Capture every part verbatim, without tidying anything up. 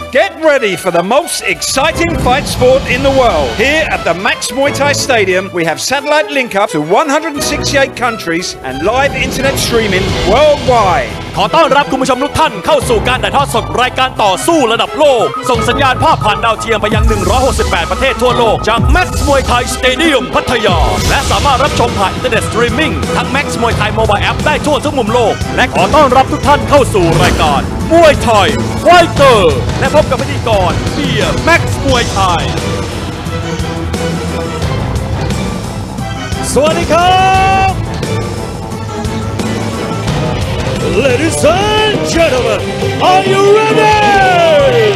Get ready for the most exciting fight sport in the world. Here at the Max Muay Thai Stadium, we have satellite link up to one hundred sixty-eight countries and live internet streaming worldwide. ขอต้อนรับคุณผู้ชมทุกท่านเข้าสู่การถ่ายทอดสดรายการต่อสู้ระดับโลกส่งสัญญาณภาพผ่านดาวเทียมไปยังหนึ่งร้อยหกสิบแปดประเทศทั่วโลกจาก Max Muay Thai Stadium พัทยาและสามารถรับชมผ่านอินเทอร์เน็ตสตรีมมิ่งทั้ง Max Muay Thai Mobile App ได้ทั่วทุกมุมโลกและขอต้อนรับทุกท่านเข้าสู่รายการมวยไทยไฟเตอร์และพบกับพิธีกรเบียร์ Max Muay Thai สวัสดีครับ Ladies and gentlemen, are you ready?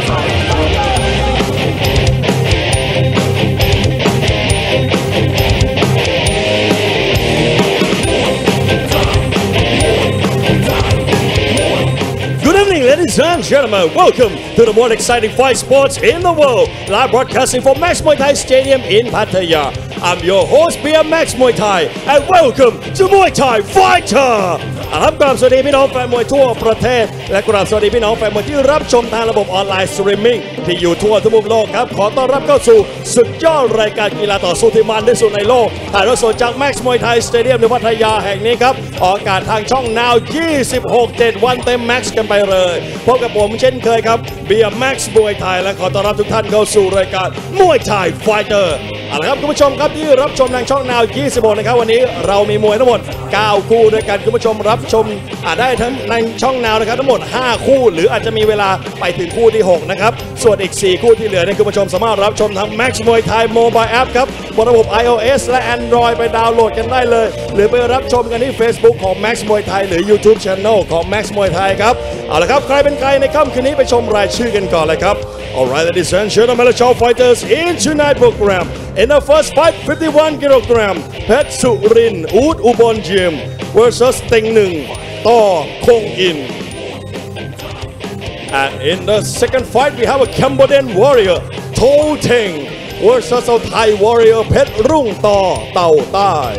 Good evening, ladies and gentlemen. Welcome to the more exciting fight sports in the world. Live broadcasting from Max Muay Thai Stadium in Pattaya. I'm your host, B M Max Muay Thai, and welcome to Muay Thai Fighter. ครับกราบสวัสดีพี่น้องแฟนมวยทั่วประเทศและกราบสวัสดีพี่น้องแฟนมวยที่รับชมทางระบบออนไลน์สตรีมมิ่งที่อยู่ทั่วทุกมุมโลกครับขอต้อนรับเข้าสู่สุดยอดรายการกีฬาต่อสู้ที่มันที่สุดในโลกถ่ายทอดสดจาก Max Muay Thai Stadium ในพัทยาแห่งนี้ครับออกอากาศทางช่อง Now ยี่สิบหก เจ็ดวันเต็ม Max กันไปเลยพบกับผมเช่นเคยครับเบียร์ Max Muay Thai และขอต้อนรับทุกท่านเข้าสู่รายการ Muay Thai Fighter เอาละครับคุณผู้ชมครับที่รับชมทางช่อง Now ยี่สิบหกนะครับวันนี้เรามีมวยทั้งหมดเก้าคู่ด้วยกันคุณผู้ชมรับชมอาจได้ทั้งในช่อง Now นะครับทั้งหมดห้าคู่หรืออาจจะมีเวลาไปถึงคู่ที่หกนะครับส่วนอีกสี่คู่ที่เหลือเนี่ยคุณผู้ชมสามารถรับชมทาง Max Muay Thai Mobile App ครับบนระบบ iOS และ Android ไปดาวน์โหลดกันได้เลยหรือไปรับชมกันที่ Facebook ของ Max Muay Thai หรือ YouTube Channel ของ Max Muay Thai ครับเอาละครับใครเป็นใครในค่ำคืนนี้ไปชมรายชื่อกันก่อนเลยครับ Alright, ladies and gentlemen, let's show fighters in tonight's program. In the first fight, fifty-one kilogram, Pet Surin, Ud Ubon Gym versus Teng Nung, To Kong In. And in the second fight, we have a Cambodian warrior, To Teng, versus a Thai warrior, Pet Rung To Tao Tai.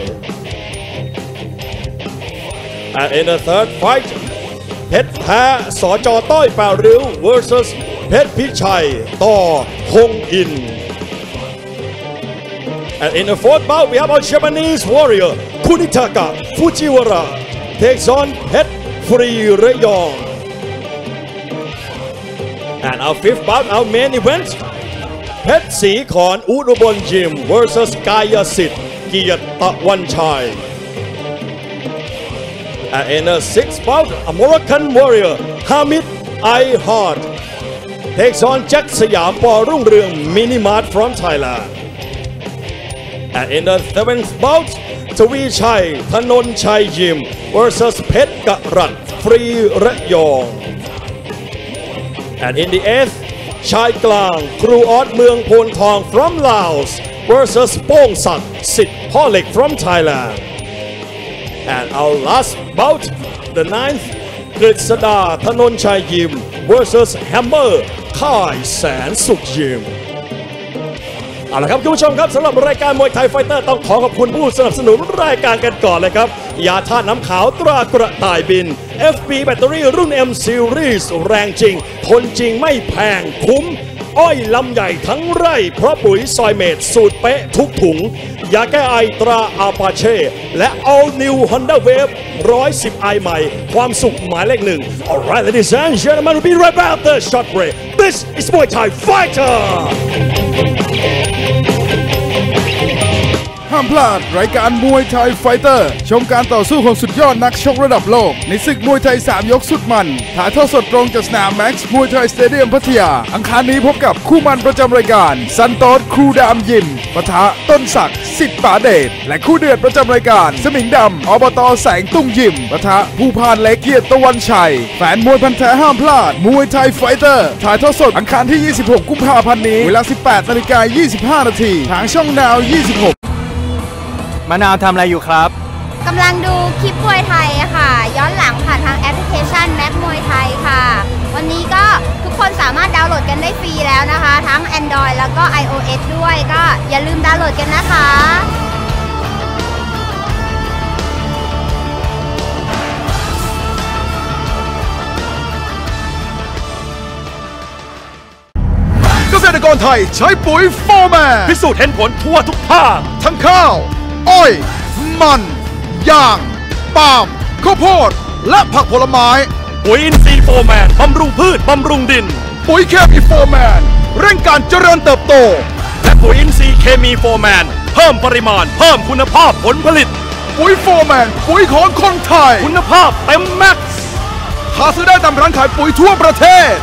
And in the third fight, Pet Ha So Cho Toi Pao Riu versus Pet Pichai To Hong In. And in the fourth bout, we have our Japanese warrior, Kunitaka Fujiwara, takes on Pet Free Rayong. And our fifth bout, our main event, Pet Si Khon Udubon Gym versus Kaya Sit Kiat Tawan Chai. And in the sixth bout, a Moroccan warrior, Hamid I Hart, takes on Jack Sayam Porung Reung Minimart from Thailand. And in the seventh bout, Tawi Chai Thanon Chai Gym versus Pet Garat Free Rayong. And in the eighth, Chai Klang Kru Ot Mueang Phon Thong from Laos versus Pong Sak Sit Polek from Thailand. And our last bout, the ninth, Kritsada Thanon Chai Gym versus Hammer Kai San Suk Gym. เอาละครับคุณผู้ชมครับสำหรับรายการมวยไทยไฟเตอร์ต้องขอขอบคุณผู้สนับสนุนรายการกันก่อนเลยครับยาท่าน้ำขาวตรากระต่ายบิน เอฟ บี แบตเตอรี่รุ่น M Series แรงจริงทนจริงไม่แพงคุ้มอ้อยลำใหญ่ทั้งไร่เพราะปุ๋ยซอยเมดสูตรเป๊ะทุกถุงยาแก้ไอตราอาปาเช่และ All New Honda Wave หนึ่งร้อยสิบไอใหม่ความสุขหมายเลขหนึ่ง Alright, ladies and gentlemen, we'll be right back after the short break. This is Muay Thai Fighter. ห้ามพลาดรายการมวยไทยไฟเตอร์ชมการต่อสู้ของสุดยอดนักชกระดับโลกในศึกมวยไทยสามยกสุดมันถ่ายทอดสดตรงจากสนาม Max มวยไทยสเตเดียมพัทยาอังคารนี้พบกับคู่มันประจำรายการซันโตสครูดามยิมปะทะต้นศักดิ์สิทธิ์ป๋าเดชและคู่เดือดประจำรายการสมิงดำอบต.แสงตุ้งยิมปะทะผู้พานเล็กเกียรติตะวันชัยแฟนมวยพันธุ์แท้ห้ามพลาดมวยไทยไฟเตอร์ถ่ายทอดสดอังคารที่ยี่สิบหกกุมภาพันธ์นี้เวลา สิบแปดนาฬิกายี่สิบห้านาทีทางช่อง Now ยี่สิบหกมะนาวทำอะไรอยู่ครับกำลังดูคลิปมวยไทยค่ะย้อนหลังผ่านทางแอปพลิเคชันแม็กมวยไทยค่ะวันนี้ก็ทุกคนสามารถดาวน์โหลดกันได้ฟรีแล้วนะคะทั้ง Android แล้วก็ iOS ด้วยก็อย่าลืมดาวน์โหลดกันนะคะกรไทยใช้ปุ๋ยโฟร์แมนพิสูจน์เห็นผลทั่วทุกภาคทั้งข้าวอ้อยมันยางปาล์มข้าวโพดและผักผลไม้ปุ๋ยอินทรีย์โฟร์แมนบำรุงพืชบำรุงดินปุ๋ยเคมีโฟร์แมนเร่งการเจริญเติบโตและปุ๋ยอินทรีย์เคมีโฟร์แมนเพิ่มปริมาณเพิ่มคุณภาพผลผลิตปุ๋ยโฟร์แมนปุ๋ยของคนไทยคุณภาพเต็มแม็กซ์หาซื้อได้ตามร้านขายปุ๋ยทั่วประเทศ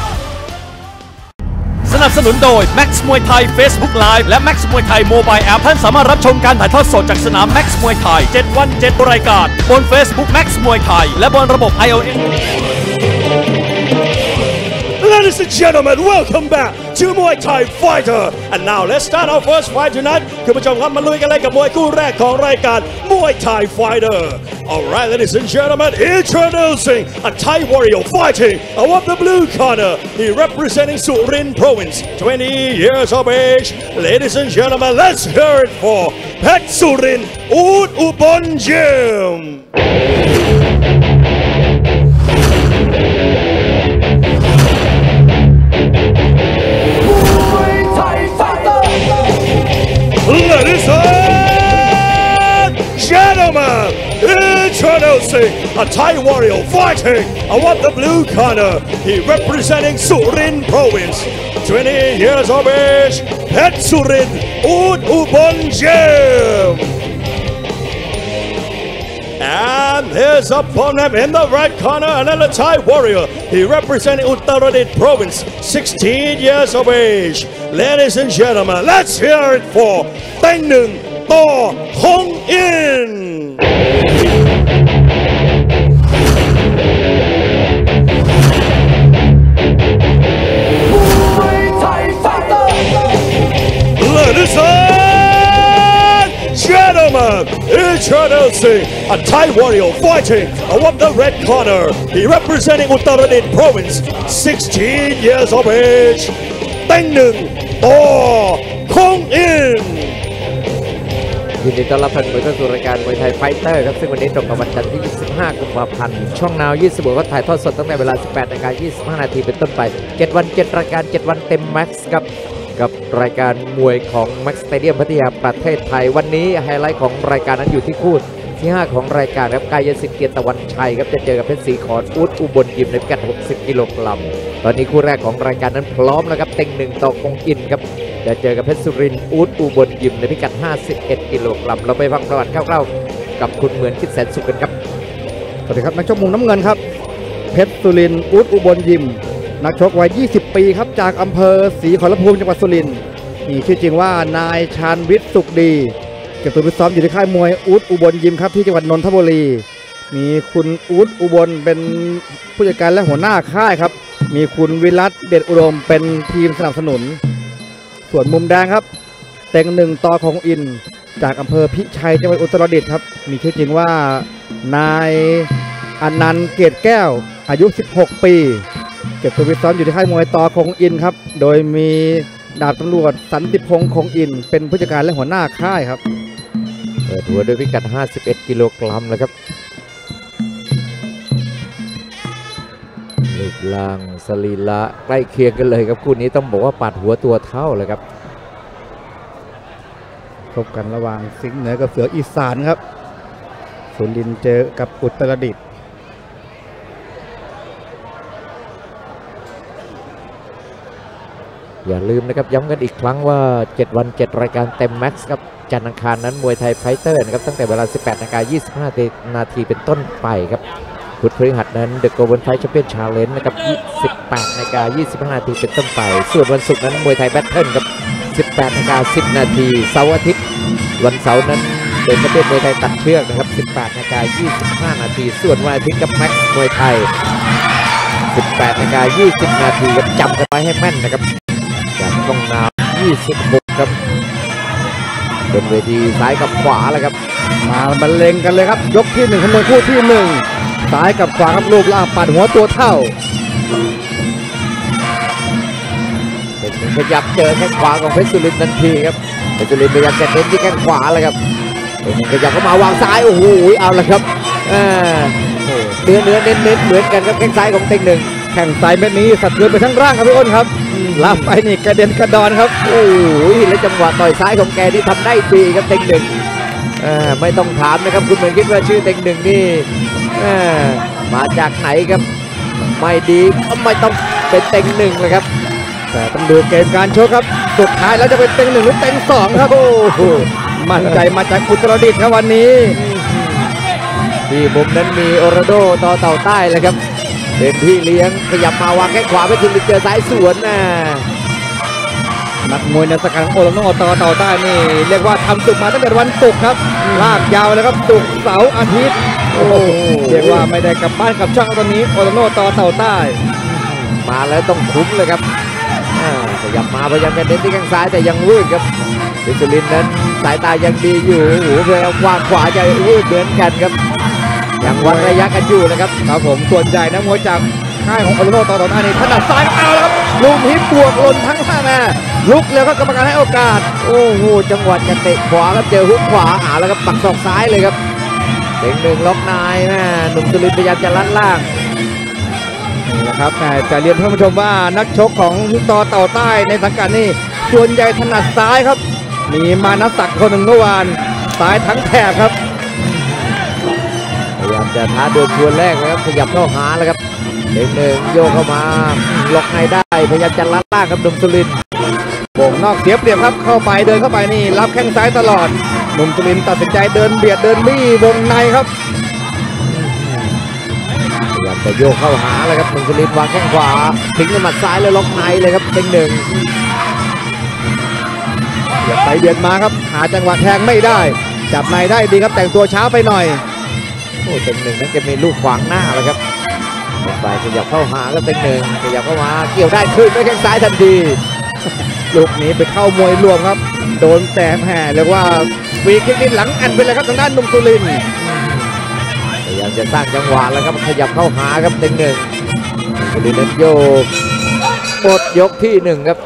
สนับสนุนโดย Max มวยไทย Facebook Live และ Max มวยไทย Mobile App ท่านสามารถรับชมการถ่ายทอดสดจากสนาม Max มวยไทยเจ็ดวันเจ็ดรายการบน Facebook Max มวยไทยและบนระบบ ไอ โอ เอสLadies and gentlemen, welcome back to Muay Thai Fighter. And now let's start our first fight tonight. คุณผู้ชมครับมาลุยกันเลยกับมวยคู่แรกของรายการ Muay Thai Fighter. Alright, ladies and gentlemen, introducing a Thai warrior fighting out of the blue corner. He representing Surin Province, twenty years of age. Ladies and gentlemen, let's hear it for Pet Surin Ud Ubon Gym. Ladies and gentlemen, introducing a Thai warrior fighting out the blue corner. He representing Surin Province, twenty years of age, Pet Surin Ud Ubon Gym. And his opponent in the right corner, another Thai warrior. He representing Uttaradit Province, sixteen years of age. Ladies and gentlemen, let's hear it for Teng Nung To Hong In. Ladies and gentlemen, introducing a Thai warrior fighting out the red corner. He representing Uttaradit Province, sixteen years of age. Teng Nung To Hong In. ยินดีต้อนรับท่านผู้ชมเข้าสู่รายการมวยไทยไฟเตอร์ครับซึ่งวันนี้ตรงกับวันจันทร์ที่ยี่สิบห้ากุมภาพันธ์ช่องนาวยี่สิบก็ถ่ายทอดสดตั้งแต่เวลา สิบแปดนาฬิกายี่สิบห้านาทีเป็นต้นไปเจ็ดวันเจ็ดรายการเจ็ดวันเต็มแม็กซ์ครับกับรายการมวยของ Max Stadium พัทยาประเทศไทยวันนี้ไฮไลท์ของรายการนั้นอยู่ที่คู่ที่ห้าของรายการครับกายสิทธิ์เกียรติตะวันชัยครับจะเจอกับเพชรศรีขอนอู๊ดอุบลยิมในพิกัดหกสิบกิโลกรัมตอนนี้คู่แรกของรายการนั้นพร้อมแล้วครับเต็งหนึ่งต่อคงอินครับจะเจอกับเพชรสุรินทร์อู๊ดอุบลยิมในพิกัดห้าสิบเอ็ดกิโลกรัมเราไปฟังประวัติคร่าวๆกับคุณเหมือนคิดแสนสุขกันครับสวัสดีครับนักชกมุมน้ำเงินครับเพชรสุรินทร์อู๊ดอุบลยิมนักชกวัยยี่สิบปีครับจากอำเภอศรีขอรภูมิจังหวัดสุรินทร์มีชื่อจริงว่านายชาญวิทย์สุขดีเก็บตัวฝึกซ้อมอยู่ที่ค่ายมวยอู๊ดอุบลยิมครับที่จังหวัดนนทบุรีมีคุณอู๊ดอุบลเป็นผู้จัดการและหัวหน้าค่ายครับมีคุณวิรัตเดชอุดมเป็นทีมสนับสนุนส่วนมุมแดงครับเต็งหนึ่งต่อของอินจากอำเภอพิชัยจังหวัดอุตรดิตถ์ครับมีชื่อจริงว่านายอนันต์เกตแก้วอายุสิบหกปีเก็บตัวฝึกซ้อมอยู่ที่ค่ายมวยต่อของอินครับโดยมีดาบตำรวจสันติพงษ์คงอินเป็นผู้จัดการและหัวหน้าค่ายครับเปิดหัวด้วยพิกัดห้าสิบเอ็ดกิโลกรัมเลยครับรูปร่างสรีระใกล้เคียงกันเลยครับคู่นี้ต้องบอกว่าปัดหัวตัวเท่าเลยครับพบกันระหว่างสิงห์เหนือกับเสืออีสานครับสุรินทร์เจอกับอุตรดิตถ์อย่าลืมนะครับย้ำกันอีกครั้งว่าเจ็ดวันเจ็ดรายการเต็มแม็กซ์ครับจันทร์อังคารนั้นมวยไทยไฟเตอร์นะครับตั้งแต่เวลา สิบแปดนาฬิกายี่สิบห้านาทีเป็นต้นไปครับพุธพฤหัสนั้นเดอะโกลบอลไฟท์แชมเปี้ยนชาเลนจ์นะครับสิบแปดนาฬิกายี่สิบห้านาทีเป็นต้นไปส่วนวันศุกร์นั้นมวยไทยแบทเทิลครับสิบแปดนาฬิกาสิบนาทีเสาร์อาทิตย์วันเสาร์นั้นเป็นประเภทมวยไทยตัดเชือกนะครับสิบแปดนาฬิกายี่สิบห้านาทีส่วนวันอาทิตย์กับแม็กซ์มวยไทยสิบแปดนาฬิกายี่สิบนาทีครับจำกันไว้ให้แม่นนะครับจากช่องน้ำยี่สิบหกครับบนเวทีซ้ายกับขวาเลยครับมาบรรเลงกันเลยครับยกที่หนึ่งของมวยคู่ที่หนึ่งซ้ายกับขวาครับรูปร่างปัดหัวตัวเท่าขยับเจอแข้งขวาของเพชรสุรินทร์ทันทีครับเพชรสุรินทร์พยายามจะเน้นที่แข้งขวาเลยครับขยับเข้ามาวางซ้ายโอ้โหเอาละครับเนื้อเนื้อเน้นเน้นเหมือนกันครับแข้งซ้ายของเต็งหนึ่งแข้งซ้ายเม็ดนี้สะเทือนไปทั้งร่างครับพี่อ้นครับรับไปนี่กระเด็นกระดอนครับโอ้ยและจังหวะต่อยซ้ายของแกที่ทำได้ดีครับเต็งหนึ่งไม่ต้องถามนะครับคุณเหมือนคิดว่าชื่อเต็งหนึ่งนี่มาจากไหนครับไม่ดีไม่ต้องเป็นเต็งหนึ่งเลยครับแต่ต้องดูเกมการชกครับสุดท้ายแล้วจะเป็นเต็งหนึ่งหรือเต็งสองครับโอ้โหมั่นใจมาจากอุตรดิตถ์ครับวันนี้ที่มุมนั้นมีโอราโดต่อเต่าใต้เลยครับเป็นพี่เลี้ยงขยับมาวางแข้งขวาไปถึงเจอซ้ายสวนนะนักมวยในสกัดของโอโลโนต่อเต่าใต้นี่เรียกว่าทำศึกมาตั้งแต่วันศุกร์ครับลากยาวเลยครับศุกร์เสาร์อาทิตย์โอ้เรียกว่าไม่ได้กลับบ้านกับช่องตอนนี้โอโลโนต่อเต่าใต้มาแล้วต้องคุ้มเลยครับขยับมาพยายามจะเน้นที่แข้งซ้ายแต่ยังวืดครับเพชรสุรินทร์นั้นสายตายังดีอยู่โอ้โหพยายามวางขวาจะวืดเหมือนกันครับยังวัดระยะกันอยู่นะครับครับผมส่วนใหญ่นักมวยจากค่ายของโอโลโนต่อเต่าใต้นี่ถนัดซ้ายเอาแล้วครับลูกนี้บวกลนทั้งห้าแม่ลุกแล้วก็กรรมการให้โอกาสโอ้โหจังหวะจะเตะขวาครับเจอฮุกขวาหาแล้วครับปักศอกซ้ายเลยครับเต็งหนึ่งล็อกนายแม่หนุ่มสุรินทร์พยายามจะลัดล่างนี่แหละครับแต่จะเรียนท่านผู้ชมว่านักชกของต่อเต่าใต้ในสังกัดนี่ส่วนใหญ่ถนัดซ้ายครับมีมานัสศักดิ์คนหนึ่งเมื่อวานซ้ายทั้งแถบครับพยายามจะท้าโดนชวนแรกนะครับขยับเข้าหาแล้วครับเต็งหนึ่งโยกเข้ามาล็อกในได้พยายามจะลัดล่างครับหนุ่มสุรินทร์วงนอกเสียเปรียบครับเข้าไปเดินเข้าไปนี่รับแข้งซ้ายตลอดหนุ่มสุรินทร์ตัดสินใจเดินเบียดเดินบี้วงในครับพยายามจะโยกเข้าหาเลยครับหนุ่มสุรินทร์วางแข้งขวาทิ้งด้วยหมัดซ้ายแล้วล็อกในเลยครับเต็งหนึ่งเบียดไปเบียดมาครับหาจังหวะแทงไม่ได้จับในได้ดีครับแต่งตัวช้าไปหน่อยโอ้เต็งหนึ่งนั้นจะมีลูกขวางหน้าเลยครับไปขยับเข้าหาแล้วเต็งหนึ่งขยับเข้ามาเกี่ยวได้ขึ้นด้วยแข้งซ้ายทันทีลูกนี้ไปเข้ามวยรวมครับโดนแตะแห่เรียกว่าฟรีคิกนี่หลังอันไปเลยครับทางด้านหนุ่มสุรินทร์พยายามจะสร้างจังหวะแล้วครับขยับเข้าหาครับเต็งหนึ่งสุรินทร์นั้นโยกหมดยกที่หนึ่งครับ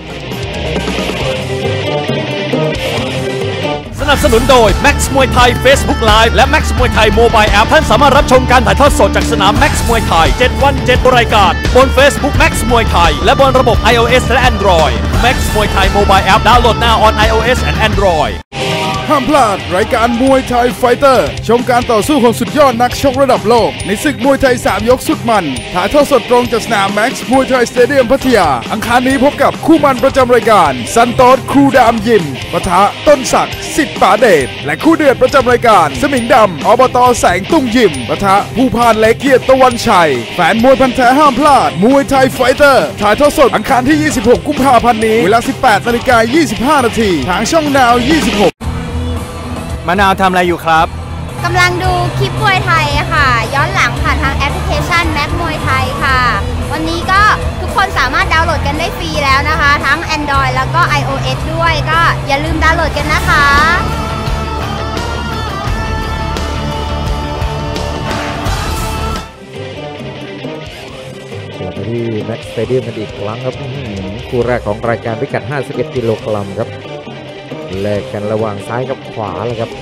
สนับสนุนโดย Max มวยไทย Facebook Live และ Max มวยไทย Mobile App ท่านสามารถรับชมการถ่ายทอดสดจากสนาม Max มวยไทยเจ็ดวันเจ็ดรายการบน Facebook Max มวยไทยและบนระบบ iOS และ Android Max มวยไทย Mobile App ดาวน์โหลด now on iOS and Android ห้ามพลาดรายการมวยไทยไฟเตอร์ชมการต่อสู้ของสุดยอดนักชกระดับโลกในศึกมวยไทยสามยกสุดมันถ่ายทอดสดตรงจากสนามแม็กซ์มวยไทยสเตเดียมพัทยาอังคารนี้พบกับคู่มันประจำรายการซันโตสครูดามยิมปะทะต้นศักดิ์สิทธิ์ป๋าเดชและคู่เดือดประจำรายการสมิงดำอบต.แสงตุ้งยิมปะทะผู้พานเล็กเกียรติตะวันชัยแฟนมวยพันธุ์แท้ห้ามพลาดมวยไทยไฟเตอร์ถ่ายทอดสดอังคารที่ยี่สิบหกกุมภาพันธ์นี้เวลา สิบแปดนาฬิกายี่สิบห้านาทีทางช่องนาวยี่สิบหกมะนาวทำอะไรอยู่ครับกำลังดูคลิปมวยไทยค่ะย้อนหลังผ่านทางแอปพลิเคชันแม็กมวยไทยค่ะวันนี้ก็ทุกคนสามารถดาวน์โหลดกันได้ฟรีแล้วนะคะทั้ง Android แล้วก็ iOS ด้วยก็อย่าลืมดาวน์โหลดกันนะคะกลับมาที่แม็กซ์สเตเดียมกันอีกครั้งครับคู่แรกของรายการพิกัดห้าสิบเอ็ดกิโลกรัมครับแลกกันระหว่างซ้ายกับขวาเลยครับ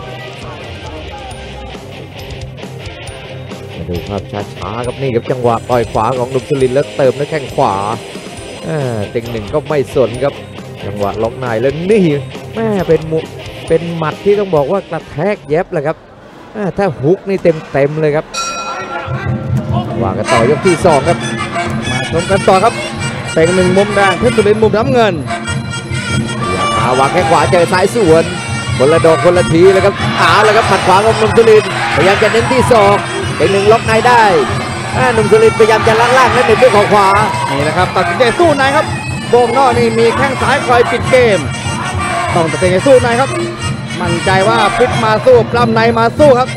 มาดูภาพช้าๆครับนี่ครับจังหวะต่อยขวาของหนุ่มสุรินทร์แล้วเติมด้วยแข้งขวาเต็งหนึ่งก็ไม่สนครับจังหวะล็อกในแล้วนี่แม่เป็นมุเป็นหมัดที่ต้องบอกว่ากระแทกเย็บเลยครับถ้าฮุกนี่เต็มๆเลยครับว่ากันต่อยกที่สองครับมาชมกันต่อครับเต็งหนึ่งมุมแดงเพชรสุรินทร์มุมน้ำเงินวางแข้งขวาเจอซ้ายสวนคนละดอกคนละทีเลยครับหาเลยครับหมัดขวาของหนุ่มสุรินทร์พยายามจะเน้นที่ศอกเต็งหนึ่งล็อกในได้หนุ่มสุรินทร์พยายามจะล่างๆและเน้นด้วยขวานี่แหละครับตัดสินใจสู้ในครับวงนอกนี่มีแข้งซ้ายคอยปิดเกมต้องตัดสินใจสู้ในครับมั่นใจว่าฟิตมาสู้ปล้ำในมาสู้ครับ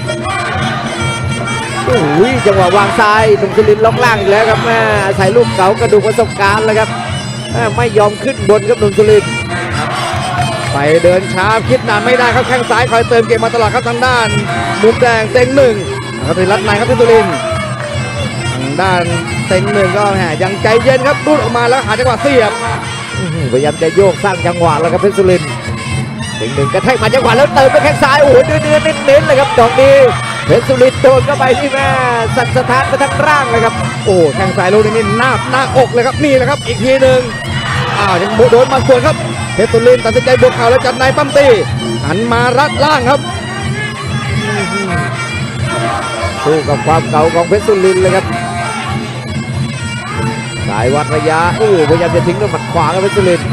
โอ้ยจังหวะวางซ้ายหนุ่มสุรินทร์ล็อกล่างอีกแล้วครับแม่ใส่ลูกเก๋ากระดูกประสบการณ์เลยครับไม่ยอมขึ้นบนครับหนุ่มสุรินทร์ไปเดินช้าคิดนานไม่ได้ครับแข้งซ้ายคอยเติมเกมมาตลอดครับทางด้านมุมแดงเต็งหนึ่งครับเป็นรัดในครับเพชรสุรินทร์ทางด้านเต็งหนึ่งก็แหมยังใจเย็นครับรูดออกมาแล้วหาจังหวะเสียบพยายามจะโยกสร้างจังหวะแล้วครับเพชรสุรินทร์เต็งหนึ่งกระแทกมาจังหวะแล้วเติมด้วยแข้งซ้ายโอ้โหเนื้อเนื้อเน้นๆเลยครับดอกนี้เพชรสุรินทร์โดนเข้าไปที่แม่สัตว์สถานไปทั้งร่างเลยครับโอ้แข้งซ้ายลูกนี้หน้าหน้าอกเลยครับนี่แหละครับอีกทีหนึ่งอ้าวยังโดนมาส่วนครับเพชรสุรินทร์ตัดสินใจบวกเข่าแล้วจับในปั้มตีหันมารัดล่างครับสู้กับความเก่าของเพชรสุรินทร์เลยครับสายวัดระยะโอ้พยายามจะทิ้งด้วยหมัดขวากับเพชรสุรินทร์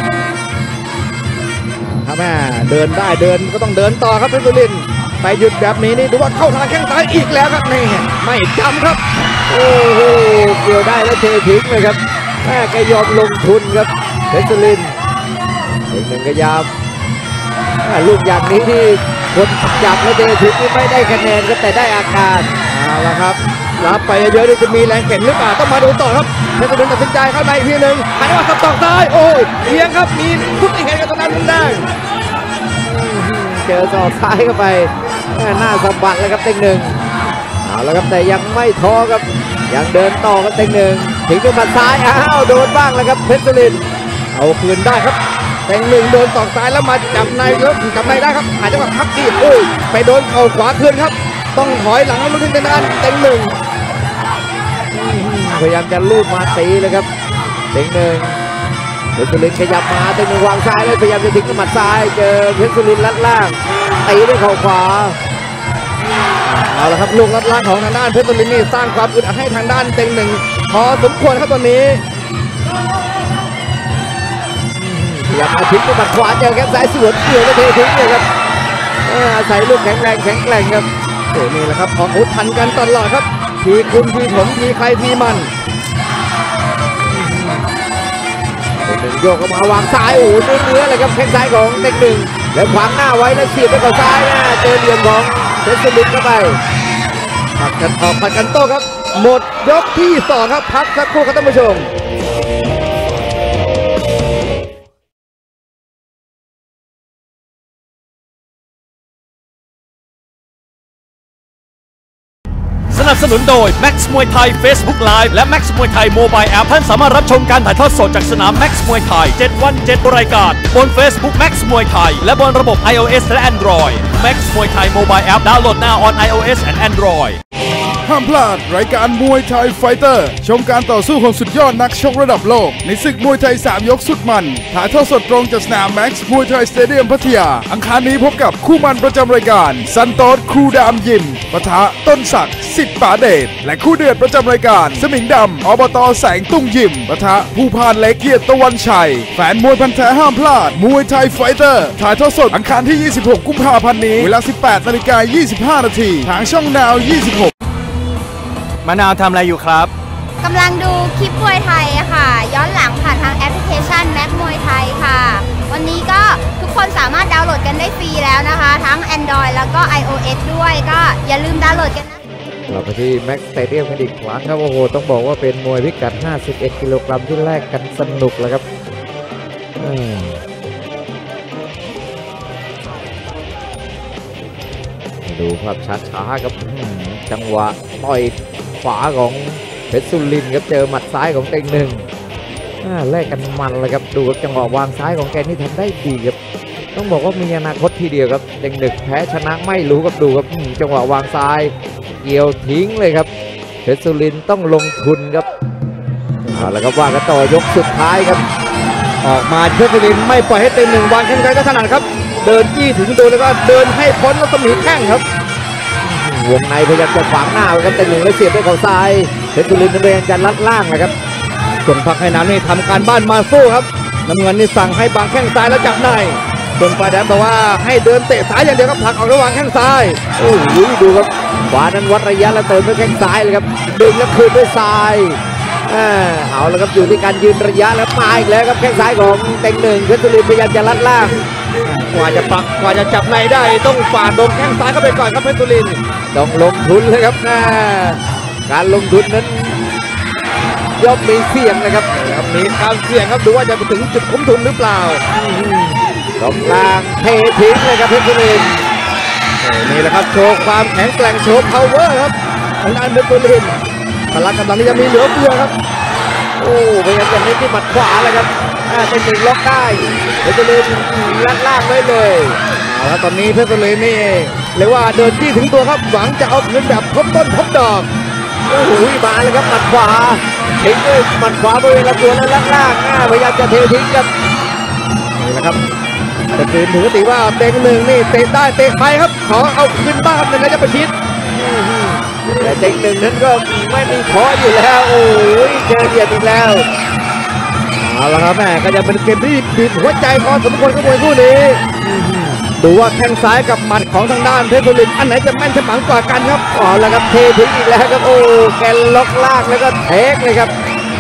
ถ้าแม่เดินได้เดินก็ต้องเดินต่อครับเพชรสุรินทร์ไปหยุดแบบนี้นี่ดูว่าเข้าทางแข้งซ้ายอีกแล้วครับนี่ไม่จำครับโอ้โหเกี่ยวได้แล้วเททิ้งเลยครับแม่แกยอมลงทุนครับเพชรสุรินทร์อีกหนึ่งกระยามลูกอย่างนี้ที่คนจับแล้วเททิ้งไม่ได้คะแนนก็แต่ได้อาการเอาละครับรับไปเยอะๆนี่จะมีแรงเข็นหรือเปล่าต้องมาดูต่อครับเพชรสุรินทร์ตัดสินใจเข้าในทีหนึ่งหันมาสับตอกซ้ายโอ้ยเพียงครับมีทุกที่เห็นกันตรงนั้นมุมแดงเจอศอกซ้ายเข้าไปหน้าสะบัดเลยครับเต็งหนึ่งเอาแล้วครับแต่ยังไม่ท้อครับยังเดินต่อครับเต็งหนึ่งถึงด้วยหมัดซ้ายอ้าวโดนบ้างแล้วครับเพชรสุรินทร์เอาคืนได้ครับเต็งหนึ่งโดนศอกซ้ายแล้วมาจับในแล้วจับในได้ครับหาจังหวะพักดีโอ้ยไปโดนเข่าขวาคืนครับต้องถอยหลังแล้วลุ้นเป็นด้านเต็งหนึ่งพยายามจะลูดมาตีเลยครับเต็งหนึ่งเพชรสุรินทร์ขยับมาเต็งหนึ่งวางซ้ายเลยพยายามจะทิ้งด้วยหมัดซ้ายเจอเพชรสุรินทร์ลัดล่างตีด้วยเข่าขวาเอาละครับลูกลัดล่างของทางด้านเพชรสุรินทร์นี่สร้างความอึดอัดให้ทางด้านเต็งหนึ่งพอสมควรครับตอนนี้พยายามมาทิ้งด้วยหมัดขวาเจอแข้งซ้ายสวนเกี่ยวก็เททิ้งเลยครับอาศัยลูกแข็งแรงแข็งแกร่งครับโอ้นี่แหละครับออกอาวุธทันกันตลอดครับทีคุณทีผมทีใครทีมันหนึ่งโยกเข้ามาวางซ้ายโอ้โหเนื้อเลยครับแข้งซ้ายของเต็งหนึ่งแล้วขวางหน้าไว้แล้วเสียบไปกับซ้ายนะเจอเหลี่ยมของเพชรสุรินทร์เข้าไปผัดกันออกผัดกันโต้ครับหมดยกที่สองครับพักสักครู่ครับท่านผู้ชมสนับสนุนโดย Max มวยไทย Facebook Live และ Max มวยไทย Mobile App ท่านสามารถรับชมการถ่ายทอดสดจากสนาม Max มวยไทยเจ็ดวันเจ็ดรายการบน Facebook Max มวยไทยและบนระบบ iOS และ Android Max มวยไทย Mobile App ดาวน์โหลด now on iOS and Android ห้ามพลาดรายการมวยไทยไฟเตอร์ชมการต่อสู้ของสุดยอดนักชกระดับโลกในศึกมวยไทยสามยกสุดมันถ่ายทอดสดตรงจากสนามแม็กซ์มวยไทยสเตเดียมพัทยาอังคารนี้พบกับคู่มันประจำรายการซันโตสครูดามยิมปะทะต้นศักดิ์สิทธิ์ป๋าเดชและคู่เดือดประจำรายการสมิงดำอบต.แสงตุ้งยิมปะทะผู้พานเล็กเกียรติตะวันชัยแฟนมวยพันธุ์แท้ห้ามพลาดมวยไทยไฟเตอร์ถ่ายทอดสดอังคารที่ยี่สิบหกกุมภาพันธ์นี้เวลา สิบแปดนาฬิกายี่สิบห้านาทีทางช่องนาวยี่สิบหกมะนาวทำอะไรอยู่ครับกำลังดูคลิปมวยไทยค่ะย้อนหลังผ่านทางแอปพลิเคชันแม็กมวยไทยค่ะวันนี้ก็ทุกคนสามารถดาวน์โหลดกันได้ฟรีแล้วนะคะทั้ง Android แล้วก็ iOS ด้วยก็อย่าลืมดาวน์โหลดกันนะเราไปที่แม็กสเตเดียมกันอีกครั้งครับโอ้โหต้องบอกว่าเป็นมวยพิกัดห้าสิบเอ็ดกิโลกรัมที่แลกกันสนุกแล้วครับดูภาพช้าๆครับจังหวะต่อยขวาของเพชรสุรินทร์ครับเจอหมัดซ้ายของเต็งหนึ่งแลกกันมันเลยครับดูครับจังหวะวางซ้ายของแกนี่ทำได้ดีครับต้องบอกว่ามีอนาคตทีเดียวครับเต็งหนึ่งแพ้ชนะไม่รู้ครับดูครับจังหวะวางซ้ายเกี่ยวทิ้งเลยครับเพชรสุรินทร์ต้องลงทุนครับเอาละครับว่ากันต่อยกสุดท้ายครับออกมาเพชรสุรินทร์ไม่ปล่อยให้เต็งหนึ่งวางแข้งซ้ายก็ถนัดครับเดินจี้ถึงโดนแล้วก็เดินให้พ้นแล้วสมีแข้งครับวงในพยายามจะขวางหน้าครับแต่หนึ่งแล้วเสียบด้วยเข่าซ้ายเพชรสุรินทร์พยายามจะลัดล่างนะครับส่วนพักให้น้ำนี่ทำการบ้านมาสู้ครับน้ำเงินนี่สั่งให้บางแข้งซ้ายแล้วจับในส่วนฝ่ายแดงบอกว่าให้เดินเตะซ้ายอย่างเดียวครับผลักออกระหว่างแข้งซ้ายโอ้โหดูครับขวานั้นวัดระยะแล้วเติมด้วยแข้งซ้ายเลยครับดึงแล้วคืนด้วยซ้ายเอาแล้วครับอยู่ที่การยืนระยะแล้วมาอีกแล้วครับแข้งซ้ายของเต็งหนึ่งเพชรสุรินทร์พยายามจะลัดล่างกว่าจะปักกว่าจะจับในได้ต้องฝ่าดงแข้งซ้ายเข้าไปก่อนครับเพชรสุรินทร์ต้องลงทุนเลยครับการลงทุนนั้นย่อมมีเสี่ยงนะครับมีการเสี่ยงครับดูว่าจะไปถึงจุดคุ้มทุนหรือเปล่าตรงกลางเททิ้งเลยครับเพชรสุรินทร์นี่แหละครับโชว์ความแข็งแกร่งโชว์ power ครับทางด้านเพชรสุรินทร์พลังกำลังนี้จะมีเหลือเฟือครับโอ้พยายามจะเน้นที่หมัดขวาเลยครับเต็งหนึ่งล็อกได้เพชรสุรินทร์ลัดล่างไว้เลยเอแล้วตอนนี้เพชรสุรินทร์นี่เรียกว่าเดินจี้ถึงตัวครับหวังจะเอาคืนแบบทบต้นทบดอกโอ้โหมาเลยครับหมัดขวาทิ้งด้วยหมัดขวาบริเวณลำตัวและล่างๆพยายามจะเททิ้งครับนี่แหละครับแต่คืนถือติว่าเต็งหนึ่งนี่เตะได้เตะไปครับขอเอาคืนบ้างครับหนึ่งจะประชิดแต่เต็งหนึ่งนั้นก็ไม่มีขออยู่แล้วโอ้ยเจอเดียดอีกแล้วเอาละครับแม่ก็จะเป็นเกมที่บีบหัวใจพอสมควรกับมวยคู่นี้ดูว่าแข้งซ้ายกับหมัดของทางด้านเพชรสุรินทร์อันไหนจะแม่นฉมังกว่ากันครับอ๋อแล้วครับเททิ้งอีกแล้วครับโอ้แกล็อกล่างแล้วก็เทคเลยครับ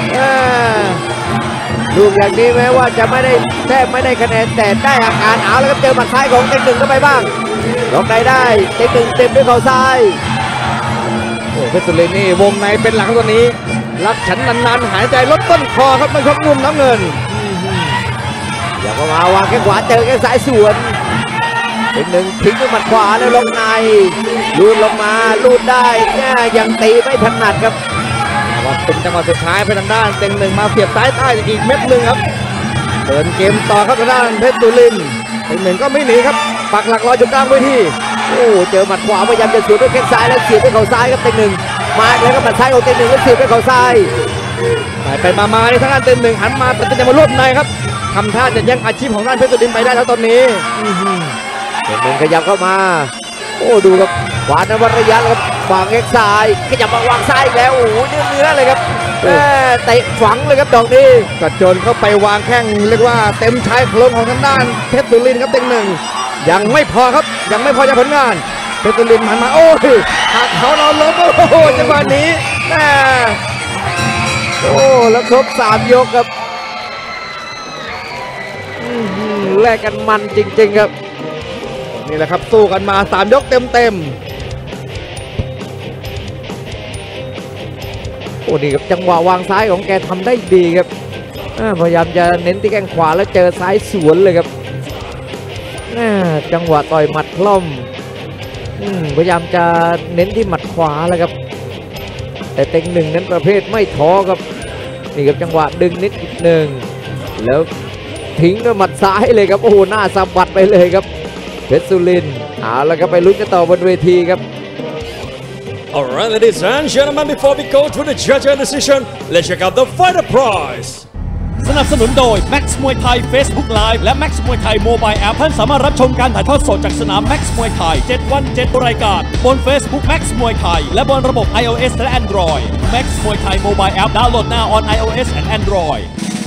ลูกอย่างนี้แม้ว่าจะไม่ได้แทบไม่ได้คะแนนแต่ได้อาการเอาแล้วครับเจอหมัดซ้ายของเต็งหนึ่งเข้าไปบ้างล็อกในได้เต็งหนึ่งเต็มด้วยเข่าซ้ายโอ้เพชรสุรินทร์นี่วงในเป็นหลังตัวนี้รับฉันนานๆหายใจลดต้นคอครับมันชกงุ่มน้ำเงินอย่าเข้ามาวางแข้งขวาเจอแข้งซ้ายสวนเต็งหนึ่งทิ้งด้วยหมัดขวาแล้วล็อกในลูดลงมาลูดได้ยังตีไม่ถนัดครับว่าเป็นจังหวะสุดท้ายไปทางด้านเต็งหนึ่งมาเสียบซ้ายใต้อีกเม็ดหนึ่งครับเดินเกมต่อครับทางด้านเพชรสุรินทร์เต็งหนึ่งก็ไม่หนีครับปักหลักรออยู่กลางเวทีโอ้เจอหมัดขวาพยายามจะสวนด้วยแข้งซ้ายแล้วเสียบด้วยเข่าซ้ายครับเต็งหนึ่งมาแล้วก็หมัดซ้ายของเต็งหนึ่งแล้วเสียบด้วยเข่าซ้ายไปมามาในทางด้านเต็งหนึ่งหันมาแต่จะมาลวดในครับทำท่าจะแย่งอาชีพของด้านเพชรสุรินทร์ไปได้แล้วตอนนี้เต็งหนึ่งขยับเข้ามาโอ้ดูครับขวานวัระยะครับวางแข้งซ้ายขยับมาวางซ้ายอีกแล้วโอ้เนื้อเนื้อเลยครับเตะฝังเลยครับดอกนี้กระโจนเข้าไปวางแข้งเรียกว่าเต็มชายโครงของทางด้านเพชรสุรินทร์ครับเต็งหนึ่งยังไม่พอครับยังไม่พอจะผลงานเพชรสุรินทร์หันมาโอ้ยหักเขาเราล้มโอ้โหจังหวะนี้แม่โอ้แล้วครบสามยกครับแลกกันมันจริงๆครับนี่แหละครับสู้กันมาสามยกเต็มๆโอ้นี่ครับจังหวะวางซ้ายของแกทำได้ดีครับพยายามจะเน้นที่แข้งขวาแล้วเจอซ้ายสวนเลยครับจังหวะต่อยหมัดคล่อมพยายามจะเน้นที่หมัดขวาแล้วครับแต่เต็งหนึ่งนั้นประเภทไม่ท้อครับนี่ครับจังหวะดึงนิดอีกหนึ่งแล้วทิ้งด้วยหมัดซ้ายเลยครับโอ้โหหน้าสะบัดไปเลยครับเพชรสุรินทร์เอาละครับไปลุ้นกันต่อบนเวทีครับ Alright, ladies and gentlemen, before we go to the judges' decision, let's check out the fighter prize. สนับสนุนโดย Max มวยไทย Facebook Live และ Max มวยไทย Mobile App ท่านสามารถรับชมการถ่ายทอดสดจากสนาม Max มวยไทยเจ็ดวันเจ็ดรายการบน Facebook Max มวยไทยและบนระบบ iOS และ Android Max มวยไทย Mobile App ดาวน์โหลด now on iOS and Android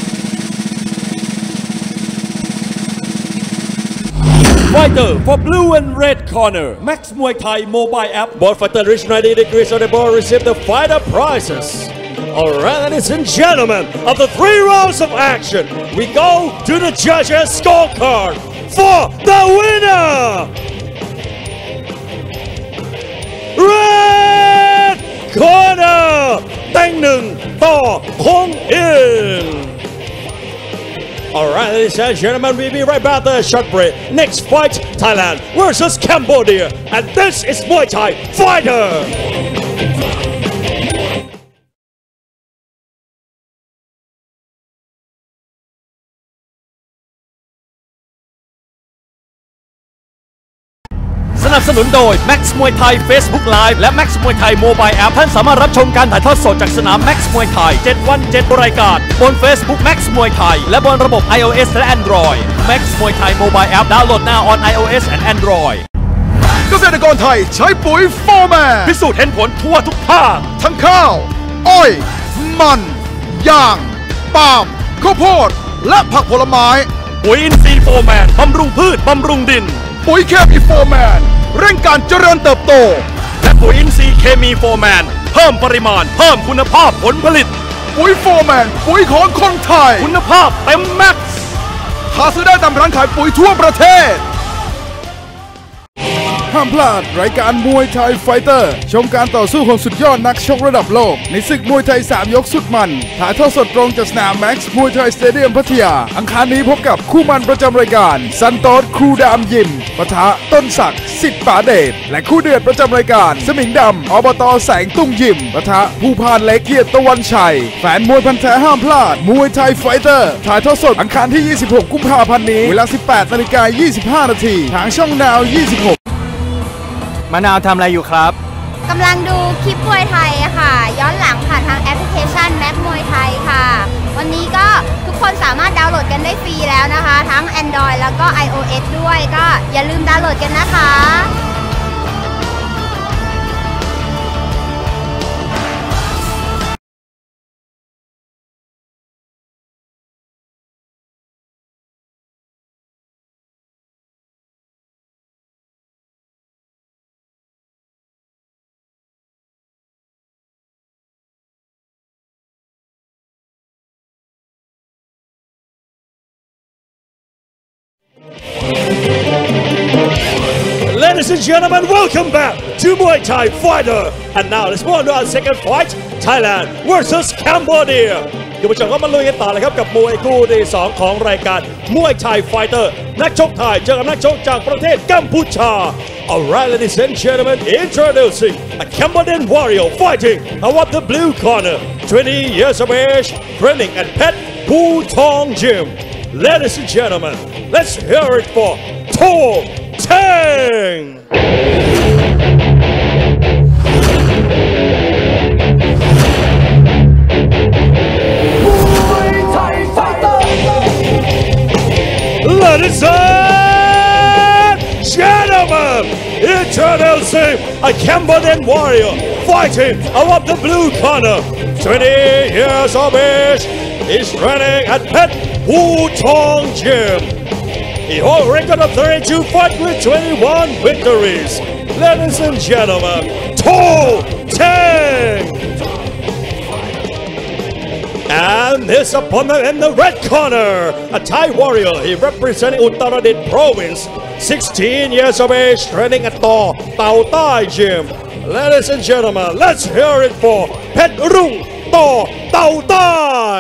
Fighter for blue and red corner Max มวยไทย Mobile App Both fighters reach ninety degrees on the board receive the fighter prizes. Alright, ladies and gentlemen, after three rounds of action, we go to the judges' scorecard for the winner! Red corner เต็งหนึ่งต่อคงอิน Alright, ladies and gentlemen, we'll be right back after a short break. Next fight, Thailand versus Cambodia, and this is Muay Thai Fighter! สนับสนุนโดย Max มวยไทย Facebook Live และ Max มวยไทย Mobile App ท่านสามารถรับชมการถ่ายทอดสดจากสนาม Max มวยไทยเจ็ดวันเจ็ดรายการบน Facebook Max มวยไทยและบนระบบ iOS และ Android Max มวยไทย Mobile App ดาวน์โหลด now on iOS and Android เกษตรกรไทยใช้ปุ๋ยโฟร์แมนพิสูจน์เห็นผลทั่วทุกภาคทั้งข้าวอ้อยมันยางปาล์มข้าวโพดและผักผลไม้ปุ๋ยอินทรีย์โฟร์แมนบำรุงพืชบำรุงดินปุ๋ยเคมีโฟร์แมนเร่งการเจริญเติบโตและปุ๋ยอินทรีย์เคมีโฟร์แมนเพิ่มปริมาณเพิ่มคุณภาพผลผลิตปุ๋ยโฟร์แมนปุ๋ยของคนไทยคุณภาพเต็มแม็กซ์หาซื้อได้ตามร้านขายปุ๋ยทั่วประเทศห้ามพลาดรายการมวยไทยไฟเตอร์ชมการต่อสู้ของสุดยอดนักชกระดับโลกในศึกมวยไทยสามยกสุดมันถ่ายทอดสดตรงจากสนามแม็กซ์มวยไทยสเตเดียมพัทยาอังคารนี้พบกับคู่มันประจำรายการซันโตสครูดามยิมปะทะต้นศักดิ์สิทธิ์ป๋าเดชและคู่เดือดประจำรายการสมิงดำอบต.แสงตุ้งยิมปะทะผู้พานเล็กเกียรติตะวันชัยแฟนมวยพันธุ์แท้ห้ามพลาดมวยไทยไฟเตอร์ถ่ายทอดสดอังคารที่ยี่สิบหกกุมภาพันธ์นี้เวลา สิบแปดนาฬิกายี่สิบห้านาทีทางช่องนาวยี่สิบหกมะนาวทำอะไรอยู่ครับกำลังดูคลิปมวยไทยค่ะย้อนหลังผ่านทางแอปพลิเคชันแม็กมวยไทยค่ะวันนี้ก็ทุกคนสามารถดาวน์โหลดกันได้ฟรีแล้วนะคะทั้ง Android แล้วก็ ไอ โอ เอส ด้วยก็อย่าลืมดาวน์โหลดกันนะคะ Ladies and gentlemen, welcome back to Muay Thai Fighter. And now let's move on to our second fight, Thailand versus Cambodia. คุณผู้ชมก็มาลุยกันต่อเลยครับกับมวยคู่ที่สองของรายการมวยไทยไฟเตอร์นักชกไทยเจอกับนักชกจากประเทศกัมพูชา Alright, ladies and gentlemen, introducing a Cambodian warrior fighting out of the blue corner, twenty years of age, training at Pet Phu Thong Gym. Ladies and gentlemen, let's hear it for Thong Teng. Ladies and gentlemen, introducing a Cambodian warrior fighting out of the blue corner, twenty years of age, is training at Pet Phu Thong Gym. He holds a record of thirty-two fights with twenty-one victories. Ladies and gentlemen, Thong Teng. And his opponent in the red corner, a Thai warrior. He representing Uttaradit Province, sixteen years of age, training at Tho Tao Tai Gym. Ladies and gentlemen, let's hear it for Pet Rung Tho Tao Tai.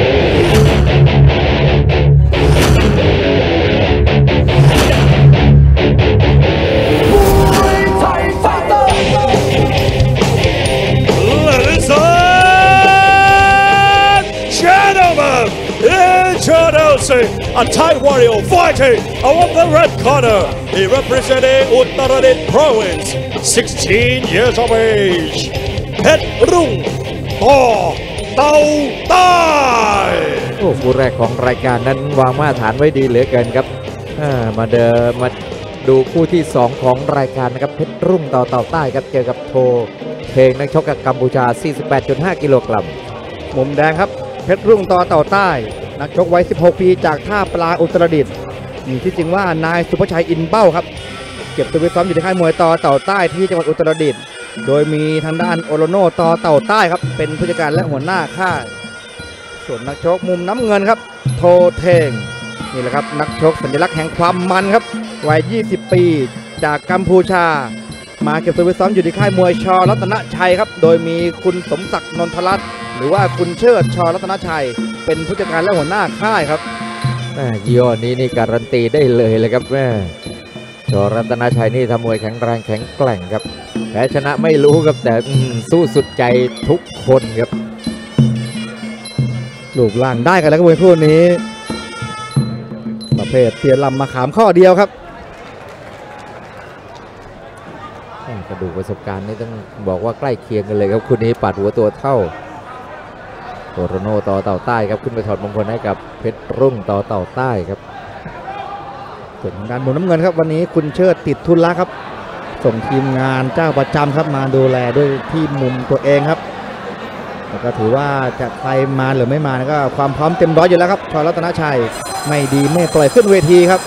Introducing a Thai warrior fighting out of the red corner. He representing Uttaradit Province, sixteen years of age. Pet Rung Tho Tao Tai. โอ้คู่แรกของรายการนั้นวางมาตรฐานไว้ดีเหลือเกินครับมาเดินมาดูคู่ที่สองของรายการนะครับเพชรรุ่งต่อเต่าใต้ครับเจอกับโทเพลงนักชกกับกัมพูชา สี่สิบแปดจุดห้า กิโลกรัมมุมแดงครับเพชรรุ่งต่อเต่าใต้นักชกวัยสิบหกปีจากท่าปลาอุตรดิตถ์มีที่จริงว่านายสุภชัยอินเบ้าครับเก็บตัวไปซ้อมอยู่ที่ค่ายมวยต่อเต่าใต้ที่จังหวัดอุตรดิตถ์โดยมีทางด้านโอโลโนต่อเต่าใต้ครับเป็นผู้จัดการและหัวหน้าค่ายส่วนนักชกมุมน้ำเงินครับโทเทงนี่แหละครับนักชกสัญลักษณ์แห่งความมันครับวัยยี่สิบปีจากกัมพูชามาเก็บตัวไปซ้อมอยู่ที่ค่ายมวยชรัตนชัยครับโดยมีคุณสมศักดิ์นนทรัตน์หรือว่าคุณเชิดชรัตนชัยเป็นผู้จัดการและหัวหน้าค่ายครับแม่ยี่ห้อนี้นี่การันตีได้เลยเลยครับแม่ชรัตนชัยนี่ทำมวยแข็งแรงแข็งแกร่งครับแพ้ชนะไม่รู้ครับแต่สู้สุดใจทุกคนครับรูปร่างได้กันแล้วก็มวยคู่นี้ประเภทเทียนลำมาขามข้อเดียวครับกระดูกประสบการณ์นี่ต้องบอกว่าใกล้เคียงกันเลยครับคู่นี้ปัดหัวตัวเท่าโตโรโนต่อเต่าใต้ครับขึ้นไปถอดมงคลให้กับเพชรรุ่งต่อเต่าใต้ครับส่วนทางด้านมุมน้ำเงินครับวันนี้คุณเชิดติดทุนละครับส่งทีมงานเจ้าประจำครับมาดูแลด้วยที่มุมตัวเองครับแล้วก็ถือว่าจะใครมาหรือไม่มาก็ความพร้อมเต็มร้อยอยู่แล้วครับชรัตนชัยไม่ดีไม่ปล่อยขึ้นเวทีครับ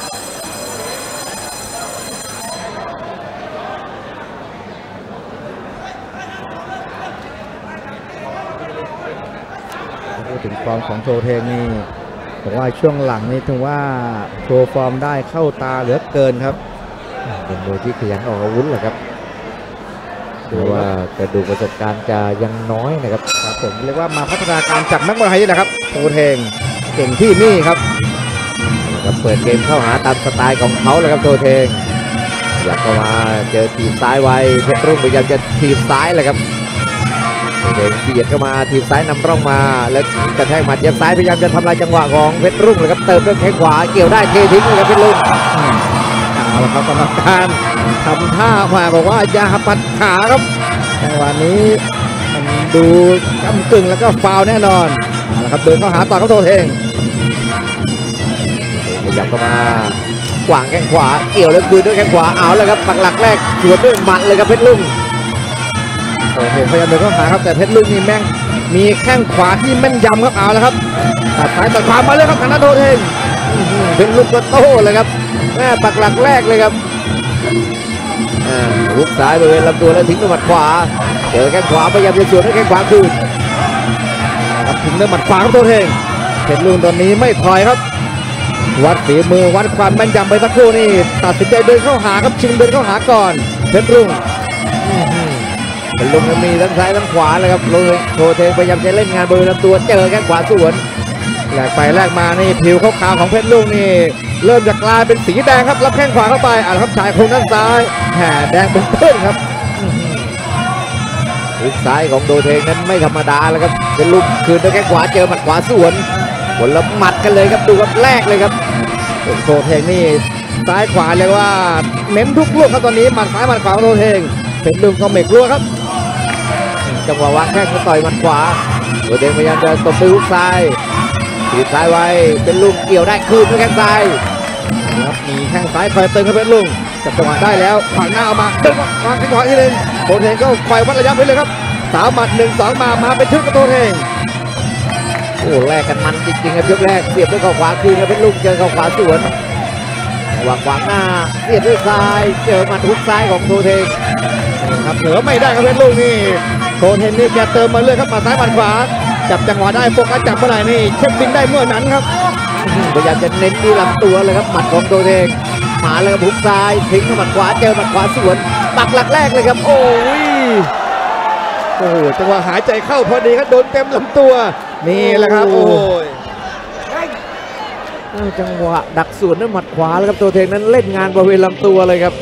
ถึงฟอร์มของโชเทงนี่บอกว่าช่วงหลังนี่ถึงว่าโชว์ฟอร์มได้เข้าตาเหลือเกินครับเป็นมวยที่ขยันออกอาวุธแหละครับดูว่ากระดูกประสบการณ์จะยังน้อยนะครับครับผมเรียกว่ามาพัฒนาการจากนักมวยไทยนี่แหละครับโทเทงเก่งที่นี่ครับนะครับเปิดเกมเข้าหาตามสไตล์ของเขาเลยครับโทเทงอยากเข้ามาเจอทีมซ้ายไว้เพชรรุ่งพยายามจะทีมซ้ายเลยครับโทเทงเบียดเข้ามาทีมซ้ายนำร่องมาแล้วกระแทกหมัดยับซ้ายพยายามจะทำลายจังหวะของเพชรรุ่งเลยครับเติมด้วยแข้งขวาเกี่ยวได้เททิ้งเลยครับเพชรรุ่งเอาละครับกรรมการทำท่ามาบอกว่าอย่าปัดขาครับจังหวะนี้มันดูกำกึ่งแล้วก็ฟาวแน่นอนเอาละครับเดินเข้าหาต่อครับโทเทงขยับเข้ามากวางแข้งขวาเกี่ยวแล้วคืนด้วยแข้งขวาเอาแล้วครับปักหลักแรกสวนด้วยหมัดเลยครับเพชรรุ่งโทเทงพยายามเดินเข้าหาครับแต่เพชรรุ่งนี่แม่งมีแข้งขวาที่แม่นยำครับเอาแล้วครับตัดซ้ายตัดขวามาเลยครับทางด้านโทเทงเพชรรุ่งก็โต้เลยครับแม่ปักหลักแรกเลยครับหุกซ้ายบริเวณลำตัวแล้วทิ้งด้วยหมัดขวาเจอแข้งขวาพยายามจะสวนด้วยแข้งขวาคืนครับทิ้งด้วยหมัดขวาครับโทเทงเพชรรุ่งตอนนี้ไม่ถอยครับวัดฝีมือวัดความแม่นยำไปสักครู่นี่ตัดสินใจเดินเข้าหาครับชิงเดินเข้าหาก่อนเพชรรุ่งเป็นลุงมีทั้งซ้ายทั้งขวาเลยครับโทเทงพยายามจะเล่นงานบริเวณลำตัวเจอแข้งขวาสวนแหลกไปแลกมานี่ผิวขาวๆของเพชรรุ่งนี่เริ่มจะกลายเป็นสีแดงครับรับแข้งขวาเข้าไปอ่าครับชายโครงด้านซ้ายแห่แดงเป็นเพื่อนครับหุกซ้ายของโดเทงนั้นไม่ธรรมดาแล้วครับเป็นลูกคืนด้วยแข้งขวาเจอหมัดขวาสวนผลละหมัดกันเลยครับดูครับแรกเลยครับโดเทงนี่ซ้ายขวาเรียกว่าเน้นทุกลูกครับตอนนี้หมัดซ้ายหมัดขวาของโดเทงเพชรรุ่งก็เมกลัวครับจังหวะวางแข้งก็ต่อยหมัดขวาโดเทงพยายามจะตบด้วยหุกซ้ายตีซ้ายไว้เป็นลูกเกี่ยวได้คืนด้วยแข้งซ้ายครับมีแข้งซ้ายคอยเติมครับเพชรรุ่งจับจังหวะได้แล้วขวางหน้าออกมาเดินวางแข้งขวาทีนึงโทเทงก็คอยวัดระยะไปเลยครับสามหมัดหนึ่งสองมามาเป็นชุดกับโทเทงโอ้แรกกันมันจริงๆครับยกแรกเสียบด้วยข้อขวาคืนครับเพชรรุ่งเจอข้อขวาสวนวางขวางหน้าเสียบด้วยซ้ายเจอหมัดฮุกซ้ายของโทเทงครับเหนือไม่ได้ครับเพชรรุ่งนี่โทเทงนี่แกเติมมาเลยครับหมัดซ้ายหมัดขวาจับจังหวะได้โฟกัสจับเมื่อไหร่นี่เช็คบินได้เมื่อนั้นครับพยายามจะเน้นที่ลำตัวเลยครับหมัดของโทเทงมาเลยครับหุกซ้ายทิ้งหมัดขวาเจอหมัดขวาสวนปักหลักแรกเลยครับโอ้ยโอ้โหจังหวะหายใจเข้าพอดีครับโดนเต็มลำตัวนี่แหละครับโอ้ยจังหวะดักสวนด้วยหมัดขวาแล้วครับโทเทงนั้นเล่นงานบริเวณลำตัวเลยครับ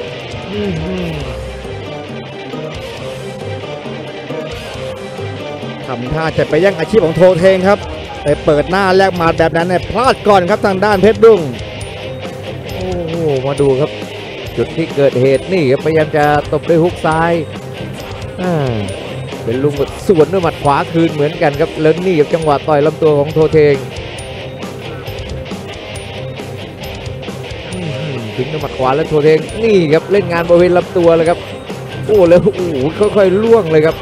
ทำท่าจะไปแย่งอาชีพของโทเทงครับไปเปิดหน้าแลกมาแบบนั้นเนี่ยพลาดก่อนครับทางด้านเพชรรุ่งโอ้โหมาดูครับจุดที่เกิดเหตุนี่ครับพยายามจะตบด้วยฮุกซ้ายอ่าเป็นลุงสวนด้วยหมัดขวาคืนเหมือนกันครับแล้วนี่ครับจังหวะต่อยลำตัวของโทเทงถึงด้วยหมัดขวาแล้วโทเทงนี่ครับเล่นงานบริเวณลำตัวเลยครับโอ้แล้วโอ้โหค่อยๆล่วงเลยครับ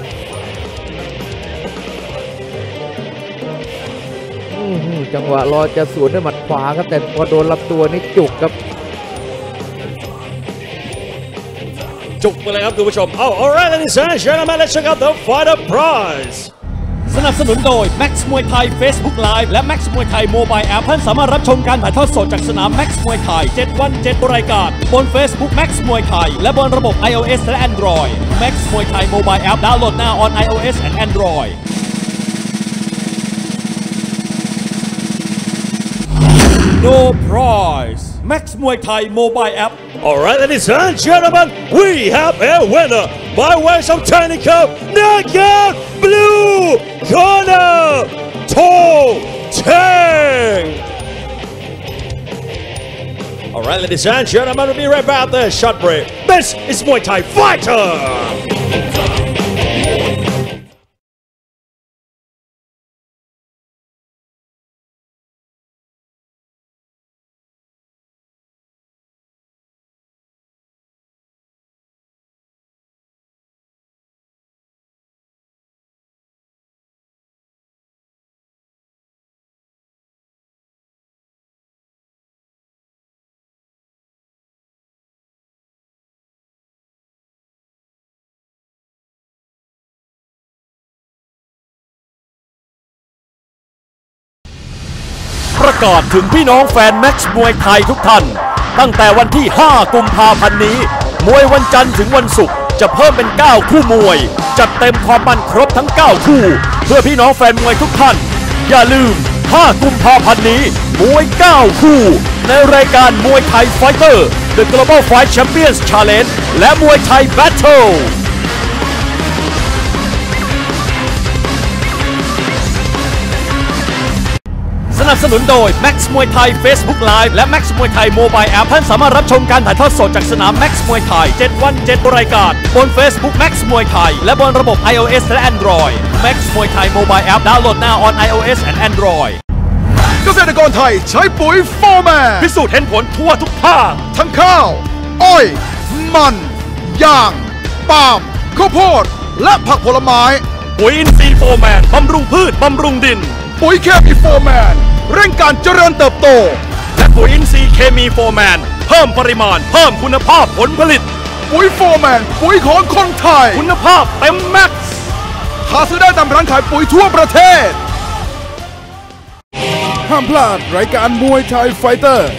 จังหวะรอจะสวนด้วยหมัดขวาครับแต่พอโดนลำตัวนี่จุกครับจุกไปเลยครับคุณผู้ชมเอา alright ladies and gentlemen let's check out the fighter prize สนับสนุนโดย Max มวยไทย Facebook Live และ Max มวยไทย Mobile App ท่านสามารถรับชมการถ่ายทอดสดจากสนาม Max มวยไทยเจ็ดวันเจ็ดรายการบน Facebook Max มวยไทยและบนระบบ iOS และ Android Max มวยไทย Mobile App ดาวน์โหลด now on iOS and Android No prize Max มวยไทย Mobile App Alright ladies and gentlemen we have a winner by way of technical knockout blue corner Toe-Tang Alright ladies and gentlemen we'll be right back after a short break This is Muay Thai Fighter ประกาศถึงพี่น้องแฟนแม็กซ์มวยไทยทุกท่านตั้งแต่วันที่ห้ากุมภาพันธ์นี้มวยวันจันทร์ถึงวันศุกร์จะเพิ่มเป็นเก้าคู่มวยจัดเต็มความมันครบทั้งเก้าคู่เพื่อพี่น้องแฟนมวยทุกท่านอย่าลืมห้ากุมภาพันธ์นี้มวยเก้าคู่ในรายการมวยไทยไฟเตอร์ The Global Fight Champions Challenge และมวยไทย Battleสนับสนุนโดย Max มวยไทย Facebook Live และ Max มวยไทย Mobile App ท่านสามารถรับชมการถ่ายทอดสดจากสนาม Max มวยไทยเจ็ดวันเจ็ดรายการบน Facebook Max มวยไทยและบนระบบ iOS และ Android Max มวยไทย Mobile App ดาวน์โหลด now on iOS and Android เกษตรกรไทยใช้ปุ๋ยโฟร์แมนพิสูจน์เห็นผลทั่วทุกภาคทั้งข้าว อ้อย มันยางปาล์มข้าวโพดและผักผลไม้ปุ๋ยอินทรีย์โฟร์แมนบำรุงพืชบำรุงดินปุ๋ยเคมีโฟร์แมนเร่งการเจริญเติบโตและปุ๋ยอินทรีย์เคมีโฟร์แมนเพิ่มปริมาณเพิ่มคุณภาพผลผลิตปุ๋ยโฟร์แมนปุ๋ยของคนไทยคุณภาพเต็มแม็กซ์หาซื้อได้ตามร้านขายปุ๋ยทั่วประเทศห้ามพลาดรายการมวยไทยไฟเตอร์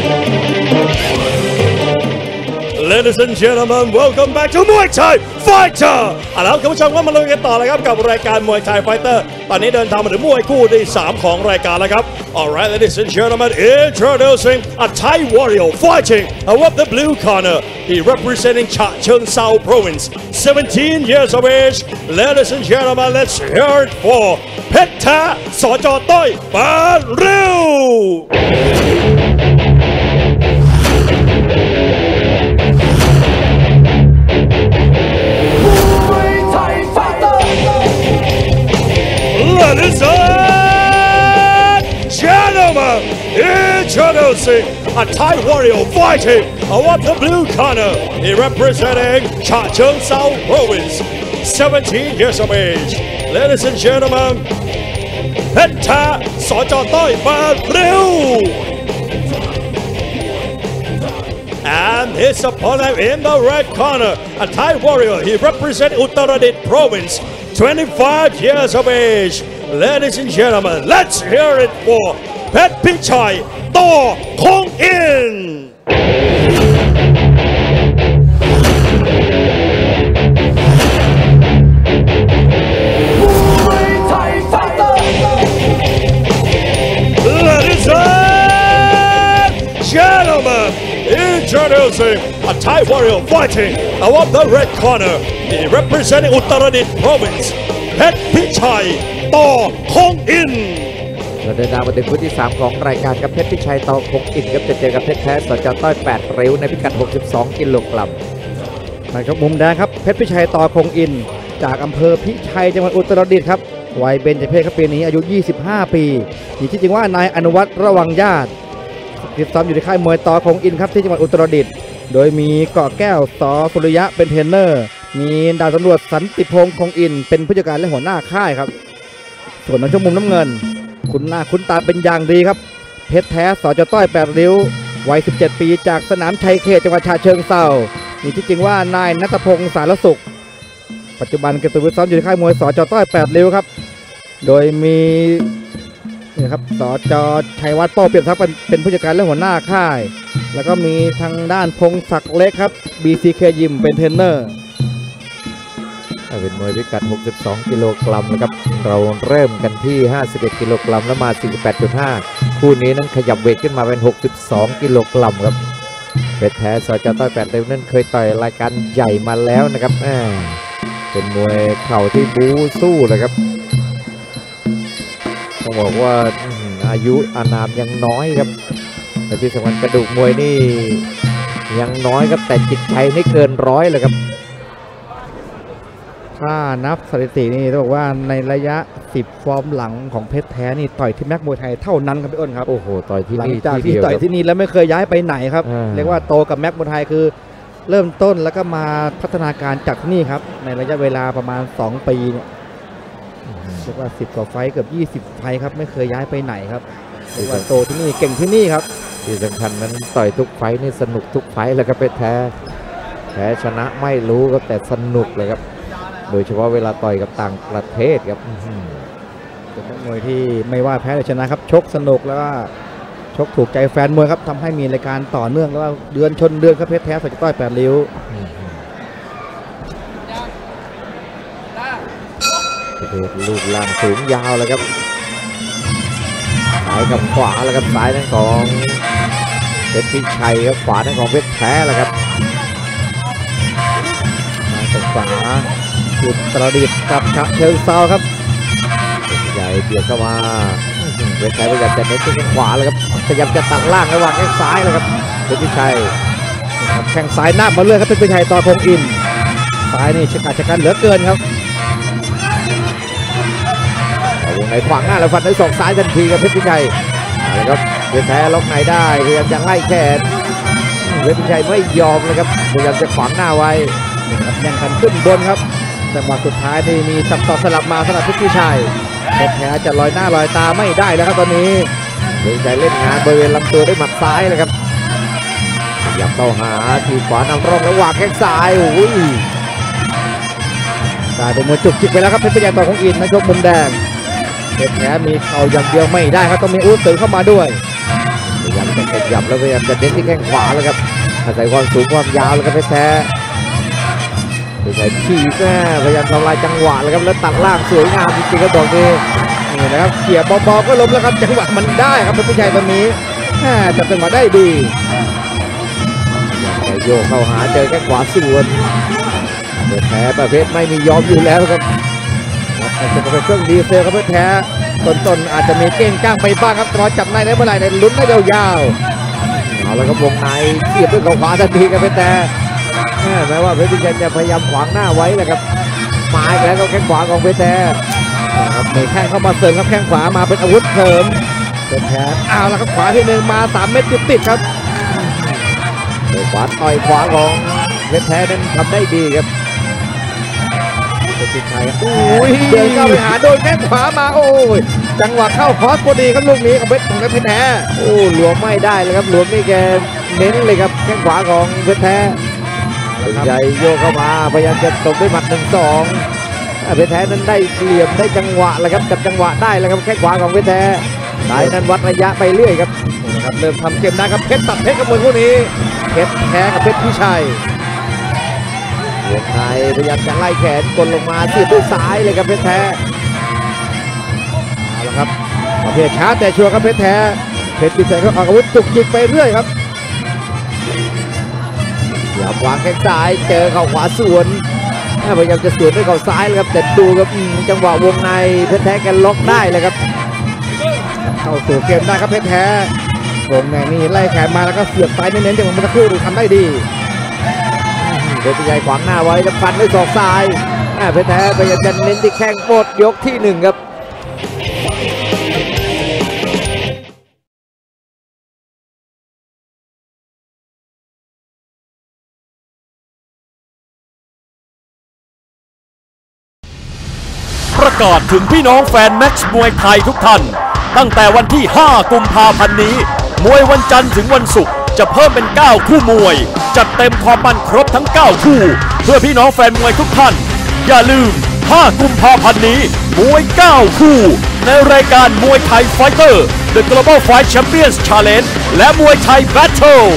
Ladies and gentlemen, welcome back to Muay Thai Fighter เอาละครับคุณผู้ชมก็มาลุยกันต่อเลยครับกับรายการมวยไทยไฟเตอร์ตอนนี้เดินทางมาถึงมวยคู่ที่สามของรายการแล้วครับ Alright, ladies and gentlemen, introducing a Thai warrior fighting out of the blue corner. He representing Cha Cheong Sao Province, seventeen years of age. Ladies and gentlemen, let's hear it for เพชรแท้สจ.ต้อยปานริ้วLadies and gentlemen, introducing a Thai warrior fighting out of the blue corner. He representing Cha Cheong Sao Province, seventeen years of age. Ladies and gentlemen, เพชรแท้สจ.ต้อยปานริ้ว And his opponent in the red corner, a Thai warrior. He represents Uttaradit Province, twenty-five years of age. Ladies and gentlemen, let's hear it for Pet Pichai To Kong In. Ladies and gentlemen, introducing a Thai warrior fighting out of the red corner. He represents Uttaradit Province, Pet Pichai To Kong In. เราเดินทางมาถึงคู่ที่สามของรายการกับเพชรพิชัย ตอ คงอินครับจะเจอกับเพชรแท้สจ.ต้อยแปดริ้วในพิกัดหกสิบสองกิโลกรัมนักชกมุมแดงครับเพชรพิชัย ตอ คงอินจากอำเภอพิชัยจังหวัดอุตรดิตถ์ครับวัยเบญจเพศครับปีนี้อายุยี่สิบห้าปีมีชื่อจริงว่านายอนุวัฒน์ระวังญาติติดซ้อมอยู่ในค่ายมวย ตอ คงอินครับที่จังหวัดอุตรดิตถ์โดยมีเกาะแก้วสอสุริยะเป็นเทรนเนอร์มีดาวตำรวจสันติพงษ์คงอินเป็นผู้จัดการและหัวหน้าค่ายครับส่วนนักชกมุมน้ำเงินคุ้นหน้าคุ้นตาเป็นอย่างดีครับเพชรแท้สจ.ต้อยแปดริ้ววัยสิบเจ็ดปีจากสนามชัยเขตจังหวัดฉะเชิงเทรามีที่จริงว่านายณัฐพงศ์สารสุขปัจจุบันเก็บตัวฝึกซ้อมอยู่ในค่ายมวยสจ.ต้อยแปดริ้วครับโดยมีนี่ครับสจ.ชัยวัฒน์ป้อเปี่ยมทรัพย์เป็นผู้จัดการและหัวหน้าค่ายแล้วก็มีทางด้านพงศักดิ์เล็กครับ บี ซี เค ยิมเป็นเทรนเนอร์เป็นมวยพิกัดหกสิบสองกิโลกรัมนะครับเราเริ่มกันที่ห้าสิบเอ็ดกิโลกรัมแล้วมา สี่สิบแปดจุดห้า คู่นี้นั้นขยับเวทขึ้นมาเป็นหกสิบสองกิโลกรัมครับเพชรแท้สจ.ต้อยแปดริ้วนั้นเคยต่อยรายการใหญ่มาแล้วนะครับเป็นมวยเข่าที่บู๊สู้เลยครับต้องบอกว่าอายุอานามยังน้อยครับแต่ที่สำคัญกระดูกมวยนี่ยังน้อยครับแต่จิตใจนี่เกินร้อยเลยครับถ้านับสถิตินี่ต้องบอกว่าในระยะสิบฟอร์มหลังของเพชรแท้นี่ต่อยที่แม็กมวยไทยเท่านั้นครับพี่อ้นครับโอ้โหต่อยที่นี่หลังจากที่ต่อยที่นี่แล้วไม่เคยย้ายไปไหนครับเรียกว่าโตกับแม็กมวยไทยคือเริ่มต้นแล้วก็มาพัฒนาการจากที่นี่ครับในระยะเวลาประมาณสองปีเนี่ยเรียกว่าสิบกว่าไฟเกือบยี่สิบไฟครับไม่เคยย้ายไปไหนครับเรียกว่าโตที่นี่เก่งที่นี่ครับที่สำคัญนั้นต่อยทุกไฟนี่สนุกทุกไฟแล้วก็เพชรแท้แพ้ชนะไม่รู้ครับแต่สนุกเลยครับโดยเฉพาะเวลาต่อยกับต่างประเทศครับเป็นมวยที่ไม่ว่าแพ้หรือชนะครับชกสนุกแล้วก็ชกถูกใจแฟนมวยครับทำให้มีรายการต่อเนื่องแล้วว่าเดือนชนเดือนครับเพชรแท้สักต้อยแปดริ้วลูกล่างสูงยาวเลยครับซ้ายกับขวาแล้วครับซ้ายนั่นของเพชรพิชัยครับขวานั่นของเพชรแท้แล้วครับซ้ายกับขวาจุดตรดิตกับฉะเชิงเซาครับเพชรใหญ่เบียดเข้ามาเพชรแท้พยายามจะเน้นที่แข้งขวาเลยครับพยายามจะตัดล่างระหว่างแข้งซ้ายเลยครับเพชรพิชัยแข้งซ้ายหน้ามาเรื่อยครับเพชรพิชัยต่อคงอินซ้ายนี่ชะกาชะกันเหลือเกินครับวงในขวางหน้าแล้วฟันด้วยศอกซ้ายทันทีกับเพชรพิชัยแล้วครับเพชรแท้ล็อกในได้พยายามจะไล่แขนเพชรพิชัยไม่ยอมเลยครับพยายามจะขวางหน้าไว้ยังกันขึ้นบนครับจังหวะสุดท้ายนี่มีสับต่อสลับมาสำหรับเพชรพิชัยเพชรแท้จะลอยหน้าลอยตาไม่ได้แล้วครับตอนนี้เพชรพิชัยเล่นงานบริเวณลำตัวด้วยหมัดซ้ายเลยครับหยับเข้าหาทีขวานำร่องแล้ววางแข้งซ้ายโอ้ยกลายเป็นมวยจุกจิกไปแล้วครับเพชรพิชัยต่อของอินนักชกมุมแดงเพชรแท้มีเข่าอย่างเดียวไม่ได้ครับต้องมีอาวุธเสริมเข้ามาด้วยพยายามจะขยับแล้วพยายามจะเน้นที่แข้งขวาแล้วครับอาศัยความสูงความยาวแล้วครับเพชรแท้เพชรแท้ขี่แม่พยายามทำลายจังหวะแล้วครับแล้วตัดล่างสวยงามจริงๆครับดอกนี้นี่นะครับเขี่ยเบาๆก็ล้มแล้วครับจังหวะมันได้ครับเพชรพิชัยตอนนี้จับจังหวะได้ดีโยกเข้าหาเจอแข้งขวาสวนเพชรแท้ประเภทไม่มียอมอยู่แล้วครับจะเป็นเครื่องดีเซลครับเพชรแท้ต้นๆอาจจะมีเก้งก้างไปบ้างครับรอจับในได้เมื่อไหร่ในลุ้นได้ยาวๆเอาแล้วครับวงในเสียบด้วยขวาทันทีครับเพชรแท้แม้ว่าเพชรพิชัยจะพยายามขวางหน้าไว้แหละครับมาอีกแล้วก็แข้งขวาของเพชรแท้ครับมีแข้งเข้ามาเสริมครับแข้งขวามาเป็นอาวุธเสริมเพชรแท้เอาแล้วครับขวาที่หนึ่งมาสามเม็ดติดๆครับขวาต่อยขวาของเพชรแท้นั้นทำได้ดีครับเพชรพิชัยโอ้ยเดินเข้าไปหาโดนแข้งขวามาโอ้ยจังหวะเข้าคอสพอดีครับลูกนี้ของเพชรของเพชรแท้โอ้หลวมไม่ได้เลยครับหลวมนี่แกเน้นเลยครับแข้งขวาของเพชรแท้เพชรใหญ่โยกเข้ามาพยายามจะตบด้วยหมัดหนึ่งสองเพชรแท้นั้นได้เหลี่ยมได้จังหวะแล้วครับจับจังหวะได้แล้วครับแข้งขวาของเพชรแท้ซ้ายนั้นวัดระยะไปเรื่อยครับนะครับเริ่มทำเกมนะครับเพชรตัดเพชรกับมวยคู่นี้เพชรแท้กับเพชรพิชัยวงในพยายามจะไล่แขนกดลงมาเสียบด้วยซ้ายเลยครับเพชรแท้เอาละครับประเภทช้าแต่ชัวร์ครับเพชรแท้เพชรพิชัยก็ออกอาวุธจุกจิกไปเรื่อยครับพยายามวางแข้งซ้ายเจอเข่าขวาสวนพยายามจะสวนด้วยเข่าซ้ายเลยครับแต่ดูครับจังหวะวงในเพชรแท้กันล็อกได้เลยครับเข้าสู่เกมได้ครับเพชรแท้วงในนี่ไล่แขนมาแล้วก็เสียบซ้ายเน้นๆจังหวะเมื่อสักครู่ดูทำได้ดีเพชรใหญ่ขวางหน้าไว้แล้วฟันด้วยศอกซ้ายเพชรแท้พยายามจะเน้นที่แข้งหมดยกที่หนึ่งครับประกาศถึงพี่น้องแฟนแม็กซ์มวยไทยทุกท่านตั้งแต่วันที่ห้ากุมภาพันธ์นี้มวยวันจันทร์ถึงวันศุกร์จะเพิ่มเป็นเก้าคู่มวยจัดเต็มความมันครบทั้งเก้าคู่เพื่อพี่น้องแฟนมวยทุกท่านอย่าลืมห้ากุมภาพันธ์นี้มวยเก้าคู่ในรายการมวยไทยไฟเตอร์ The Global Fight Champions Challenge และมวยไทย Battle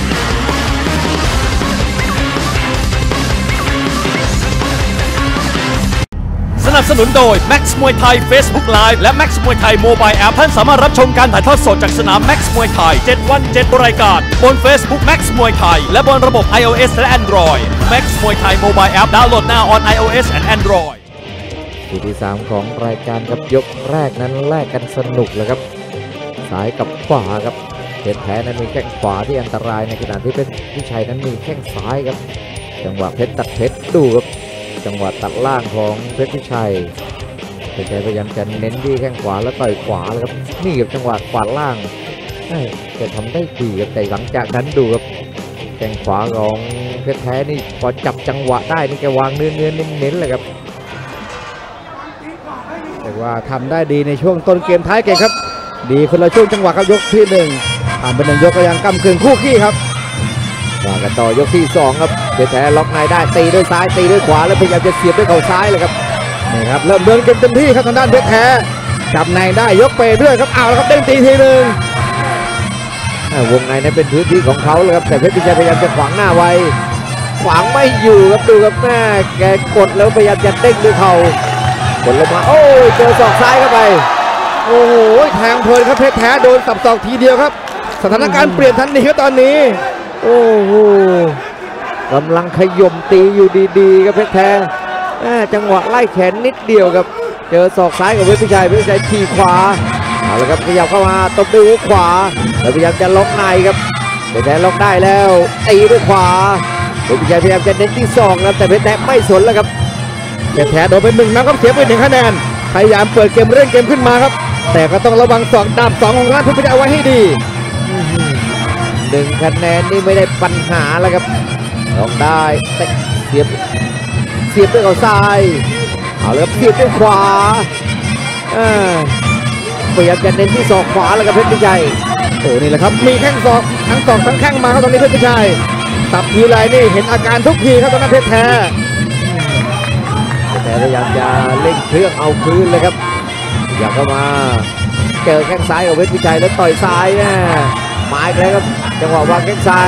สนับสนุนโดย Max มวยไทย Facebook Live และ Max มวยไทย Mobile App ท่านสามารถรับชมการถ่ายทอดสดจากสนาม Max มวยไทยเจ็ดวันเจ็ดรายการบน Facebook Max มวยไทยและบนระบบ iOS และ Android Max มวยไทย Mobile App ดาวน์โหลดหน้า on iOS and Android คู่ที่สามของรายการครับยกแรกนั้นแลกกันสนุกเลยครับซ้ายกับขวาครับเพชรแท้นั้นมีแข้งขวาที่อันตรายในขณะที่เพชรพิชัยนั้นมีแข้งซ้ายครับจังหวะเพชรตัดเพชรดูครับจังหวะตัดล่างของเพชรพิชัยเพชรชัยพยายามจะเน้นที่แข้งขวาแล้วต่อยขวาแล้วครับนี่กับจังหวะขวาล่างแกทำได้ดีครับแต่หลังจากนั้นดูครับแข้งขวาของเพชรแท้นี่พอจับจังหวะได้นี่แกวางเนื้อเนื้อเน้นๆเลยครับแต่ว่าทำได้ดีในช่วงต้นเกมท้ายเกมครับดีคนละช่วงจังหวะครับยกที่หนึ่งผ่านไปหนึ่งยกก็ยังกำกึ่งคู่ขี้ครับว่ากันต่อยกที่สองครับเพชรแท้ล็อกในได้ตีด้วยซ้ายตีด้วยขวาแล้วพยายามจะเสียบด้วยเข่าซ้ายเลยครับนี่ครับเริ่มเดินเกมเต็มที่ครับทางด้านเพชรแท้จับในได้ยกไปเรื่อยครับเอาแล้วครับเด้งตีทีหนึ่งวงในนั้นเป็นพื้นที่ของเขาเลยครับแต่เพชรพิชัยพยายามจะขวางหน้าไว้ขวางไม่อยู่ครับดูครับแม่แกกดแล้วพยายามจะเด้งด้วยเข่ากดลงมาโอ้ยเจอศอกซ้ายเข้าไปโอ้โหแทงเพลินครับเพชรแท้โดนสับศอกทีเดียวครับสถานการณ์เปลี่ยนทันทีครับตอนนี้โอ้โหกำลังขย่มตีอยู่ดีๆครับเพชรแท้จังหวะไล่แขนนิดเดียวครับเจอศอกซ้ายของเพชรพิชัยเพชรพิชัยขี่ขวาเอาละครับขยับเข้ามาตบด้วยขวาแล้วพยายามจะล็อกในครับเพชรแท้ล็อกได้แล้วตีด้วยขวาเพชรพิชัยพยายามจะเน้นที่ศอกครับแต่เพชรแท้ไม่สนแล้วครับเพชรแท้โดนไปหนึ่งนับครับเสียไปหนึ่งคะแนนพยายามเปิดเกมเร่งเกมขึ้นมาครับแต่ก็ต้องระวังศอกดาบสองของร้านเพชรพิชัยเอาไว้ให้ดีหนึ่งคะแนนนี่ไม่ได้ปัญหาแล้วครับลองได้แต่เสียบเสียบด้วยเขาซ้ายเอาเลยครับเสียบด้วยขวาพยายามจะเน้นที่ศอกขวาแล้วครับเพชรพิชัยโอ้นี่แหละครับมีแข้งศอกทั้งศอกทั้งแข้งมาครับตรงนี้เพชรพิชัยตับทีไรนี่เห็นอาการทุกทีครับตอนนั้นเพชรแท้แต่พยายามจะเล่นเครื่องเอาคืนเลยครับอยากเข้ามาเจอแข้งซ้ายของเพชรพิชัยแล้วต่อยซ้ายนะหมายไปแล้วครับจังหวะวางแข้งซ้าย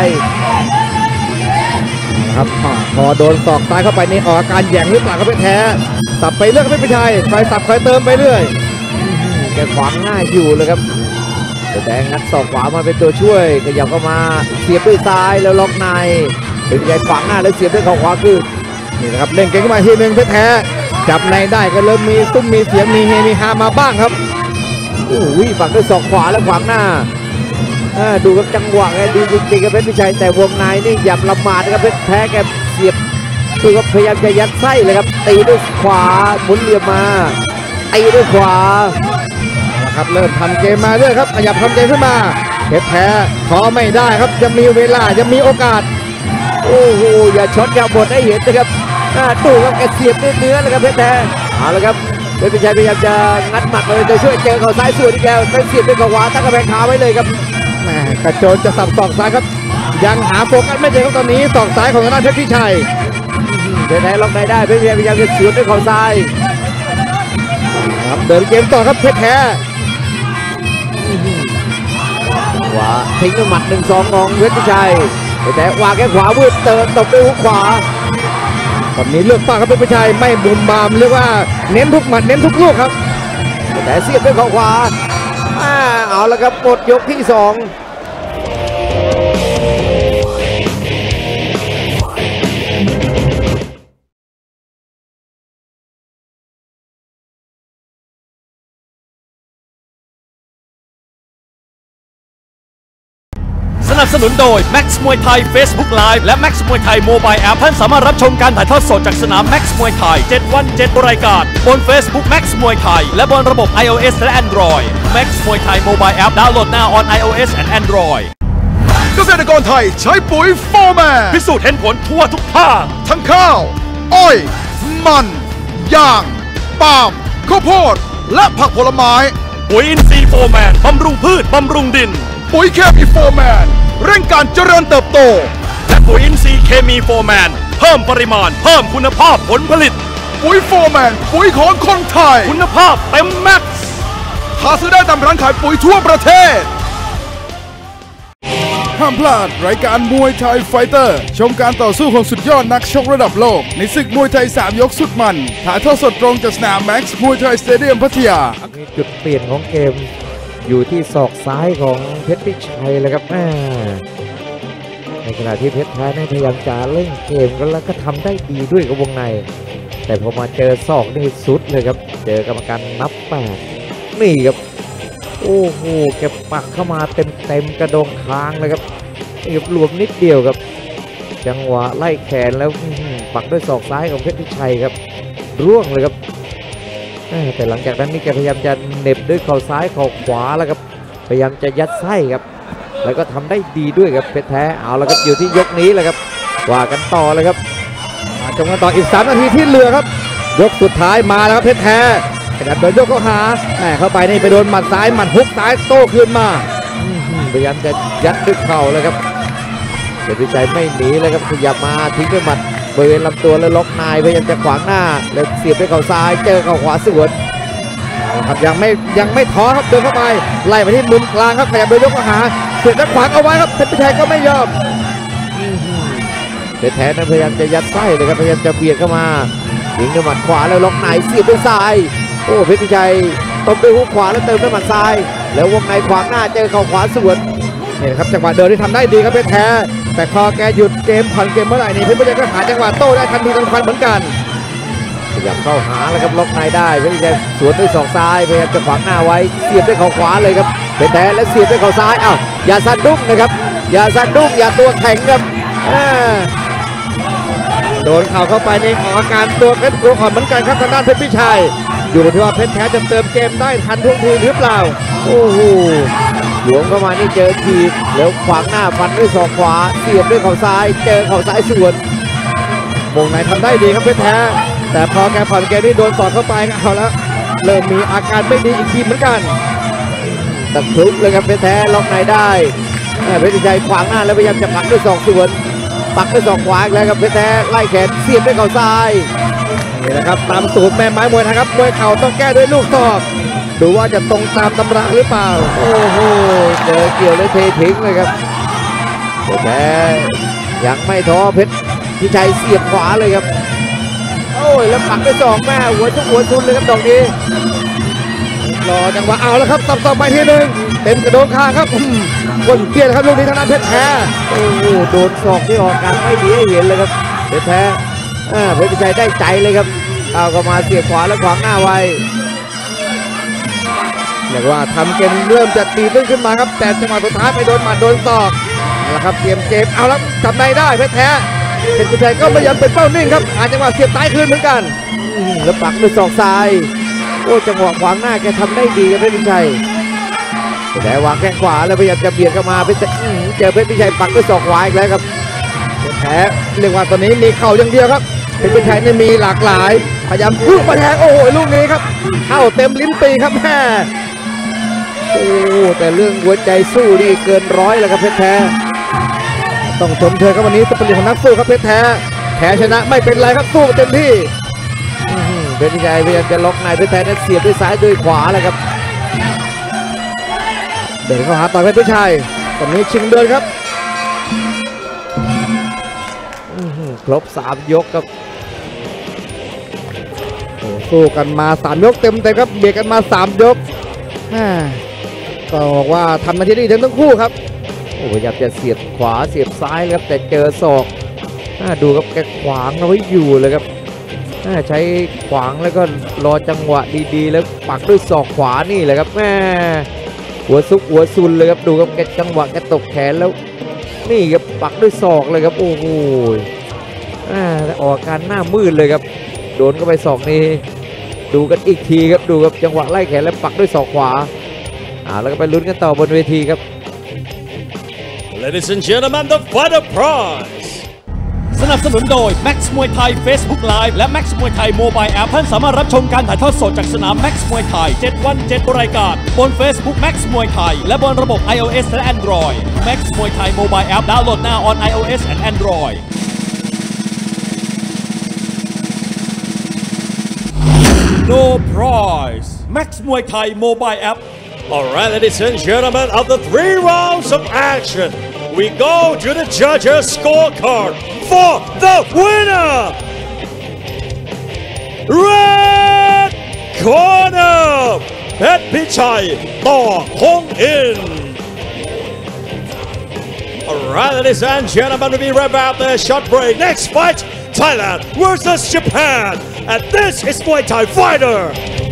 ครับพอโดนศอกซ้ายเข้าไปนี่ออกอาการแย่งหรือเปล่าครับเพชรแท้ตับไปเรื่อยไม่เป็นไรคอยตับคอยเติมไปเรื่อยแกขวางหน้าอยู่เลยครับแต่งัดศอกขวามาเป็นตัวช่วยขยับเข้ามาเสียบด้วยซ้ายแล้วล็อกในเพชรพิชัยขวางหน้าแล้วเสียบด้วยเข่าขวาคือนี่นะครับเล่นเก่งขึ้นมาทีหนึ่งเพชรแท้จับในได้ก็เริ่มมีตุ้มมีเสียงมีเฮมีฮามาบ้างครับโอ้ยฝังด้วยศอกขวาแล้วขวางหน้าดูกับจังหวะแกดีจริงๆกับเพชรพิชัยแต่วงในนี่หยับละหมาดนะครับเพชรแท้แกเสียบคือก็พยายามจะยัดไส้เลยครับตีด้วยขวาหมุนเหลี่ยมมาตีด้วยขวาครับเริ่มทำเกมมาเรื่อยครับขยับทำเกมขึ้นมาเพชรแท้ขอไม่ได้ครับยังมีเวลายังมีโอกาสโอ้โหอย่าช็อตอย่าบดให้เห็นนะครับดูครับแกเสียบด้วยเนื้อเลยครับเพชรแท้เอาละครับเพชรพิชัยพยายามจะงัดหมัดเลยจะช่วยเจอเข่าซ้ายสวนที่แกไปเสียบด้วยเข่าขวาตั้งกระแพงขาไว้เลยครับแหมกระโจนจะสับศอกซ้ายครับยังหาโฟกัสไม่เจอครับตอนนี้ศอกซ้ายของทางด้านเพชรพิชัยเพชรแท้ล็อกได้ได้เพชรพิชัยพยายามจะสวนด้วยเข่าซ้ายครับเดินเกมต่อครับเพชรแท้ขวาทิ้งด้วยหมัดหนึ่งสองของเพชรพิชัยแต่วางแค่ขวาวืดเติมตบด้วยหุกขวาตอนนี้เลือกป้าครับเพชรพิชัยไม่บุมบามเรียกว่าเน้นทุกหมัดเน้นทุกลูกครับแต่เสียบด้วยเข่าขวาเอาละครับหมดยกที่สองสนับสนุนโดย Max มวยไทย Facebook Live และ Max มวยไทย Mobile App ท่านสามารถรับชมการถ่ายทอดสดจากสนาม Max มวยไทยเจ็ดวันเจ็ดรายการบน Facebook Max มวยไทยและบนระบบ iOS และ Android Max มวยไทย Mobile App ดาวน์โหลด now on iOS and Android เกษตรกรไทยใช้ปุ๋ยโฟร์แมนพิสูจน์เห็นผลทั่วทุกภาคทั้งข้าวอ้อยมันยางปาล์มข้าวโพดและผักผลไม้ปุ๋ยอินทรีย์โฟร์แมนบำรุงพืชบำรุงดินปุ๋ยเคมีโฟร์แมนเร่งการเจริญเติบโตและปุ๋ยอินทรีย์เคมีโฟร์แมนเพิ่มปริมาณเพิ่มคุณภาพผลผลิตปุ๋ยโฟร์แมนปุ๋ยของคนไทยคุณภาพเต็มแม็กซ์หาซื้อได้ตามร้านขายปุ๋ยทั่วประเทศห้ามพลาดรายการมวยไทยไฟเตอร์ชมการต่อสู้ของสุดยอดนักชกระดับโลกในศึกมวยไทยสามยกสุดมันถ่ายทอดสดตรงจากสนามแม็กซ์มวยไทยสเตเดียมพัทยาจุดเปลี่ยนของเกมอยู่ที่ศอกซ้ายของเพชรพิชัยเลยครับในขณะที่เพชรแท้พยายามจะเล่นเกมกันแล้วก็ทำได้ดีด้วยกับวงในแต่พอมาเจอศอกนี่สุดเลยครับเจอกรรมการนับแปดนี่ครับโอ้โหแกปักเข้ามาเต็มเต็มกระโดงคางเลยครับเก็บรวมนิดเดียวครับจังหวะไล่แขนแล้วปักด้วยศอกซ้ายของเพชรพิชัยครับร่วงเลยครับแต่หลังจากนั้นนี่แกพยายามจะเหน็บด้วยเข่าซ้ายเข่าขวาแล้วครับพยายามจะยัดไส้ครับแล้วก็ทำได้ดีด้วยครับเพชรแท้เอาแล้วครับอยู่ที่ยกนี้แหละครับว่ากันต่อเลยครับจงกันต่ออีกสามนาทีที่เหลือครับยกสุดท้ายมาแล้วครับเพชรแท้ขยับเดินยกเข้าหาแหมเข้าไปนี่ไปโดนหมัดซ้ายหมัดฮุกซ้ายโต้คืนมาพยายามจะยัดด้วยเข่าเลยครับเพชรพิชัยไม่หนีเลยครับขยับมาทิ้งด้วยหมัดบริเวณลำตัวแล้วล็อกนายพยายามจะขวางหน้าแล้วเสียบด้วยเข่าซ้ายเจอเข่าขวาสวนครับยังไม่ยังไม่ท้อครับเดินเข้าไปไล่ไปที่มุมกลางครับขยับโดยยกมาหาเสียบและขวางเอาไว้ครับเพชรพิชัยก็ไม่ยอมเพชรแท้นั้นพยายามจะยัดไส้เลยครับพยายามจะเบียดเข้ามายิงด้วยหมัดขวาแล้วล็อกในเสียบด้วยซ้ายโอ้เพชรพิชัยตบด้วยฮุกขวาแล้วเติมด้วยหมัดซ้ายแล้ววงในขวางหน้าเจอเข่าขวาสวนนี่ครับจังหวะเดินที่ทำได้ดีครับเพชรแท้แต่พอแกหยุดเกมผ่อนเกมเมื่อไหร่นี่เพชรพิชัยก็หาจังหวะโต้ได้ทันทีทันควันเหมือนกันพยายามเข้าหาแล้วครับล็อกในได้เพชรพิชัยสวนด้วยศอกซ้ายพยายามจะขวางหน้าไว้เสียบด้วยเข่าขวาเลยครับเพชรแท้และเสียบด้วยเข่าซ้ายอ้าวอย่าสะดุ้งนะครับอย่าสะดุ้งอย่าตัวแข็งครับโดนเข่าเข้าไปในออกอาการตัวเพชรตัวอ่อนเหมือนกันครับทางด้านเพชรพิชัยอยู่ที่ว่าเพชรแท้จะเติมเกมได้ทันท่วงทีหรือเปล่าโอ้โหหลวมเข้ามานี่เจอทีบแล้วขวางหน้าฟันด้วยศอกขวาเสียบด้วยเข่าซ้ายเจอเข่าซ้ายสวนวงในทำได้ดีครับเพชรแท้แต่พอแกผ่อนเกมนี่โดนสอดเข้าไปเอาแล้วเริ่มมีอาการไม่ดีอีกทีเหมือนกันตะครุบเลยครับเพชรแท้ล็อกในได้เพชรชัยขวางหน้าแล้วพยายามจะปักด้วยศอกสวนปักด้วยศอกขวาอีกแล้วครับเพชรแท้ไล่แขนเสียบด้วยเข่าซ้ายนี่นะครับตามสูตรแม่ไม้มวยไทยครับมวยเข่าต้องแก้ด้วยลูกศอกดูว่าจะตรงตามตำราหรือเปล่าโอ้โหเจอเกี่ยวเลยเททิ้งเลยครับเพชรแท้ยังไม่ท้อเพชรพิชัยเสียบขวาเลยครับโอ้ยแล้วปักด้วยศอกแม่หัวชุกหัวชุนเลยครับดอกนี้รอจังหวะเอาแล้วครับตับต่อไปทีหนึ่งเต็มกระโดงคางครับคนเตี้ยครับลูกนี้ทางด้านเพชรแท้โอ้โหโดนศอกที่ออกการไม่ดีให้เห็นเลยครับเพชรแท้เพชรพิชัยได้ใจเลยครับเอาก็มาเสียบขวาแล้วขวางหน้าไว้เรียกว่าทำเกมเริ่มจะตีขึ้นขึ้นมาครับแต่จังหวะสุดท้ายไปโดนหมัดโดนศอกเอาละครับเตรียมเกมเอาแล้วจับในได้เพชรแท้เพชรพิชัยก็พยายามเป็นเป้านิ่งครับหาจังหวะเสียบซ้ายคืนเหมือนกันแล้วปักด้วยศอกซ้ายโอ้จังหวะขวางหน้าแกทำได้ดีครับเพชรพิชัยแต่วางแข้งขวาแล้วพยายามจะเบียดเข้ามาเพชรเจอเพชรพิชัยปักด้วยศอกขวาอีกแล้วครับแพ้เรียกว่าตอนนี้มีเข่าอย่างเดียวครับเพชรพิชัยนี่มีหลากหลายพยายามพุ่งมาแทงโอ้โหลูกนี้ครับเข้าเต็มลิ้นปีครับแม่โอ้แต่เรื่องหัวใจสู้นี่เกินร้อยแล้วครับเพชรแท้ต้องชมเธอครับวันนี้สปิริตของนักสู้ครับเพชรแท้แพ้ชนะไม่เป็นไรครับสู้เต็มที่เพชรพิชัยพยายามจะล็อกในเพชรแท้นั้นเสียบด้วยซ้ายด้วยขวาแล้วครับเดินเข้าหาต่อยเพชรพิชัยตอนนี้ชิงเดินครับครบสามยกครับโอ้สู้กันมาสามยกเต็มเต็มครับเบียดกันมาสามยกก็บอกว่าทำหน้าที่ดีทั้งคู่ครับโอ้พยายามจะเสียบขวาเสียบซ้ายครับแต่เจอศอกดูครับแกขวางเอาไว้อยู่เลยครับใช้ขวางแล้วก็รอจังหวะดีๆแล้วปักด้วยศอกขวานี่แหละครับแม่หัวซุกหัวซุนเลยครับดูครับแกจังหวะแกตกแขนแล้วนี่ครับปักด้วยศอกเลยครับโอ้โหออกการหน้ามืดเลยครับโดนเข้าไปศอกนี้ดูกันอีกทีครับดูครับจังหวะไล่แขนแล้วปักด้วยศอกขวาอ่าแล้วก็ไปลุ้นกันต่อบนเวทีครับ Ladies and gentlemen, the fighter prize สนับสนุนโดย Max มวยไทย Facebook Live และ Max มวยไทย Mobile App ท่านสามารถรับชมการถ่ายทอดสดจากสนาม Max มวยไทยเจ็ดวันเจ็ดรายการบน Facebook Max มวยไทยและบนระบบ iOS และ Android Max มวยไทย Mobile App ดาวน์โหลด now on iOS and Android No prize Max มวยไทย Mobile App Alright, ladies and gentlemen, after three rounds of action, we go to the judges' scorecard for the winner! Red corner, Pet Pichai To Hong In. Alright, ladies and gentlemen, we'll be right back after a short break. Next fight, Thailand versus Japan. And this is Muay Thai Fighter.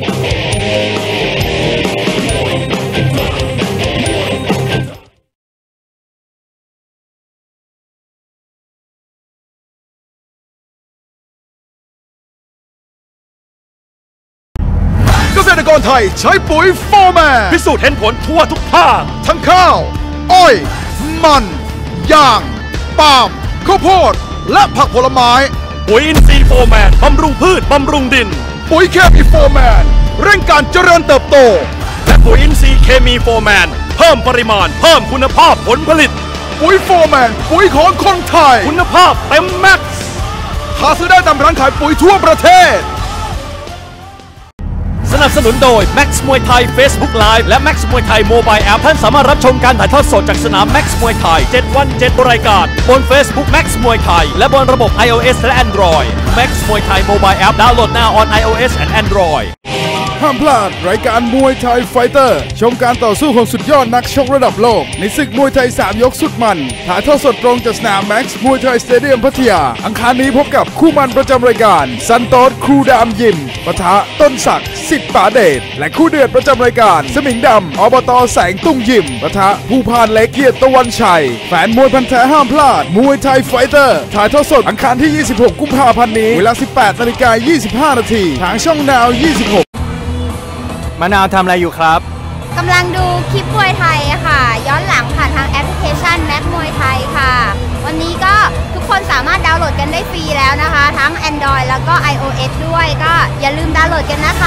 เกษตรกรไทยใช้ปุ๋ยโฟร์แมนพิสูจน์เห็นผลทั่วทุกภาคทั้งข้าวอ้อยมันยางปาล์มข้าวโพดและผักผลไม้ปุ๋ยอินทรีย์โฟร์แมนบำรุงพืชบำรุงดินปุ๋ยเคมีโฟร์แมนเร่งการเจริญเติบโตและปุ๋ยอินทรีย์เคมีโฟร์แมนเพิ่มปริมาณเพิ่มคุณภาพผลผลิตปุ๋ยโฟร์แมนปุ๋ยของคนไทยคุณภาพเต็มแม็กซ์หาซื้อได้ตามร้านขายปุ๋ยทั่วประเทศสนับสนุนโดย Max มวยไทย Facebook Live และ Max มวยไทย Mobile App ท่านสามารถรับชมการถ่ายทอดสดจากสนาม Max มวยไทย เจ็ด วัน เจ็ด รายการบน Facebook Max มวยไทยและบนระบบ iOS และ Android Max มวยไทย Mobile App Download now on iOS and Android ห้ามพลาดรายการมวยไทยไฟเตอร์ชมการต่อสู้ของสุดยอดนักชกระดับโลกในศึกมวยไทยสามยกสุดมันถ่ายทอดสดตรงจากสนามแม็กซ์มวยไทยสเตเดียมพัทยาอังคารนี้พบกับคู่มันประจำรายการซันโตสครูดามยิมปะทะต้นศักดิ์สิทธิ์ป๋าเดชและคู่เดือดประจำรายการสมิงดำอบตแสงตุ้งยิมปะทะผู้พานเล็กเกียรติตะวันชัยแฟนมวยพันธุ์แท้ห้ามพลาดมวยไทยไฟเตอร์ถ่ายทอดสดอังคารที่ยี่สิบหกกุมภาพันธ์นี้เวลา สิบแปดนาฬิกายี่สิบห้านาทีทางช่องนาวยี่สิบหกมะนาวทำอะไรอยู่ครับกำลังดูคลิปมวยไทยค่ะย้อนหลังผ่านทางแอปพลิเคชันแม็กมวยไทยค่ะวันนี้ก็ทุกคนสามารถดาวน์โหลดกันได้ฟรีแล้วนะคะทั้ง Android แล้วก็ iOS ด้วยก็อย่าลืมดาวน์โหลดกันนะคะ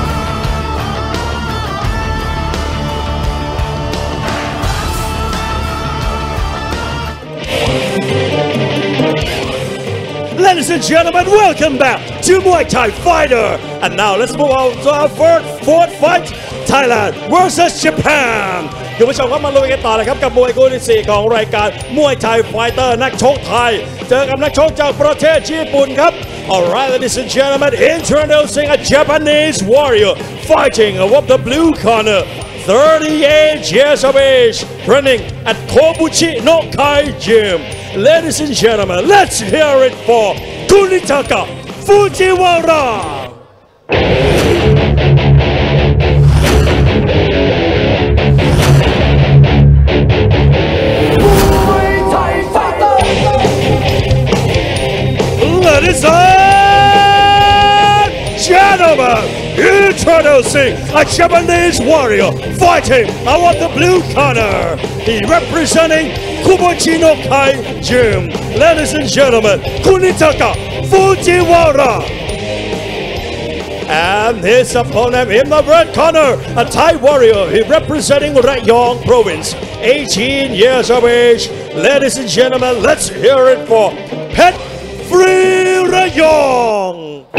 Ladies and gentlemen, welcome back to Muay Thai Fighter. And now let's move on to our fourth, fourth fight, Thailand versus Japan. คุณผู้ชมครับมาลุยกันต่อเลยครับกับมวยคู่ที่สี่ของรายการมวยไทยไฟเตอร์นักชกไทยเจอกับนักชกจากประเทศญี่ปุ่นครับ Alright, ladies and gentlemen, introducing a Japanese warrior fighting above the blue corner. thirty-eight years of age, training at Kobuchi no Kai Gym. Ladies and gentlemen, let's hear it for Kunitaka Fujiwara. Ladies and gentlemen, introducing a Japanese warrior fighting out the blue corner. He representing Kobuchi no Kai Gym. Ladies and gentlemen, Kunitaka Fujiwara. And his opponent in the red corner, a Thai warrior. He representing Rayong Province, eighteen years of age. Ladies and gentlemen, let's hear it for Pet Free Rayong.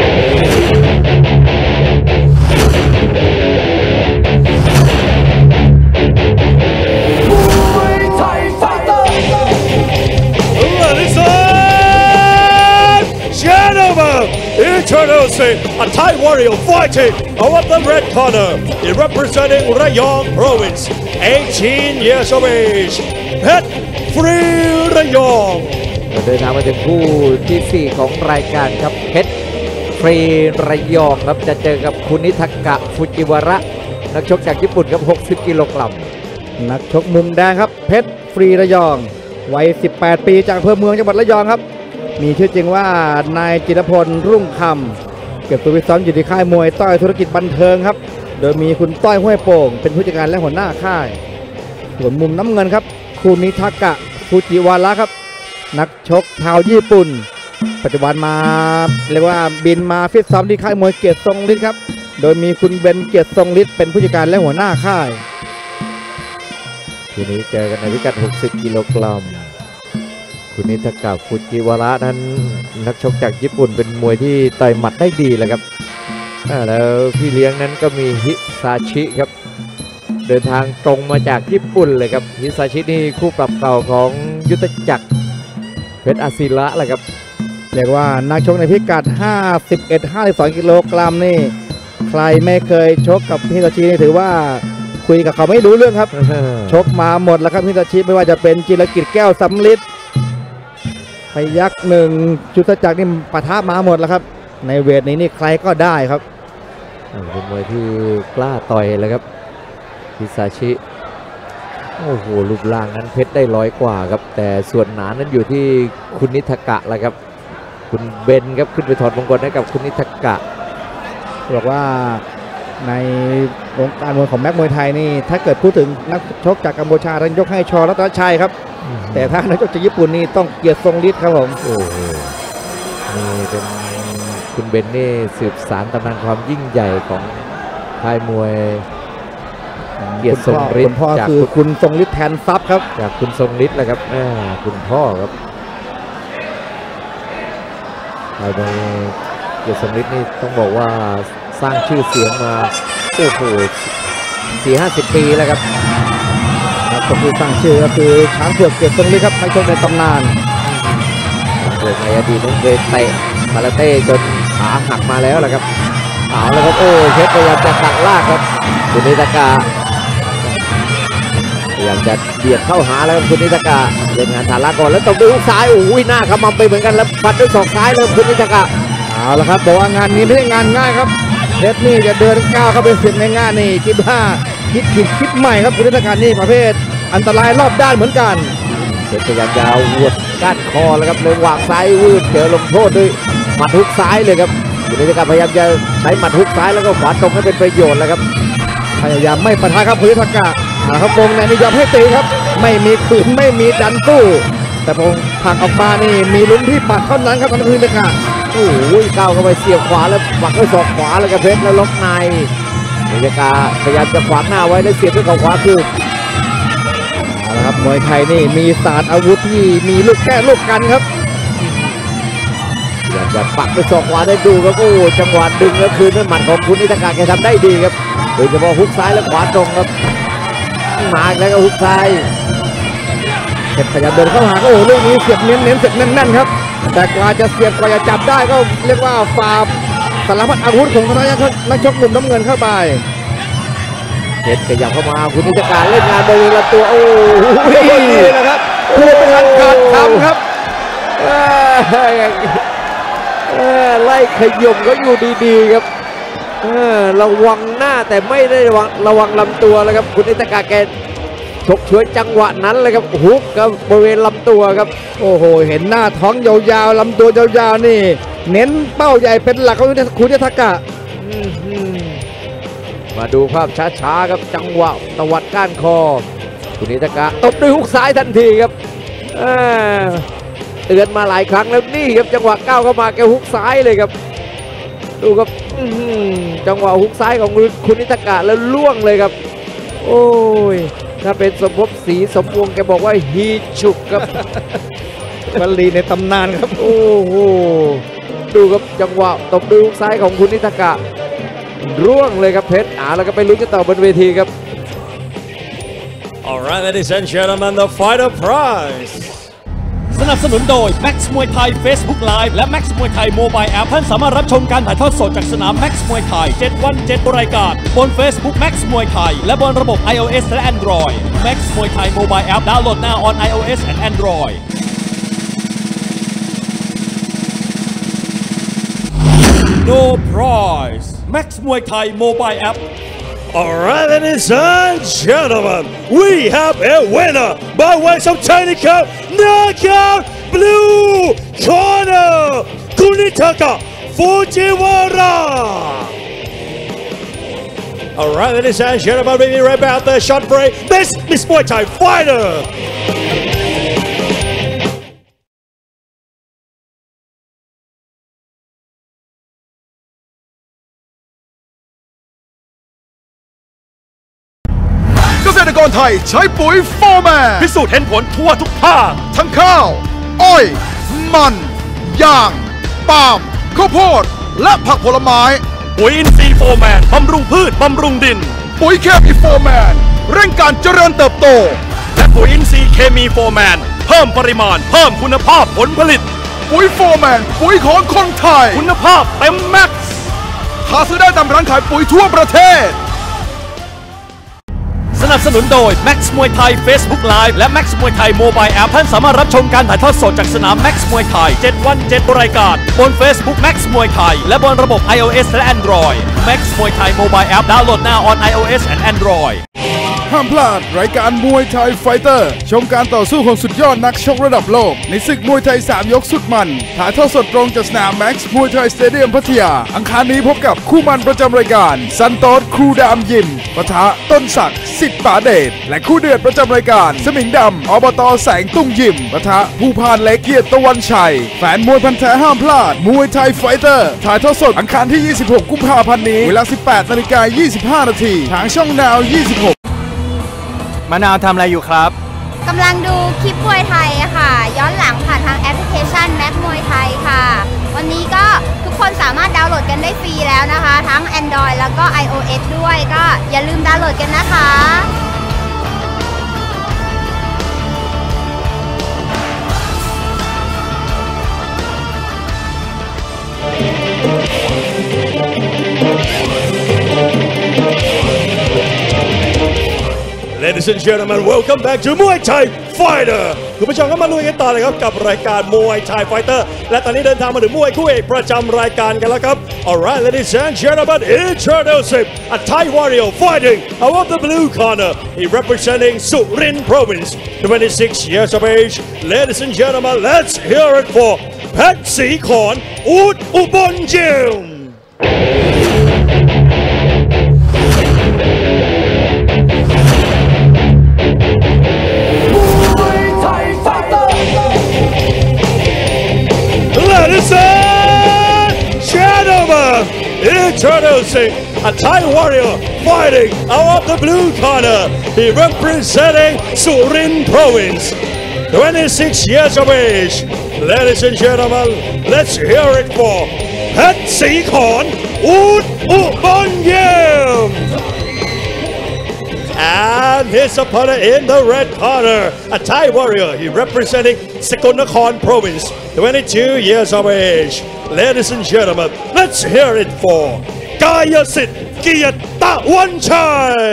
Ladies and gentlemen, introducing a Thai warrior fighting out the red corner. He representing Rayong Province, eighteen years of age. Pet Free Rayong. เดินทางมาถึงคู่ที่สี่ของรายการครับเพชรฟรีระยองครับจะเจอกับคุณนิทากะฟูจิวาระนักชกจากญี่ปุ่นครับหกสิบกิโลกรัมนักชกมุมแดงครับเพชรฟรีระยองวัยสิบแปดปีจากอำเภอเมืองจังหวัดระยองครับมีชื่อจริงว่านายจิรพลรุ่งคำเก็บตัวฟิตซ้อมอยู่ที่ค่ายมวยต้อยธุรกิจบันเทิงครับโดยมีคุณต้อยห้วยโป่งเป็นผู้จัดการและหัวหน้าค่ายส่วนมุมน้ำเงินครับคุณนิทากะฟูจิวาระครับนักชกชาวญี่ปุ่นปัจจุบันมาเรียกว่าบินมาฟิตซ้อมที่ค่ายมวยเกียรติทรงฤทธิ์ครับโดยมีคุณเบนเกียรติทรงฤทธิ์เป็นผู้จัดการและหัวหน้าค่ายทีนี้เจอกันในพิกัดหกสิบกิโลกรัมคุณนิทากะฟูจิวาระนั้นนักชกจากญี่ปุ่นเป็นมวยที่ต่อยหมัดได้ดีเลยครับแล้วพี่เลี้ยงนั้นก็มีฮิซาชิครับเดินทางตรงมาจากญี่ปุ่นเลยครับฮิซาชินี่คู่ปรับเก่าของยุทธจักรเพชรอาศิระแหละครับเรียกว่านักชกในพิกัดห้าสิบเอ็ด ห้าสิบสองกิโลกรัมนี่ใครไม่เคยชกกับฮิซาชินี่ถือว่าคุยกับเขาไม่รู้เรื่องครับ ชกมาหมดแล้วครับฮิซาชิไม่ว่าจะเป็นจิรกิจแก้วสำลิดพยักหนึ่งจุดจักรนี่ปะทะมาหมดแล้วครับในเวทนี้นี่ใครก็ได้ครับเป็นมวยที่กล้าต่อยเลยครับฮิซาชิโอ้โหรูปร่างนั้นเพชรได้ร้อยกว่าครับแต่ส่วนหนานั้นอยู่ที่คุณนิทากะแหละครับคุณเบนครับขึ้นไปถอดมงคลให้กับคุณนิทากะบอกว่าในวงการมวยของแม็กมวยไทยนี่ถ้าเกิดพูดถึงนักชกจากกัมพูชาท่านยกให้ชอรัตนชัยครับแต่ถ้านักชกจากญี่ปุ่นนี่ต้องเกียรติทรงฤทธิ์ครับผมโอ้โหนี่เป็นคุณเบนนี่สืบสานตำนานความยิ่งใหญ่ของค่ายมวยเกียรติทรงฤทธิ์พ่อคือคุณทรงฤทธิ์แทนทรัพย์ครับจากคุณทรงฤทธิ์แหละครับคุณพ่อครับค่ายมวยเกียรติทรงฤทธิ์นี่ต้องบอกว่าสร้างชื่อเสียงมาโอ้โหสี่ห้าสิบปีแล้วครับคนที่สร้างชื่อก็คือช้างเผือกเกียรติทรงฤทธิ์ครับนักชกในตำนานเกิดในอดีตนั้นเคยเตะคาราเต้จนขาหักมาแล้วแหละครับเอาแล้วครับโอ้เพชรพยายามจะตักลากครับคุณนิตากาพยายามจะเบียดเข้าหาแล้วครับคุณนิตากาเล่นงานฐานล่างก่อนแล้วตบด้วยฮุกซ้ายโอ้ยหน้าขมำไปเหมือนกันแล้วฟันด้วยศอกซ้ายเลยคุณนิตากาเอาละครับบอกว่างานนี้ไม่ใช่งานง่ายครับเพชรนี่จะเดินก้าวเข้าไปเสียบในงานนี่คิดว่าคิดผิดคิดใหม่ครับคุณนิตากานี่ประเภทอันตรายรอบด้านเหมือนกันเพชรพยายามจะเอาวดก้านคอแล้วครับเลยวางซ้ายวืดเจอลงโทษด้วยหมัดฮุกซ้ายเลยครับคุณนิตากาพยายามจะใช้หมัดฮุกซ้ายแล้วก็ขวาตรงให้เป็นประโยชน์แล้วครับพยายามไม่ปะทะครับคุณนิตากาครับวงในนี่ยอมให้ตีครับไม่มีขืนไม่มีดันตู้แต่พอผักออกมานี่มีลุ้นที่ปัดเท่านั้นครับคุณนิตากาโอ้ยก้าวเข้าไปเสียบขวาแล้วปักด้วยศอกขวาแล้วกับเพชรแล้วล็อกในนิตากาพยายามจะขวางหน้าไว้แล้วเสียบด้วยเขาขวาคือเอาละครับมวยไทยนี่มีศาสตร์อาวุธที่มีลูกแก้ลูกกันครับอยากจะปักด้วยศอกขวาได้ดูครับโอ้จังหวะดึงแล้วคืนด้วยหมัดของคุณนิตากาแกทำได้ดีครับโดยเฉพาะฮุกซ้ายและขวาตรงครับมาแล้วก็ฮุกซ้ายเพชรพยายามเดินเข้าหาก็โอ้ลูกนี้เสียบเน้นเน้นเสียบแน่นๆครับแต่กว่าจะเสียบกว่าจะจับได้ก็เรียกว่าฝ่าสารพัดอาวุธของทางนักชกหนุ่มน้ำเงินเข้าไปเพชรขยับเข้ามาคุณนิตากาเล่นงานบริเวณลำตัวโอ้โหนี่นะครับพูดเป็นขาดคำครับไล่ขย่มก็อยู่ดีๆครับระวังหน้าแต่ไม่ได้ระวังระวังลำตัวแล้วครับคุณนิตากาแกฉกฉวยจังหวะนั้นเลยครับฮุกกับบริเวณลำตัวครับโอ้โหเห็นหน้าท้องยาวๆลำตัวยาวๆนี่เน้นเป้าใหญ่เป็นหลักของคุณนิตากามาดูภาพช้าๆครับจังหวะตวัดก้านคอคุณนิตากาตบด้วยฮุกซ้ายทันทีครับเตือนมาหลายครั้งแล้วนี่ครับจังหวะก้าวเข้ามาแกฮุกซ้ายเลยครับดูครับจังหวะฮุกซ้ายของคุณนิตากาแล้วล่วงเลยครับโอ้ยถ้าเป็นสมภพศรีสมวงแกบอกว่าฮีฉุกครับวลีในตำนานครับโอ้โหดูครับจังหวะตบด้วยฮุกซ้ายของคุณนิตาการ่วงเลยครับเพชรอ่าแล้วก็ไปลุ้นกันต่อบนเวทีครับ Alright, ladies and gentlemen, the fighter prize สนับสนุนโดย Max มวยไทย Facebook Live และ Max มวยไทย Mobile App ท่านสามารถรับชมการถ่ายทอดสดจากสนาม Max มวยไทยเจ็ดวันเจ็ดรายการบน Facebook Max มวยไทยและบนระบบ iOS และ Android Max มวยไทย Mobile App ดาวน์โหลด now on iOS and Android No prize Max มวยไทย Mobile App Alright, ladies and gentlemen, we have a winner by way of technical knockout blue corner, Kunitaka Fujiwara. Alright, ladies and gentlemen, we'll be right back the shot break. This is Muay Thai Fighter. เกษตรกรไทยใช้ปุ๋ยโฟร์แมนพิสูจน์เห็นผลทั่วทุกภาคทั้งข้าวอ้อยมันยางปาล์มข้าวโพดและผักผลไม้ปุ๋ยอินทรีย์โฟร์แมนบำรุงพืชบำรุงดินปุ๋ยเคมีโฟร์แมนเร่งการเจริญเติบโตและปุ๋ยอินทรีย์เคมีโฟร์แมนเพิ่มปริมาณเพิ่มคุณภาพผลผลิตปุ๋ยโฟร์แมนปุ๋ยของคนไทยคุณภาพเต็มแม็กซ์หาซื้อได้ตามร้านขายปุ๋ยทั่วประเทศสนับสนุนโดย Max มวยไทย Facebook Live และ Max มวยไทย Mobile App ท่านสามารถรับชมการถ่ายทอดสดจากสนาม Max มวยไทยเจ็ดวันเจ็ดรายการบน Facebook Max มวยไทยและบนระบบ iOS และ Android Max มวยไทย Mobile App ดาวน์โหลด now on iOS and Android ห้ามพลาดรายการมวยไทยไฟเตอร์ชมการต่อสู้ของสุดยอดนักชกระดับโลกในศึกมวยไทยสามยกสุดมันถ่ายทอดสดตรงจากสนาม Max มวยไทยสเตเดียมพัทยาอังคารนี้พบกับคู่มันประจำรายการซันโต๊ดครูดามยิมปะทะต้นศักดิ์สิทธิ์ป๋าเดชและคู่เดือดประจำรายการสมิงดำอบต.แสงตุ้งยิมปะทะผู้พานเล็กเกียรติตะวันชัยแฟนมวยพันธุ์แท้ห้ามพลาดมวยไทยไฟเตอร์ถ่ายทอดสดอังคารที่ยี่สิบหกกุมภาพันธ์นี้เวลา สิบแปดนาฬิกายี่สิบห้านาทีทางช่องนาวยี่สิบหกมะนาวทำอะไรอยู่ครับกำลังดูคลิปมวยไทยค่ะย้อนหลังผ่านทางแอปพลิเคชันแม็กมวยไทยค่ะวันนี้ก็ทุกคนสามารถดาวน์โหลดกันได้ฟรีแล้วนะคะทั้ง Android แล้วก็ iOS ด้วยก็อย่าลืมดาวน์โหลดกันนะคะ Ladies and gentlemen, welcome back to Muay Thai Fighter คุณผู้ชมก็มาลุยกันต่อเลยครับกับรายการ Muay Thai Fighter และตอนนี้เดินทางมาถึงมวยคู่เอกประจำรายการกันแล้วครับ Alright, ladies and gentlemen, introducing a Thai warrior fighting out of the blue corner. He representing Surin Province, twenty-six years of age. Ladies and gentlemen, let's hear it for Phat Srikhon Ut Ubon Yim. Ladies and gentlemen, introducing a Thai warrior fighting out of the blue corner. He representing Surin Province, twenty-six years of age. Ladies and gentlemen, let's hear it for Phat Srikhon Ut Ubon Yim. And his opponent in the red corner, a Thai warrior. He representing Sakunakorn Province, twenty-two years of age. Ladies and gentlemen, let's hear it for Kayasit Kiyatawan-chai.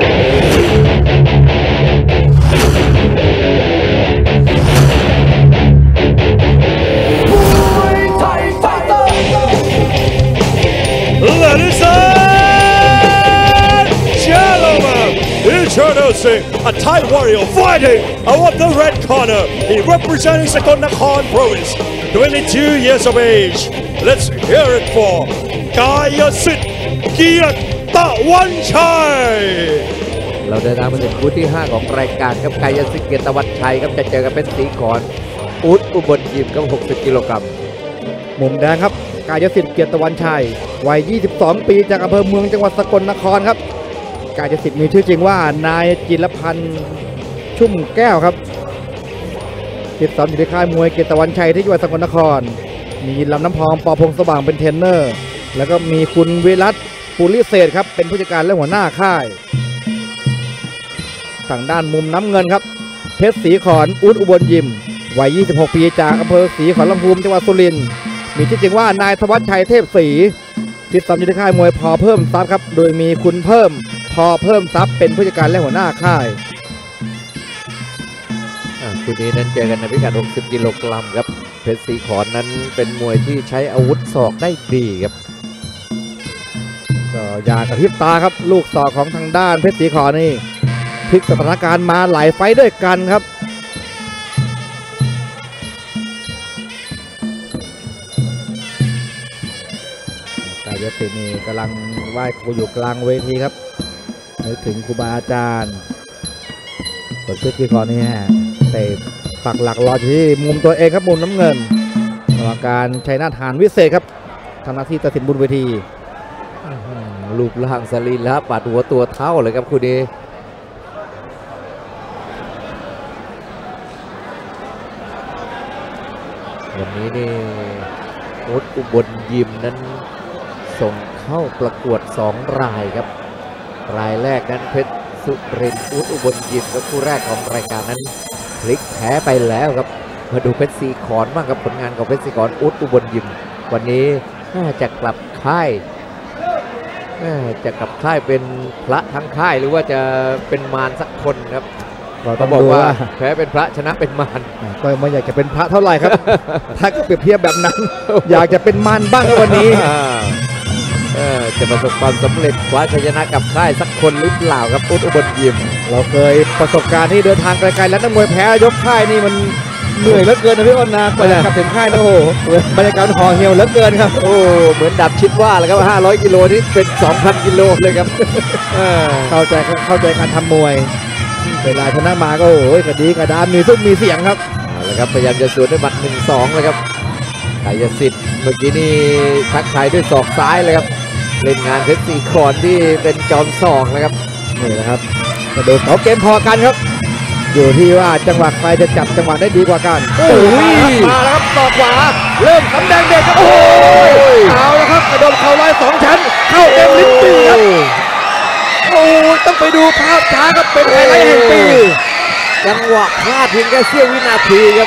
Ladies and gentlemen, introducing a Thai warrior fighting out of the red corner. He representing Sakunakorn Province, twenty-two years of age. Let's hear it for Kayasit Kiyatawan-chai. เราเดินทางมาถึงคู่ที่ห้าของรายการครับกายสิทธิ์เกียรติวัฒน์ชัยครับจะเจอกับเป็นสีขอนอุดอุบลยิมครับหกสิบกิโลกรัมมุมแดงครับกายสิทธิ์เกียรติวันชัยวัยยี่สิบสองปีจากอำเภอเมืองจังหวัดสกลนครครับกายสิทธิ์มีชื่อจริงว่านายจิรพันธ์ชุ่มแก้วครับติดซ้อมอยู่ที่ค่ายมวยเกียรติวันชัยที่จังหวัดสกลนครมีลำน้ำพองปอพงษ์สว่างเป็นเทรนเนอร์แล้วก็มีคุณวิรัตปุริเศษครับเป็นผู้จัดการและหัวหน้าค่ายทางด้านมุมน้ำเงินครับเพชรศรีขอนอุดอุบลยิมวัยยี่สิบหกปีจากอำเภอศรีขอรภูมิจังหวัดสุรินทร์มีชื่อจริงว่านายธวัชชัยเทพศรีติดซ้อมอยู่ที่ค่ายมวยพอเพิ่มทรัพย์ครับโดยมีคุณเพิ่มพอเพิ่มทรัพย์เป็นผู้จัดการและหัวหน้าค่ายคู่นี้นั้นเจอกันในพิกัดหกสิบกิโลกรัมครับเพชรศรีขอนนั้นเป็นมวยที่ใช้อาวุธศอกได้ดีครับก็อย่ากระพริบตาครับลูกศอกของทางด้านเพชรศรีขอนนี่พลิกสถานการณ์มาหลายไฟต์ด้วยกันครับกายสิทธิ์นี่กำลังไหว้ครูอยู่กลางเวทีครับนึกถึงครูบาอาจารย์ส่วนเพชรศรีขอนนี่ฮะแต่ปักหลักรอที่มุมตัวเองครับมุมน้ำเงินกรรมการชัยนาทหานวิเศษครับทำหน้าที่ตัดสินบนเวทีรูปร่างสรีระปาดหัวตัวเท่าเลยครับคู่นี้วันนี้นี่อุดอุบลยิมนั้นส่งเข้าประกวดสองรายครับรายแรกนั้นเพชรสุรินทร์อุดอุบลยิมกับคู่แรกของรายการนั้นพลิกแพ้ไปแล้วครับมาดูเพชรศรีขอนบ้างครับผลงานของเพชรศรีขอนอุดอุบลยิมวันนี้น่าจะกลับค่ายจะกลับค่ายเป็นพระทั้งค่ายหรือว่าจะเป็นมารสักคนครับก็บอกว่าแพ้เป็นพระชนะเป็นมารก็ไม่อยากจะเป็นพระเท่าไหร่ครับถ้าเปรียบเทียบแบบนั้นอยากจะเป็นมารบ้างในวันนี้จะประสบความสำเร็จคว้าชัยชนะกับค่ายสักคนหรือเปล่าครับอุดอุบลยิมเราเคยประสบการณ์ที่เดินทางไกลๆแล้วนักมวยแพ้ยกค่ายนี่มันเหนื่อยเหลือเกินนะพี่อ้นนะกว่าจะกลับถึงค่ายนะโอ้บรรยากาศห่อเหี่ยวเหลือเกินครับโอ้เหมือนดับชิดว่าเลยครับห้าร้อยกิโลนี่เป็น สองพัน กิโลเลยครับเข้าใจเข้าใจการทำมวยเวลาชนะมาก็โอ้ยกระดีกระดานมีซุ้มมีเสียงครับเอาละครับพยายามจะสวนด้วยหมัด หนึ่งสอง เลยครับกายสิทธิ์เมื่อกี้นี่ทักทายด้วยศอกซ้ายเลยครับเล่นงานเพชรศรีขอนที่เป็นจอมศอกนะครับนี่นะครับกระโดดเขาเกมพอกันครับอยู่ที่ว่าจังหวะใครจะจับจังหวะได้ดีกว่ากันโอ้ยมาแล้วครับต่อขวาเริ่มสำแดงเด็กครับโอ้ยเอาแล้วครับกระโดดเข่าลอยสองชั้นเข้าเต็มลิ้นปีครับโอ้ยต้องไปดูภาพช้าครับเป็นไฮไลท์แห่งปีจังหวะพลาดเพียงแค่เสี้ยววินาทีครับ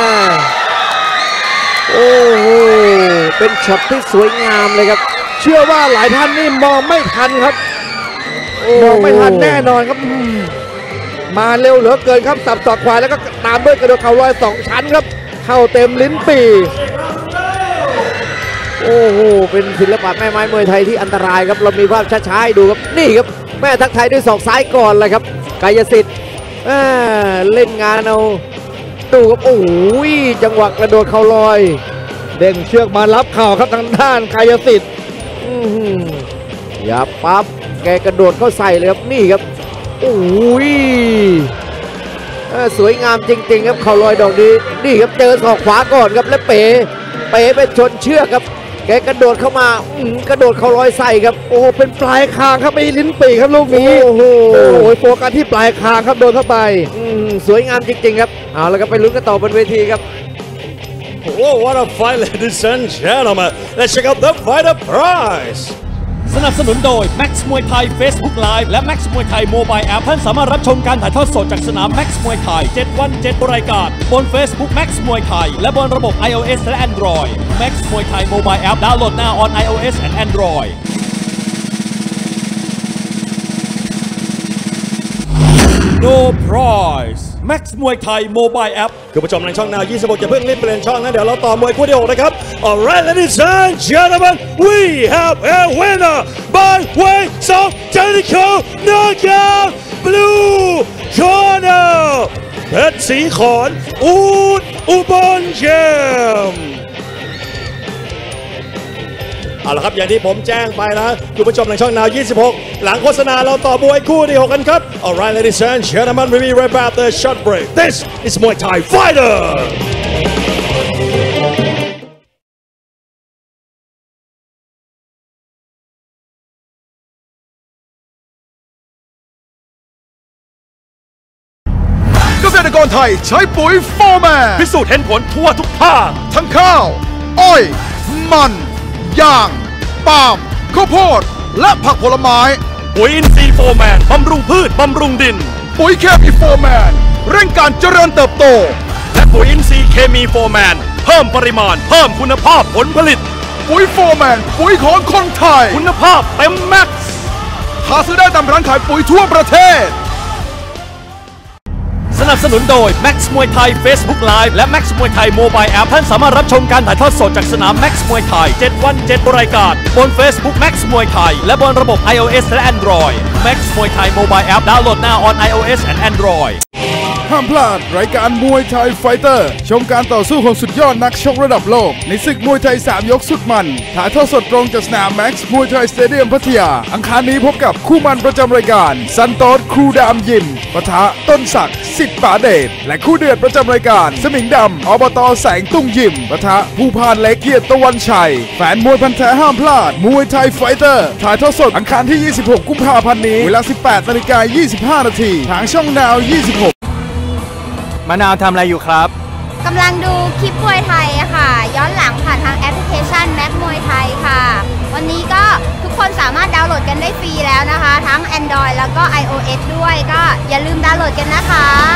โอ้โหเป็นช็อตที่สวยงามเลยครับเชื่อว่าหลายท่านนี่มองไม่ทันครับมองไม่ทันแน่นอนครับมาเร็วเหลือเกินครับสับศอกขวาแล้วก็ตามด้วยกระโดดเข่าลอยสองชั้นครับเข้าเต็มลิ้นปีโอ้โหเป็นศิลปะแม่ไม้มวยไทยที่อันตรายครับเรามีภาพช้าๆให้ดูครับนี่ครับแม่ทักไทยด้วยศอกซ้ายก่อนเลยครับกายสิทธิ์เล่นงานเอาดูครับโอ้ยจังหวะกระโดดเข่าลอยเด้งเชือกมารับเข่าครับทางด้านกายสิทธิ์อย่าปั๊บแกกระโดดเข้าใส่เลยครับนี่ครับโอ้ยสวยงามจริงๆครับเข่าลอยดอกนี้นี่ครับเจอศอกขวาก่อนครับแล้วเป๋เป๋ไปชนเชือกครับแกกระโดดเข้ามากระโดดเข่าลอยใส่ครับโอ้เป็นปลายคางครับไม่ลิ้นปีครับลูกนี้โอ้โหโฟกัสที่ปลายคางครับโดนเข้าไปสวยงามจริงๆครับเอาแล้วก็ไปลุ้นกันต่อบนเวทีครับ Oh, what a fight, ladies and gentlemen. Let's check out the fighter prize. สนับสนุนโดย Max มวยไทย Facebook Live และ Max มวยไทย Mobile App ท่านสามารถรับชมการถ่ายทอดสดจากสนาม Max มวยไทยเจ็ดวันเจ็ดรายการบน Facebook Max มวยไทยและบนระบบ iOS และ Android Max มวยไทย Mobile App ดาวน์โหลด now on iOS and Android No prize Max มวยไทย Mobile App คุณผู้ชมในช่องนาวยี่สิบหกจะเพิ่งรีบเปลี่ยนช่องนะเดี๋ยวเราต่อมวยคู่ที่หกนะครับ Alright ladies and gentlemen we have a winner by way of technical knockout blue corner เพชรศรีขอนอูดอุบลเยี่ยมเอาละครับอย่างที่ผมแจ้งไปนะคุณผู้ชมในช่องนาวยี่สิบหกหลังโฆษณาเราต่อมวยคู่ที่หกกันครับ Alright ladies and gentlemen we will be right back after a short break This is Muay Thai Fighter เกษตรกรไทยใช้ปุ๋ยโฟร์แมนพิสูจน์เห็นผลทั่วทุกภาคทั้งข้าวอ้อยมันยางปาล์มข้าวโพดและผักผลไม้ปุ๋ยอินทรีย์โฟร์แมนบำรุงพืชบำรุงดินปุ๋ยเคมีโฟร์แมนเร่งการเจริญเติบโตและปุ๋ยอินทรีย์เคมีโฟร์แมนเพิ่มปริมาณเพิ่มคุณภาพผลผลิตปุ๋ยโฟร์แมนปุ๋ยของคนไทยคุณภาพเต็มแม็กซ์หาซื้อได้ตามร้านขายปุ๋ยทั่วประเทศสนับสนุนโดย Max มวยไทย Facebook Live และ Max มวยไทย Mobile App ท่านสามารถรับชมการถ่ายทอดสดจากสนาม Max มวยไทยเจ็ดวันเจ็ดรายการบน Facebook Max มวยไทยและบนระบบ iOS และ Android Max มวยไทย Mobile App ดาวน์โหลด now on iOS and Android ห้ามพลาดรายการมวยไทยไฟเตอร์ชมการต่อสู้ของสุดยอดนักชกระดับโลกในศึกมวยไทยสามยกสุดมันถ่ายทอดสดตรงจากสนาม Max มวยไทยสเตเดียมพัทยาอังคารนี้พบกับคู่มันประจำรายการซันโต๊ดครูดามยิมปะทะต้นศักดิ์สิทธิ์ป๋าเดชและคู่เดือดประจำรายการสมิงดำอบต.แสงตุ้งยิมปะทะผู้พานเล็กเกียรติตะวันชัยแฟนมวยพันธุ์แท้ห้ามพลาดมวยไทยไฟเตอร์ถ่ายทอดสดอังคารที่ยี่สิบหกกุมภาพันธ์นี้เวลา สิบแปดนาฬิกายี่สิบห้านาทีทางช่องนาวยี่สิบหกมะนาวทำอะไรอยู่ครับกำลังดูคลิปมวยไทยอะค่ะย้อนหลังผ่านทางแอปพลิเคชันแม็กมวยไทยค่ะวันนี้ก็ทุกคนสามารถดาวน์โหลดกันได้ฟรีแล้วนะคะทั้ง Android แล้วก็ iOS ด้วยก็อย่าลืมดาวน์โหลดกันนะคะ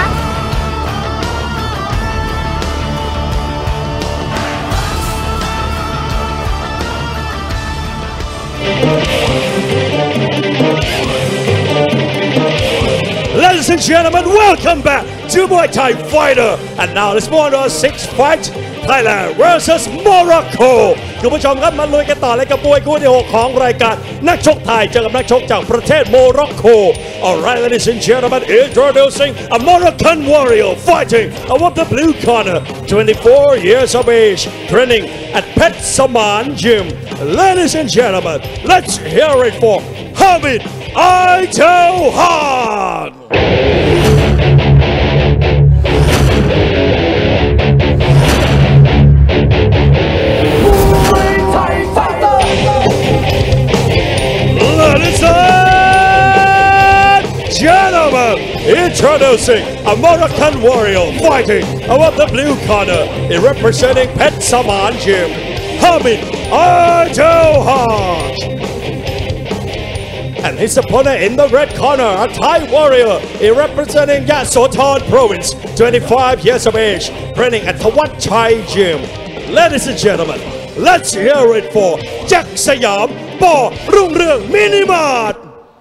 Ladies and gentlemen, welcome back to Muay Thai Fighter. And now let's move on to our sixth fight. Thailand versus Morocco คุณผู้ชมครับมาลุยกันต่อเลยกับมวยคู่ที่หกของรายการนักชกไทยเจอกับนักชกจากประเทศโมร็อกโก Alright ladies and gentlemen, introducing a Moroccan warrior fighting above the blue corner, twenty-four years of age, training at Pet Saman Gym. Ladies and gentlemen, let's hear it for Hamid Aitohan. Ladies and gentlemen, introducing Introducing a Moroccan warrior fighting out of the blue corner in representing Pet Saman Gym, Hamid Abdelhaj. And his opponent in the red corner, a Thai warrior in representing Yasothon Province, twenty-five years of age, training at Thawat Chai Gym. Ladies and gentlemen, let's hear it for Jack Sayam, Paw Rung Reung Minimart.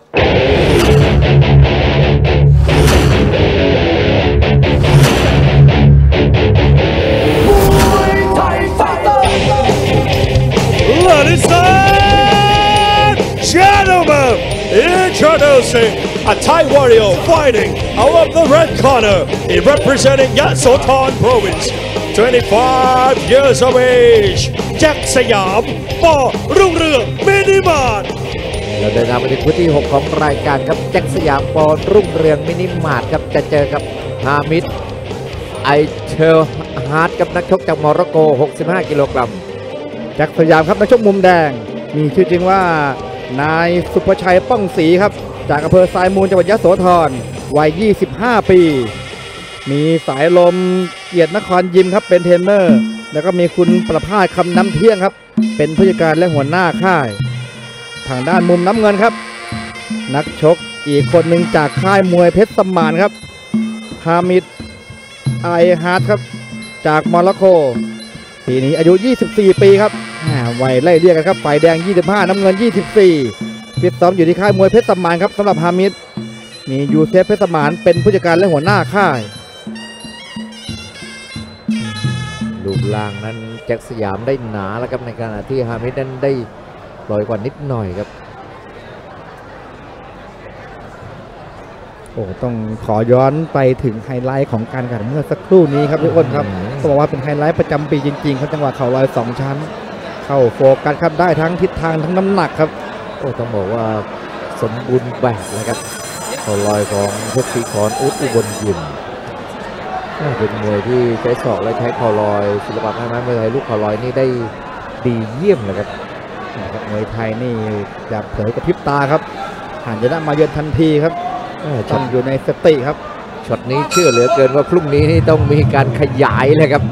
Ladies and gentlemen, introducing a Thai warrior fighting out of the red corner in representing Yasothon Province, twenty-five years of age, Jack Sayam, Paw Rung Reung Minimart. เราเดินทางมาถึงคู่ที่หกของรายการครับแจ็คสยามปอรุ่งเรืองมินิมาร์ทครับจะเจอกับฮามิดไอเชลฮาร์ดกับนักชกจากโมร็อกโกหกสิบห้ากิโลกรัมแจ็คสยามครับนักชกมุมแดงมีชื่อจริงว่านายสุภชัยป้องศรีครับจากอำเภอทรายมูลจังหวัดยโสธรวัยยี่สิบห้าปีมีสายลมเกียรตินครยิมครับเป็นเทรนเนอร์แล้วก็มีคุณประภาสคำน้ำเที่ยงครับเป็นผู้จัดการและหัวหน้าค่ายทางด้านมุมน้ำเงินครับนักชกอีกคนหนึ่งจากค่ายมวยเพชรสมานครับฮามิดไอฮาร์ดครับจากโมร็อกโกปีนี้อายุยี่สิบสี่ปีครับวัยไล่เรียกกันครับฝ่ายแดงยี่สิบห้าน้ำเงินยี่สิบสี่ฟิตซ้อมอยู่ที่ค่ายมวยเพชรสมานครับสำหรับฮามิดมียูเซฟเพชรสมานเป็นผู้จัดการและหัวหน้าค่ายรูปร่างนั้นแจ็คสยามได้หนาแล้วครับในขณะที่ฮามิดนั้นได้ลอยกว่านิดหน่อยครับโอ้ต้องขอย้อนไปถึงไฮไลท์ของการแข่งขันเมื่อสักครู่นี้ครับพี่อ้นครับต้องบอกว่าเป็นไฮไลท์ประจำปีจริงๆครับจังหวะเข่าลอยสองชั้นเข้าโฟกัสครับได้ทั้งทิศทางทั้งน้ำหนักครับโอ้ต้องบอกว่าสมบูรณ์แบบนะครับเข่าลอยของเพชรศรีขอนอุดอุบลยิมเป็นมวยที่ใช้ศอกและใช้เข่าลอยศิลปะแม่ไม้มวยไทยลูกเข่าลอยนี่ได้ดีเยี่ยมเลยครับมวยไทยนี่อยากเผยกับพริบตาครับหันจะได้มาเยือนทันทีครับต้องอยู่ในสติครับช็อตนี้เชื่อเหลือเกินว่าพรุ่งนี้นี่ต้องมีการขยายเลยครับ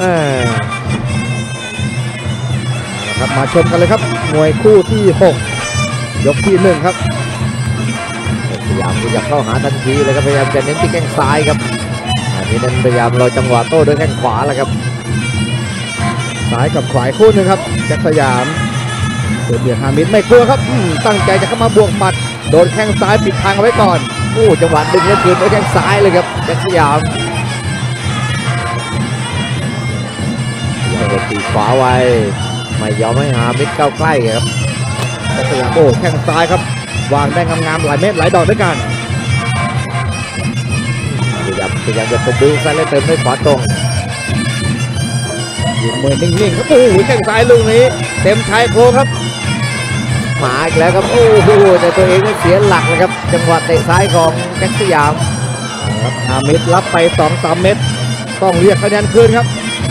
ครับมาชมกันเลยครับมวยคู่ที่หกยกที่หนึ่งครับพยายามที่จะเข้าหาทันทีเลยครับพยายามจะเน้นที่แข้งซ้ายครับอันนี้นั้นพยายามรอจังหวะโต้ด้วยแข้งขวาแหละครับซ้ายกับขวาคู่นึงครับแจ็คสยามเบียดฮามิดไม่กลัวครับตั้งใจจะเข้ามาบวกหมัดโดนแข้งซ้ายปิดทางเอาไว้ก่อนโอ้จังหวะดึงแล้วคืนด้วยแข้งซ้ายเลยครับแจ็คสยามจะตีขวาไว้ไม่ยอมให้ฮามิดเข้าใกล้ครับแจ็คสยามโอ้แข้งซ้ายครับวางได้งามๆหลายเม็ดหลายดอกด้วยกันพยายามพยายามจะดึงซ้ายแล้วเติมด้วยขวาตรงยืนมือนิ่งๆครับโอ้โหแข้งซ้ายลูกนี้เต็มชายโครงครับมาอีกแล้วครับโอ้โหแต่ตัวเองเสียหลักเลยครับจังหวะเตะซ้ายของแจ็คสยามครับฮามิดรับไป สองสาม เม็ดต้องเรียกคะแนนคืนครับ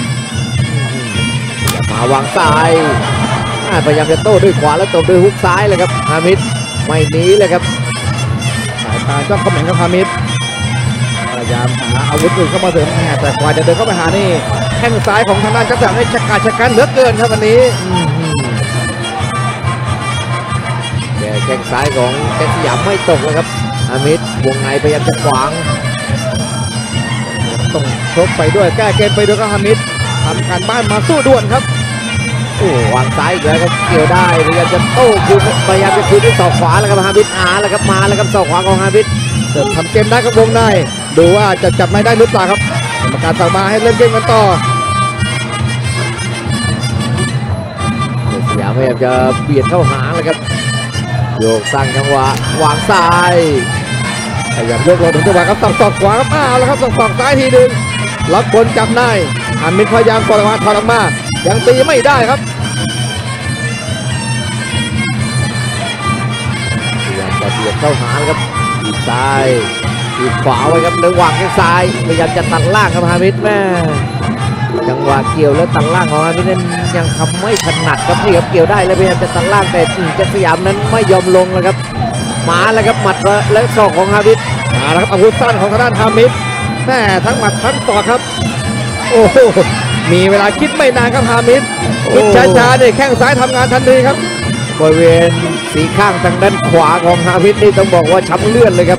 มาวางซ้ายพยายามจะโต้ด้วยขวาแล้วตบด้วยฮุกซ้ายเลยครับฮามิดไม่หนีเลยครับสายตาจ้องเข้าแข่งกับฮามิดพยายามหาอาวุธอื่นเข้ามาเสริมแต่กว่าจะเดินเข้าไปหานี่แข้งซ้ายของทางด้านแจ็คสยามให้ชะกาจชะกันเหลือเกินครับวันนี้แข้งซ้ายของแจ็คสยามไม่ตกเลยครับฮามิดวงในพยายามจะขวางต้องชกไปด้วยแก้เกมไปด้วยครับฮามิดทำการบ้านมาสู้ด่วนครับโอ้วางซ้ายอีกแล้วครับเกี่ยวได้พยายามจะโต้คืนพยายามจะคืนด้วยศอกขวาแล้วครับฮามิดอาแล้วครับมาแล้วครับศอกขวาของฮามิดเดินทำเกมได้ครับวงในดูว่าจะจับไม่ได้หรือเปล่าครับกรรมการสั่งมาให้เล่นเกมกันต่อสยามพยายามจะเบียดเข้าหาเลยครับโยกตั้งจังหวะวางซ้ายพยายามยกลงถึงจังหวะครับสับศอกขวาครับอ้าวแล้วครับสับศอกซ้ายทีหนึ่งล็อกบนจับได้ฮามิดพยายามกดออกมาถอดออกมายังตีไม่ได้ครับพยายามจะเบียดเข้าหาครับทีบซ้ายทีบขวาไว้ครับแล้ววางแข้งซ้ายพยายามจะตัดล่างครับฮามิดแม่จังหวะเกี่ยวแล้วตัดล่างของฮามิดนั้นยังทำไม่ถนัดครับนี่ครับเกี่ยวได้แล้วพยายามจะตัดล่างแต่แจ็คสยามนั้นไม่ยอมลงเลยครับมาแล้วครับหมัดและศอกของฮามิดมาแล้วครับอาวุธสั้นของทางด้านฮามิดแม่ทั้งหมัดทั้งศอกครับโอ้โหมีเวลาคิดไม่นานครับฮามิดคิดช้าๆเนี่ยแข้งซ้ายทำงานทันทีครับบริเวณสีข้างทางด้านขวาของฮามิดนี่ต้องบอกว่าช้ำเลือดเลยครับ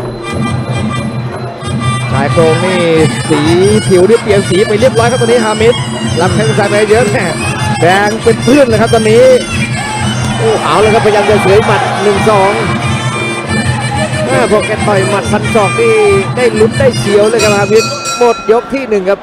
ชายโครงนี่สีผิวนี่เปลี่ยนสีไปเรียบร้อยครับตอนนี้ฮามิดรับแข้งซ้ายไปเยอะแน่แดงเป็นเพื่อนเลยครับตอนนี้โอ้เอาเลยครับพยายามจะเฉยหมัดหนึ่งสองพอแกต่อยหมัดพันศอกนี่ได้ลุ้นได้เสียวเลยครับฮามิดหมดยกที่หนึ่งครับ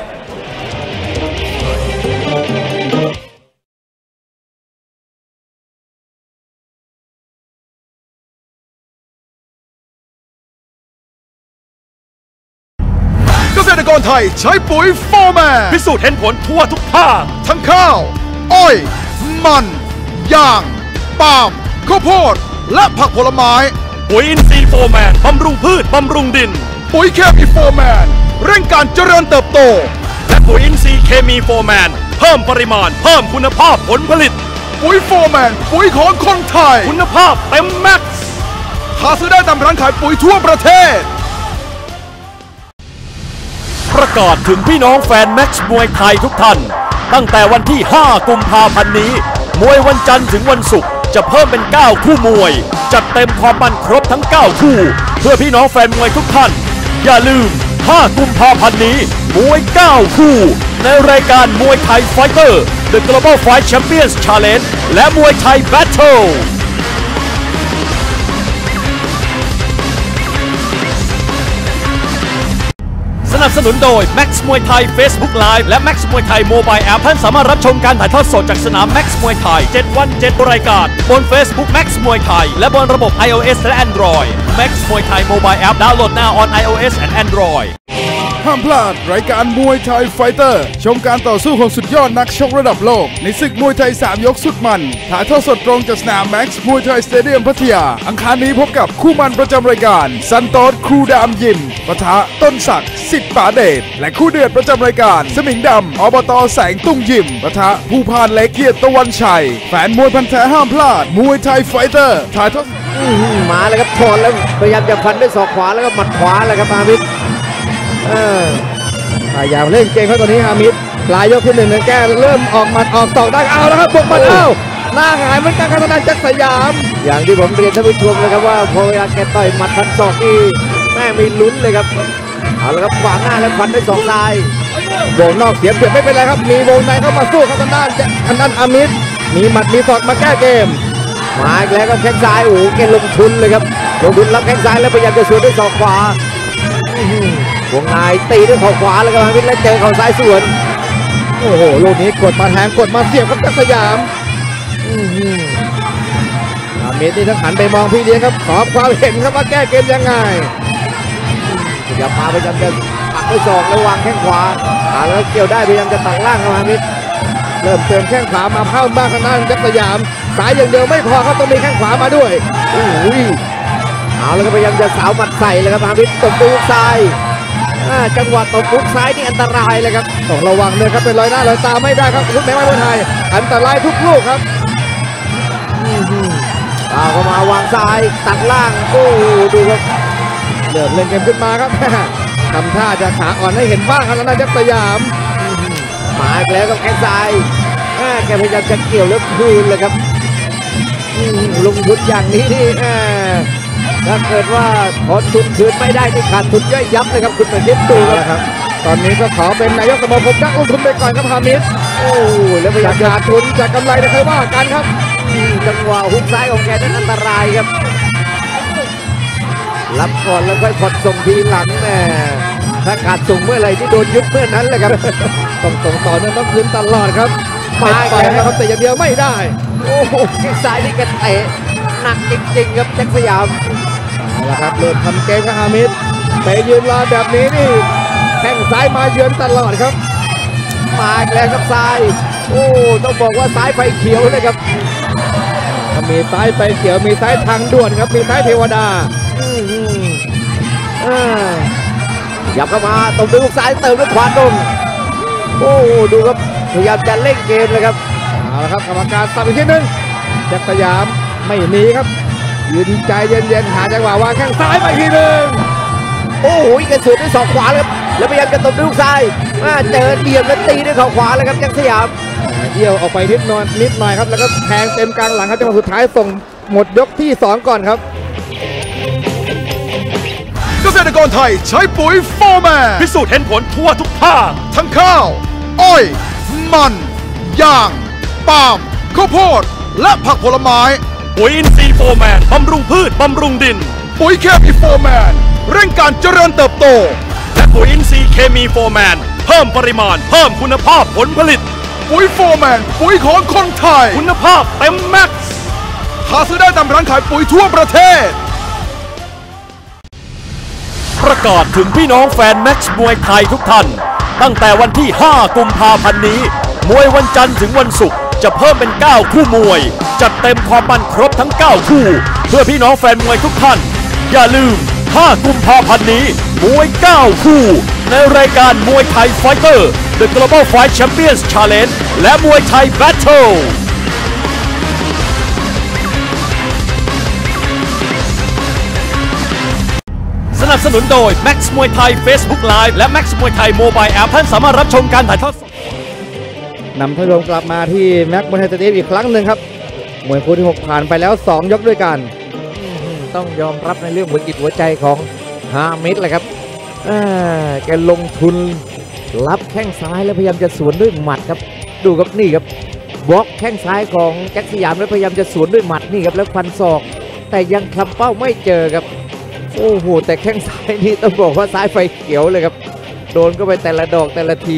เกษตรกรไทยใช้ปุ๋ยโฟร์แมนพิสูจน์เห็นผลทั่วทุกภาคทั้งข้าว อ้อย มันยางปาล์มข้าวโพดและผักผลไม้ปุ๋ยอินทรีย์โฟร์แมนบำรุงพืชบำรุงดินปุ๋ยเคมีโฟร์แมนเร่งการเจริญเติบโตและปุ๋ยอินทรีย์เคมีโฟร์แมนเพิ่มปริมาณเพิ่มคุณภาพผลผลิตปุ๋ยโฟร์แมนปุ๋ยของคนไทยคุณภาพเต็มแม็กซ์หาซื้อได้ตามร้านขายปุ๋ยทั่วประเทศประกาศถึงพี่น้องแฟนแม็กซ์มวยไทยทุกท่านตั้งแต่วันที่ห้ากุมภาพันธ์นี้มวยวันจันทร์ถึงวันศุกร์จะเพิ่มเป็นเก้าคู่มวยจัดเต็มความมันครบทั้งเก้าคู่เพื่อพี่น้องแฟนมวยทุกท่านอย่าลืมห้ากุมภาพันธ์นี้มวยเก้าคู่ในรายการมวยไทยไฟเตอร์ The Global Fight Champions Challenge และมวยไทย Battleสนับสนุนโดย Max มวยไทย Facebook Live และ Max มวยไทย Mobile App ท่านสามารถรับชมการถ่ายทอดสดจากสนาม Max มวยไทยเจ็ดวันเจ็ดรายการบน Facebook Max มวยไทยและบนระบบ iOS และ Android Max มวยไทย Mobile App ดาวน์โหลด now on iOS and Android ห้ามพลาดรายการมวยไทยไฟเตอร์ชมการต่อสู้ของสุดยอดนักชกระดับโลกในศึกมวยไทยสามยกสุดมันถ่ายทอดสดตรงจากสนาม Max มวยไทยสเตเดียมพัทยาอังคารนี้พบกับคู่มันประจำรายการซันโต๊ดครูดามยิมปะทะต้นศักดิ์สิทธิ์ป๋าเดชและคู่เดือดประจำรายการสมิงดำอบต.แสงตุ้งยิมปะทะผู้พานเล็กเกียรติตะวันชัยแฟนมวยพันธุ์แท้ห้ามพลาดมวยไทยไฟเตอร์ถ่ายทอดมาเลยครับถอนแล้วพยายามจะฟันด้วยศอกขวาแล้วก็หมัดขวาแล้วครับฮามิดพยายามเล่นเกมเขาตอนนี้ฮามิดปลายยกที่หนึ่งเนี่ยแกเริ่มออกหมัดออกศอกได้เอาแล้วครับบุกมาเอาหน้าหงายเหมือนกันครับทางด้านแจ็คสยามอย่างที่ผมเรียนท่านผู้ชมเลยครับว่าพอเวลาแกต่อยหมัดพันศอกนี่แม่มีลุ้นเลยครับเอาละครับขวางหน้าแล้วฟันด้วยศอกซ้ายวงนอกเสียเปรียบไม่เป็นไรครับมีวงในเข้ามาสู้ครับทางด้านทางด้านฮามิดมีหมัดมีศอกมาแก้เกมมาอีกแล้วครับแข้งซ้ายโอ้โหแกลงทุนเลยครับลงทุนรับแข้งซ้ายแล้วพยายามจะสวนด้วยศอกขวาวงในตีด้วยเข่าขวาแล้วครับฮามิดแล้วเจอเข่าซ้ายสวนโอ้โหลูกนี้กดมาแทงกดมาเสียบครับแจ็คสยามฮามิดนี่ทั้งหันไปมองพี่เลี้ยงครับขอความเห็นครับว่าแก้เกมยังไงพยายามมาพยายามจะตักด้วยศอกแล้ววางแข้งขวาหาแล้วเกี่ยวได้พยายามจะตักล่างครับฮามิดเริ่มเติมแข้งขวามาเพิ่มบ้างทางด้านแจ็คสยามสายอย่างเดียวไม่พอครับต้องมีแข้งขวามาด้วยโอ้ยเอาแล้วก็พยายามจะสาวหมัดใส่เลยครับฮามิดตบด้วยฮุกซ้ายจังหวะตบฮุกซ้ายนี่อันตรายเลยครับต้องระวังเลยครับเป็นรอยหน้ารอยตาไม่ได้ครับลูกแม่ไม้มวยไทยอันตรายทุกลูกครับเอาเข้ามาวางซ้ายตัดล่างโอ้ดูครับเริ่มเล่นเกมขึ้นมาครับทำท่าจะขาอ่อนให้เห็นบ้างครับแล้วนะแจ็คสยามมาอีกแล้วกับแข้งซ้ายแกพยายามจะเกี่ยวแล้วคืนเลยครับลงทุนอย่างนี้นี่ถ้าเกิดว่าถอนทุนคืนไม่ได้ที่ขาดทุนย่อยยับเลยครับคุณมาคิดดูครับตอนนี้ก็ขอเป็นนายกสมาคมนักลงทุนไปก่อนครับฮามิดโอ้แล้วพยายามขาดทุนจากกำไรนะเคยว่ากันครับจังหวะฮุกซ้ายของแกนั้นอันตรายครับรับก่อนแล้วค่อยผ่อนส่งทีหลังแม่ถ้าขาดส่งเมื่อไหร่ที่โดนยุบเมื่อนั้นเลยครับต้องส่งต่อเนื่องต้องคืนตลอดครับมาไปนะครับแต่อย่างเดียวไม่ได้โอ้โหแข้งซ้ายนี่แกเตะหนักจริงๆครับแจ็คสยามเอาละครับเริ่มทำเกมกับฮามิดไปยืนรอแบบนี้นี่แข้งซ้ายมาเยือนตลอดครับมาอีกแล้วครับซ้ายโอ้ต้องบอกว่าซ้ายไฟเขียวเลยครับมีซ้ายไฟเขียวมีซ้ายทางด่วนครับมีซ้ายเทวดายับเข้ามาตบด้วยลูกซ้ายเติมด้วยขวาตรงโอ้ดูครับพยายามจะเล่นเกมเลยครับเอาละครับกรรมการสั่งอีกทีนึงแจ็คสยามไม่หนีครับยืนใจเย็นๆหาจังหวะวางแข้งซ้ายไปทีหนึ่งโอ้โหกระสุนด้วยศอกขวาเลยครับแล้วพยายามจะตบด้วยลูกซ้ายเจอเดี่ยวแล้วตีด้วยเข่าขวาเลยครับแจ็คสยามเดี่ยวออกไปนิดหน่อยนิดหน่อยครับแล้วก็แทงเต็มกลางหลังครับจังหวะสุดท้ายส่งหมดยกที่สองก่อนครับเกษตรกรไทยใช้ปุ๋ยโฟร์แมนพิสูจน์เห็นผลทั่วทุกภาคทั้งข้าว อ้อย มันยางปาล์มข้าวโพดและผักผลไม้ปุ๋ยอินทรีย์โฟร์แมนบำรุงพืชบำรุงดินปุ๋ยเคมีโฟร์แมนเร่งการเจริญเติบโตและปุ๋ยอินทรีย์เคมีโฟร์แมนเพิ่มปริมาณเพิ่มคุณภาพผลผลิตปุ๋ยโฟร์แมนปุ๋ยของคนไทยคุณภาพเต็มแม็กซ์หาซื้อได้ตามร้านขายปุ๋ยทั่วประเทศประกาศถึงพี่น้องแฟนแม็กซ์มวยไทยทุกท่านตั้งแต่วันที่ห้ากุมภาพันธ์นี้มวยวันจันทร์ถึงวันศุกร์จะเพิ่มเป็นเก้าคู่มวยจัดเต็มความมันครบทั้งเก้าคู่เพื่อพี่น้องแฟนมวยทุกท่านอย่าลืมห้ากุมภาพันธ์นี้มวยเก้าคู่ในรายการมวยไทยไฟเตอร์ The Global Fight Champions Challenge และมวยไทย Battleสนับสนุนโดย Max มวยไทย Facebook Live และ Max มวยไทย Mobile App ท่านสามารถรับชมการถ่ายทอดสดนำท่านผู้ชมกลับมาที่แม็กมวยไทยสเตเดียมอีกครั้งหนึ่งครับมวยคู่ที่หกผ่านไปแล้วสองยกด้วยกันต้องยอมรับในเรื่องหัวจิตหัวใจของฮามิดเลยครับแกลงทุนรับแข้งซ้ายแล้วพยายามจะสวนด้วยหมัดครับดูครับนี่ครับบล็อกแข้งซ้ายของแจ็คสยามแล้วพยายามจะสวนด้วยหมัดนี่ครับแล้วฟันศอกแต่ยังคลำเป้าไม่เจอครับโอ้โหแต่แข้งซ้ายนี่ต้องบอกว่าซ้ายไฟเขียวเลยครับโดนก็ไปแต่ละดอกแต่ละที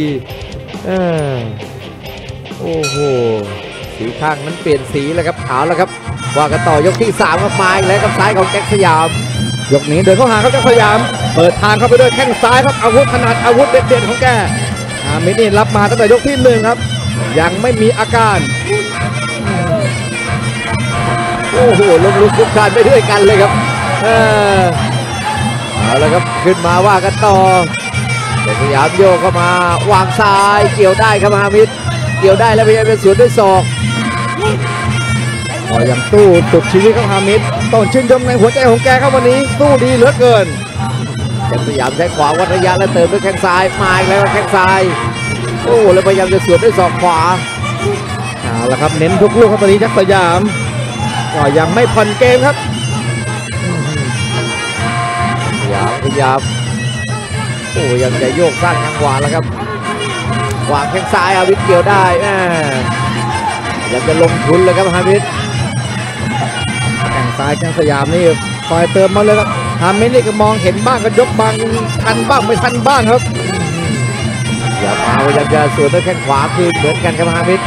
โอ้โหสีข้างนั้นเปลี่ยนสีแล้วครับขาวแล้วครับว่ากันต่อยกที่สามครับมาอีกแล้วกับซ้ายของแจ็คสยามยกนี้เดินเข้าหาครับแจ็คสยามเปิดทางเข้าไปด้วยแข้งซ้ายครับอาวุธขนาดอาวุธเด็ดๆของแกอามิดนี่รับมาตั้งแต่ยกที่หนึ่งครับยังไม่มีอาการโอ้โหลงลุกลุกคลานไปด้วยกันเลยครับเออเอาละครับขึ้นมาว่ากันต่อแจ็คสยามโยกเข้ามาวางซ้ายเกี่ยวได้ครับอามิดเกี่ยวได้แล้วพยายามจะสวนด้วยศอกอ๋อยังสู้สุดชีวิตของฮามิดต้องชื่นชมในหัวใจของแกครับวันนี้สู้ดีเหลือเกินแจ็คสยามใช้ขวาวัดระยะแล้วเติมด้วยแข้งซ้ายมาอีกแล้วแข้งซ้ายโอ้แล้วพยายามจะสวนด้วยศอกขวาเอาละครับเน้นทุกลูกครับตอนนี้แจ็คสยามก็ยังไม่ผ่อนเกมครับพยายามพยายามโอ้ยังจะโยกสร้างทางขวาแล้วครับวางแข้งซ้ายอาวิทเกี่ยวได้แหมยังจะลงทุนเลยครับฮามิดแข้งซ้ายแข้งสยามนี่คอยเติมมาเลยครับฮามิดนี่ก็มองเห็นบ้างก็ยกบางทันบ้างไม่ทันบ้างครับอย่ามาพยายามจะสวนด้วยแข้งขวาคืนเหมือนกันครับฮามิด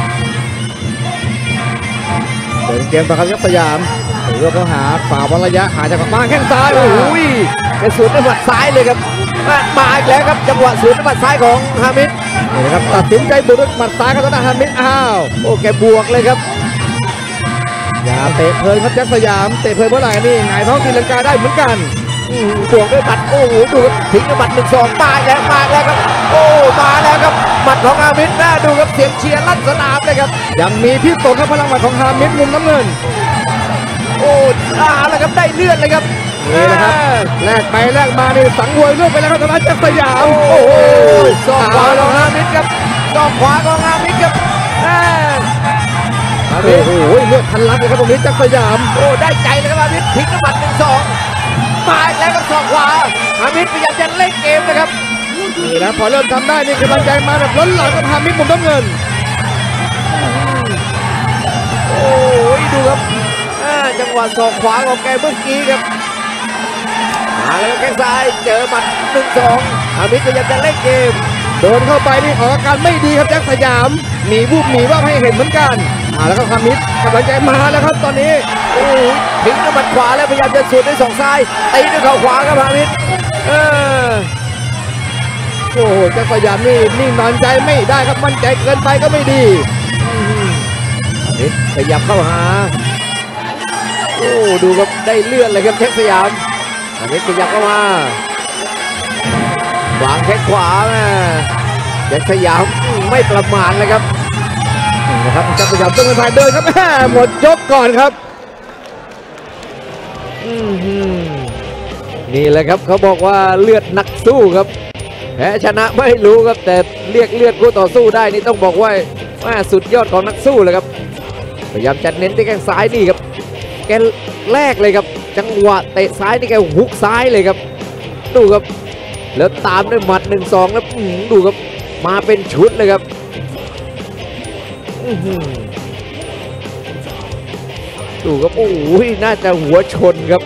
เดินเกมต่อครับยักษ์สยามเลือกเขาหาฝ่าวันระยะหาจากฝั่งมาแข้งซ้ายโอ้ยกระสุนด้วยหมัดซ้ายเลยครับมาอีกแล้วครับจังหวะสวนด้วยหมัดซ้ายของฮามิดนี่นะครับตัดสินใจบวกด้วยหมัดซ้ายครับทางด้านฮามิดอ้าวโอ้แกบวกเลยครับอย่าเตะเพลินครับยักษ์สยามเตะเพลินเมื่อไหร่นี่ไงท้องตีลังกาได้เหมือนกันบวกด้วยหมัดโอ้โหดูทิ้งด้วยหมัดหนึ่งสองมาแล้วมาแล้วครับโอ้มาแล้วครับหมัดของฮามิดน่าดูครับเสียงเชียร์ลั่นสนามเลยครับยังมีพิษสงครับพลังหมัดของฮามิดมุมน้ำเงินโอ้อาแล้วครับได้เลือดเลยครับนี่นะครับแลกไปแลกมานี่สังเวยเลือดไปแล้วครับทางด้านแจ็คสยามโอ้โหศอกขวาของฮามิดครับศอกขวาของฮามิดครับโอ้โหเลือดทันลักเลยครับตรงนี้แจ็คสยามโอ้ได้ใจเลยครับฮามิดทิ้งน้ำหมัดหนึ่งสองมาอีกแล้วกับศอกขวาฮามิดพยายามจะเล่นเกมนะครับนี่นะพอเริ่มทำได้นี่กำลังใจมาแบบล้นหลามกับฮามิดมุมน้ำเงินโอ้ยดูครับจังหวะศอกขวาของแกเมื่อกี้ครับมาแล้วแข้งซ้ายเจอหมัดหนึ่งสองฮามิดพยายามจะเล่นเกมโดนเข้าไปนี่ออกอาการไม่ดีครับแจ็คสยามมีวูบมีว่าให้เห็นเหมือนกันมาแล้วก็ฮามิดกำลังใจมาแล้วครับตอนนี้โอ้ยทิ้งด้วยหมัดขวาแล้วพยายามจะสวนด้วยศอกซ้ายตีด้วยเข่าขวาครับฮามิดเออโอ้โหแจ็คสยามนี่นิ่งนอนใจไม่ได้ครับมั่นใจเกินไปก็ไม่ดีฮามิดขยับเข้าหาโอ้ดูครับได้เลื่อนเลยครับแจ็คสยามอันนี้ขยับเข้ามาวางแข้งขวาแม่แจ็คสยามไม่ประมาทเลยครับนี่นะครับแจ็คสยามต้องเป็นฝ่ายเดินครับแม่หมดยกก่อนครับนี่แหละครับเขาบอกว่าเลือดนักสู้ครับแพ้ชนะไม่รู้ครับแต่เรียกเลือดคู่ต่อสู้ได้นี่ต้องบอกว่าว่าสุดยอดของนักสู้เลยครับพยายามจะเน้นที่แข้งซ้ายนี่ครับแกแรกเลยครับจังหวะเตะซ้ายนี่แกฮุกซ้ายเลยครับดูครับแล้วตามด้วยหมัดหนึ่งสองแล้วดูครับมาเป็นชุดเลยครับดูครับโอ้ยน่าจะหัวชนครับ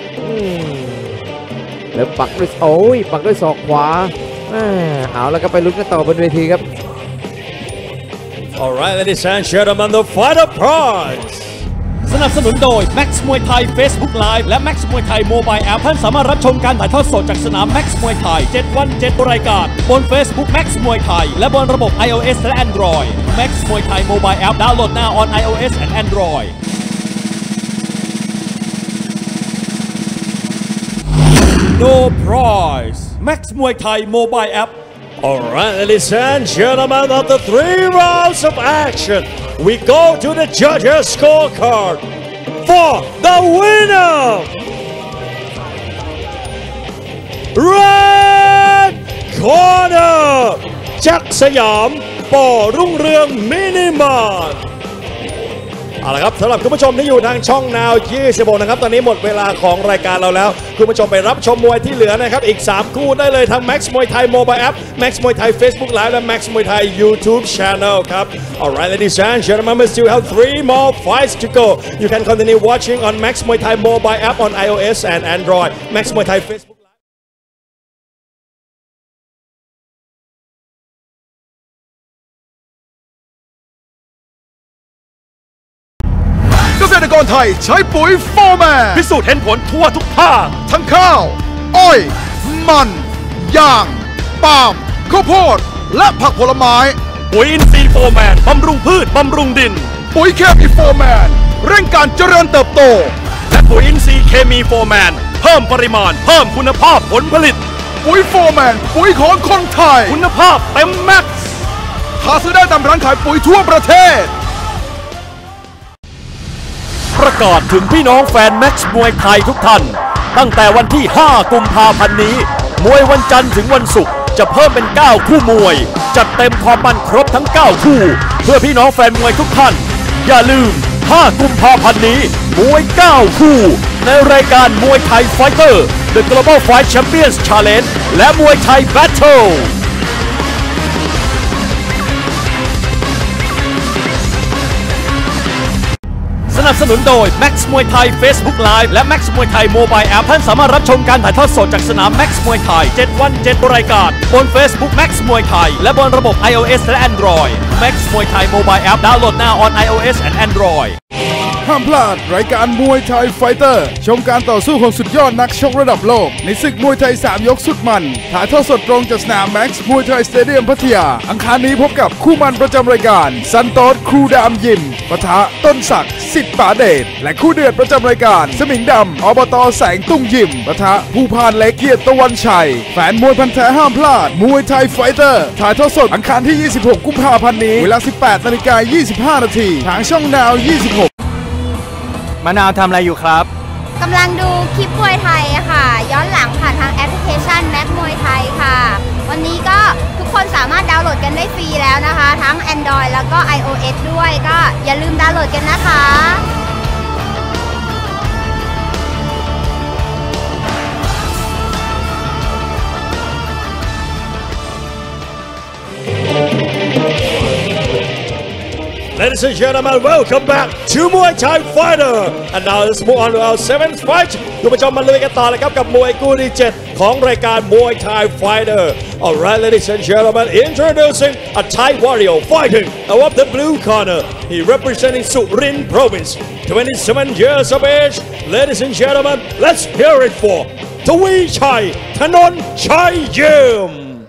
แล้วปักด้วยโอ้ยปักด้วยศอกขวาเอาแล้วก็ไปลุ้นกันต่อบนเวทีครับ Alright, ladies and gentlemen, the final prize สนับสนุนโดย Max มวยไทย Facebook Live และ Max มวยไทย Mobile App ท่านสามารถรับชมการถ่ายทอดสดจากสนาม Max มวยไทยเจ็ดวันเจ็ดรายการบน Facebook Max มวยไทยและบนระบบ iOS และ Android Max มวยไทย Mobile App ดาวน์โหลด now on iOS and Android No prize Max มวยไทย Mobile App Alright, ladies and gentlemen, after three rounds of action, we go to the judges' scorecard for the winner! Red Corner จักรสยามปอรุ่งเรืองมินิมาร์ทเอาละครับสำหรับคุณผู้ชมที่อยู่ทางช่อง Now ยี่สิบหกนะครับตอนนี้หมดเวลาของรายการเราแล้วคุณผู้ชมไปรับชมมวยที่เหลือนะครับอีกสามคู่ได้เลยทั้ง Max มวยไทย Mobile App Max มวยไทย Facebook Live และ Max มวยไทย YouTube Channel ครับ Alright ladies and gentlemen we still have three more fights to go you can continue watching on Max มวยไทย Mobile App on iOS and Android Max มวยไทย Facebook เกษตรกรไทยใช้ปุ๋ยโฟร์แมนพิสูจน์เห็นผลทั่วทุกภาคทั้งข้าว อ้อย มันยางปาล์มข้าวโพดและผักผลไม้ปุ๋ยอินทรีย์โฟร์แมนบำรุงพืชบำรุงดินปุ๋ยเคมีโฟร์แมนเร่งการเจริญเติบโตและปุ๋ยอินทรีย์เคมีโฟร์แมนเพิ่มปริมาณเพิ่มคุณภาพผลผลิตปุ๋ยโฟร์แมนปุ๋ยของคนไทยคุณภาพเต็มแม็กซ์หาซื้อได้ตามร้านขายปุ๋ยทั่วประเทศประกาศถึงพี่น้องแฟนแม็กซ์มวยไทยทุกท่านตั้งแต่วันที่ห้ากุมภาพันธ์นี้มวยวันจันทร์ถึงวันศุกร์จะเพิ่มเป็นเก้าคู่มวยจัดเต็มความมันครบทั้งเก้าคู่เพื่อพี่น้องแฟนมวยทุกท่านอย่าลืมห้ากุมภาพันธ์นี้มวยเก้าคู่ในรายการมวยไทยไฟเตอร์ The Global Fight Champions Challenge และมวยไทย Battleสนับสนุนโดย Max มวยไทย Facebook Live และ Max มวยไทย Mobile App ท่านสามารถรับชมการถ่ายทอดสดจากสนาม Max มวยไทยเจ็ดวันเจ็ดรายการบน Facebook Max มวยไทยและบนระบบ iOS และ Android Max มวยไทย Mobile App ดาวน์โหลด now on iOS and Android ห้ามพลาดรายการมวยไทยไฟเตอร์ชมการต่อสู้ของสุดยอดนักชกระดับโลกในศึกมวยไทยสามยกสุดมันถ่ายทอดสดตรงจากสนามแม็กซ์มวยไทยสเตเดียมพัทยาอังคารนี้พบกับคู่มันประจำรายการซันโต๊ดครูดามยิมปะทะต้นศักดิ์สิทธิ์ป๋าเดชและคู่เดือดประจำรายการสมิงดำอบตแสงตุ้งยิมปะทะผู้พานเล็กเกียรติตะวันชัยแฟนมวยพันธุ์แท้ห้ามพลาดมวยไทยไฟเตอร์ถ่ายทอดสดอังคารที่ยี่สิบหกกุมภาพันธ์นี้เวลา สิบแปดนาฬิกายี่สิบห้านาทีทางช่องนาวยี่สิบหกมะนาวทำอะไรอยู่ครับกำลังดูคลิปมวยไทยค่ะย้อนหลังผ่านทางแอปพลิเคชันแม็กมวยไทยค่ะวันนี้ก็ทุกคนสามารถดาวน์โหลดกันได้ฟรีแล้วนะคะทั้ง Android แล้วก็ iOS ด้วยก็อย่าลืมดาวน์โหลดกันนะคะ Ladies and gentlemen, welcome back to Muay Thai Fighter. And now let's move on to our seventh fight. คุณผู้ชมมาลุยกันต่อเลยครับกับมวยคู่ที่เจ็ดของรายการ Muay Thai Fighter. Alright, ladies and gentlemen, introducing a Thai warrior fighting out of the blue corner. He representing Surin Province, twenty-seven years of age. Ladies and gentlemen, let's hear it for Tawi Chai Thanon Chai Yim.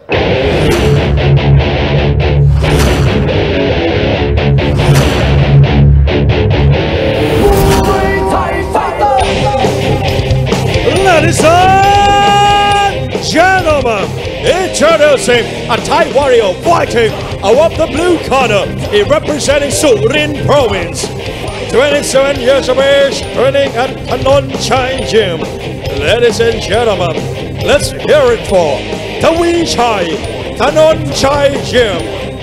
Ladies and gentlemen, introducing a Thai warrior fighting out of the blue corner. He representing Surin Province, twenty-seven years of age, training at Thanon Chai Gym. Ladies and gentlemen, let's hear it for Tawichai Thanon Chai Gym.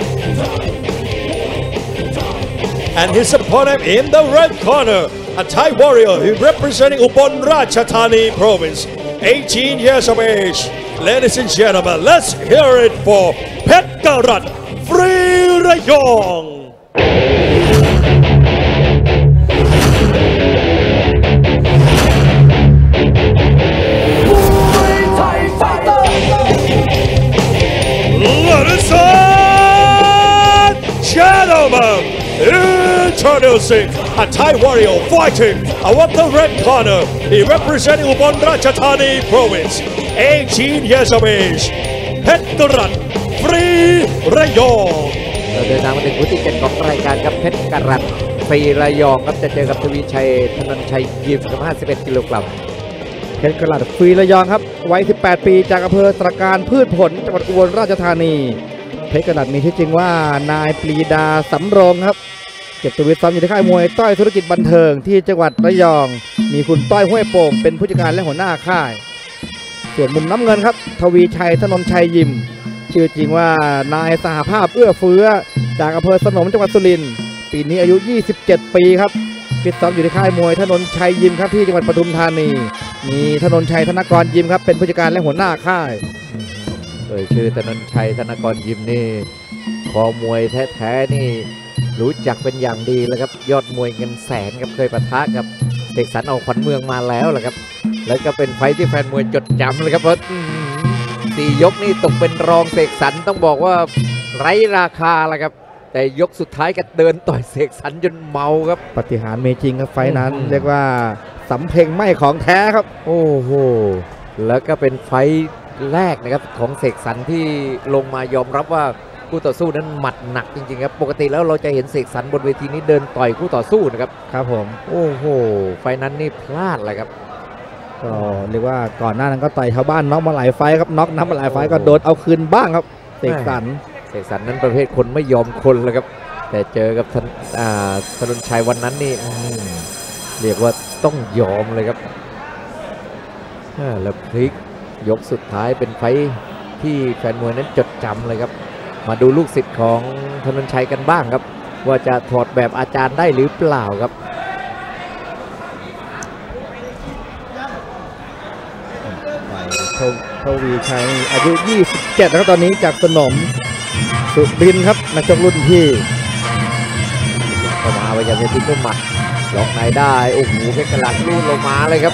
And his opponent in the red corner, a Thai warrior who representing Ubon Ratchathani province, eighteen years of age. Ladies and gentlemen, let's hear it for Phet Karat Free Rayong. Ladies and gentlemen, introducing a Thai warrior fighting out the red corner. He representing Ubon Ratchathani province, eighteen years of age. Phet Karat Free Rayong. เราเดินทางมาถึงคู่ที่เจ็ดของรายการครับเพชรกรัตฟรีระยองครับจะเจอกับทวีชัยธนนชัยยิมกับห้าสิบเอ็ดกิโลกรัมเพชรกรัตฟรีระยองครับวัยสิบแปดปีจากอำเภอตระการพืชผลจังหวัดอุบลราชธานีเพชรกรัตมีชื่อจริงว่านายปรีดาสำโรงครับเก็บตัววิซ้อมอยู่ที่ค่ายมวยต้อยธุรกิจบันเทิงที่จังหวัดระยองมีคุณต้อยห้วยโป่งเป็นผู้จัดการและหัวหน้าค่ายส่วนมุมน้ำเงินครับทวีชัยธนนชัยยิมชื่อจริงว่านายสหภาพเอื้อเฟื้อจากอำเภอสนมจังหวัดสุรินทร์ปีนี้อายุยี่สิบเจ็ดปีครับฟิตซ้อมอยู่ที่ค่ายมวยถนนชัยยิมครับที่จังหวัดปทุมธานีมีถนนชัยธนกรยิมครับเป็นผู้จัดการและหัวหน้าค่ายโดยชื่อถนนชัยธนกรยิมนี่คอมวยแท้ๆนี่รู้จักเป็นอย่างดีแล้วครับยอดมวยเงินแสนครับเคยปะทะกับเสกสรรออกขวัญเมืองมาแล้วแหละครับแล้วก็เป็นไฟที่แฟนมวยจดจำเลยครับเพราะสี่ยกนี่ตกเป็นรองเสกสรรต้องบอกว่าไร้ราคาแหละครับแต่ยกสุดท้ายก็เดินต่อยเสกสรรจนเมาครับปาฏิหาริย์มีจริงครับไฟนั้นเรียกว่าสำเพ็งไม่ของแท้ครับโอ้โหแล้วก็เป็นไฟแรกนะครับของเสกสรรที่ลงมายอมรับว่าคู่ต่อสู้นั้นหมัดหนักจริงๆครับปกติแล้วเราจะเห็นเสกสรรบนเวทีนี้เดินต่อยคู่ต่อสู้นะครับครับผมโอ้โหไฟนั้นนี่พลาดเลยครับก็เรียกว่าก่อนหน้านั้นก็ต่อยชาวบ้านน็อกมาหลายไฟครับน็อกน้ำมาหลายไฟก็โดนเอาคืนบ้างครับเสกสรรเสกสรรนั้นประเภทคนไม่ยอมคนเลยครับแต่เจอกับธนนชัยวันนั้นนี่เรียกว่าต้องยอมเลยครับแล้วพลิกยกสุดท้ายเป็นไฟที่แฟนมวยนั้นจดจำเลยครับมาดูลูกศิษย์ของธนนชัยกันบ้างครับว่าจะถอดแบบอาจารย์ได้หรือเปล่าครับทวีชัยอายุยี่สิบเจ็ดแล้วตอนนี้จากสนมสุรินทร์ครับนักชกรุ่นพี่เข้ามาพยายามจะทิ้งด้วยหมัดล็อกในได้โอ้โหเพชรกลัดลูดลงมาเลยครับ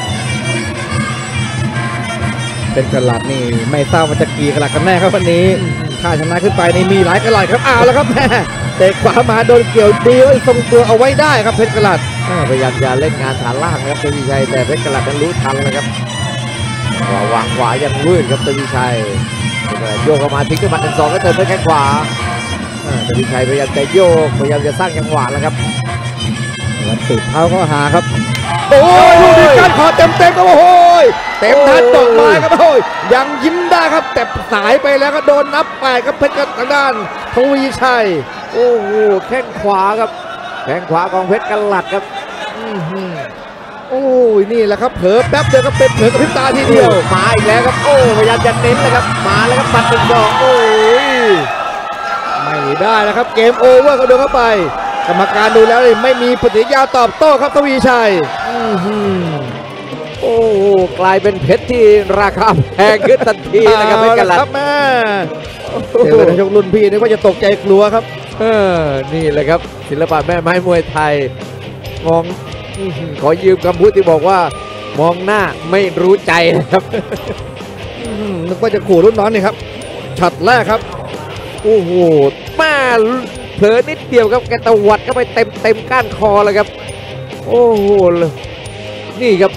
เป็นกลัดนี่ไม่ทราบว่าจะกี่กลัดกันแน่ครับวันนี้ถ้าชนะขึ้นไปนี่มีหลายกลัดครับอ้าวแล้วครับแม่เตะขวามาโดนเกี่ยวดีไว้ทรงตัวเอาไว้ได้ครับเพชรกลัดพยายามจะเล่นงานฐานล่างนะครับทวีชัยแต่เพชรกลัดนั้นรู้ทันเลยครับวางขวายังวืดครับทวีชัยโยกเข้ามาทิ้งด้วยหมัดหนึ่งสองก็เติมด้วยแข้งขวาทวีชัยพยายามจะโยกพยายามจะสร้างจังหวะแล้วครับวันสุดเท้าเข้าหาครับโอ้ยลูกนี้การขอเต็มเต็มครับโอ้ยเต็มทัดดอกไม้ครับโอ้ยยังยิ้มได้ครับแต่สายไปแล้วก็โดนนับแปดครับเพชรกลัดทางด้านทวีชัยโอ้โหแข้งขวาครับแข้งขวาของเพชรกลัดครับโอ้ยนี่แหละครับเผลอแป๊บเดียวก็เป็นเผลอกับพริบตาทีเดียวมาอีกแล้วครับโอ้พยายามจะเน้นเลยครับมาแล้วครับปัดหนึ่งสองโอ้ยไม่ได้นะครับเกมโอเวอร์ก็โดนเข้าไปกรรมการดูแล้วไม่มีปฏิกิริยาตอบโต้ครับทวีชัยโอ้กลายเป็นเพชรที่ราคาแพงขึ้นทันทีนะครับเพชรกลัดครับแม่เจอนักชกรุ่นพี่นึกว่าจะตกใจกลัวครับเออนี่แหละครับศิลปะแม่ไม้มวยไทยมองขอยืมคำพูดที่บอกว่ามองหน้าไม่รู้ใจนะครับนึกว่าจะขู่รุ่นน้องนี่ครับช็อตแรกครับโอ้โหมาเผลอนิดเดียวครับแกตวัดเข้าไปเต็มเต็มก้านคอเลยครับโอ้โหนี่ครับ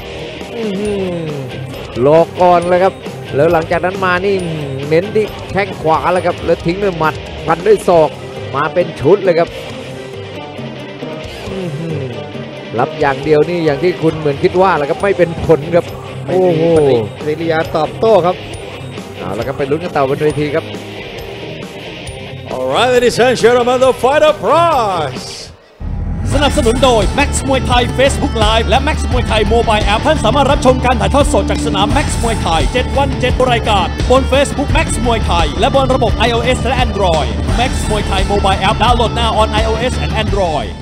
หลอกก่อนเลยครับแล้วหลังจากนั้นมานี่เน้นที่แข้งขวาแล้วครับแล้วทิ้งด้วยหมัดฟันด้วยศอกมาเป็นชุดเลยครับรับอย่างเดียวนี่อย่างที่คุณเหมือนคิดว่าแหละครับไม่เป็นผลครับโอ้โหปฏิกิริยาตอบโต้ครับเอาละครับไปลุ้นกันต่อบนเวทีครับ Alright ladies and gentlemen the fighter prize สนับสนุนโดย Max มวยไทย Facebook Live และ Max มวยไทย Mobile App ท่านสามารถรับชมการถ่ายทอดสดจากสนาม Max มวยไทยเจ็ดวันเจ็ดรายการบน Facebook Max มวยไทยและบนระบบ iOS และ Android Max มวยไทย Mobile App ดาวน์โหลด now on iOS and Android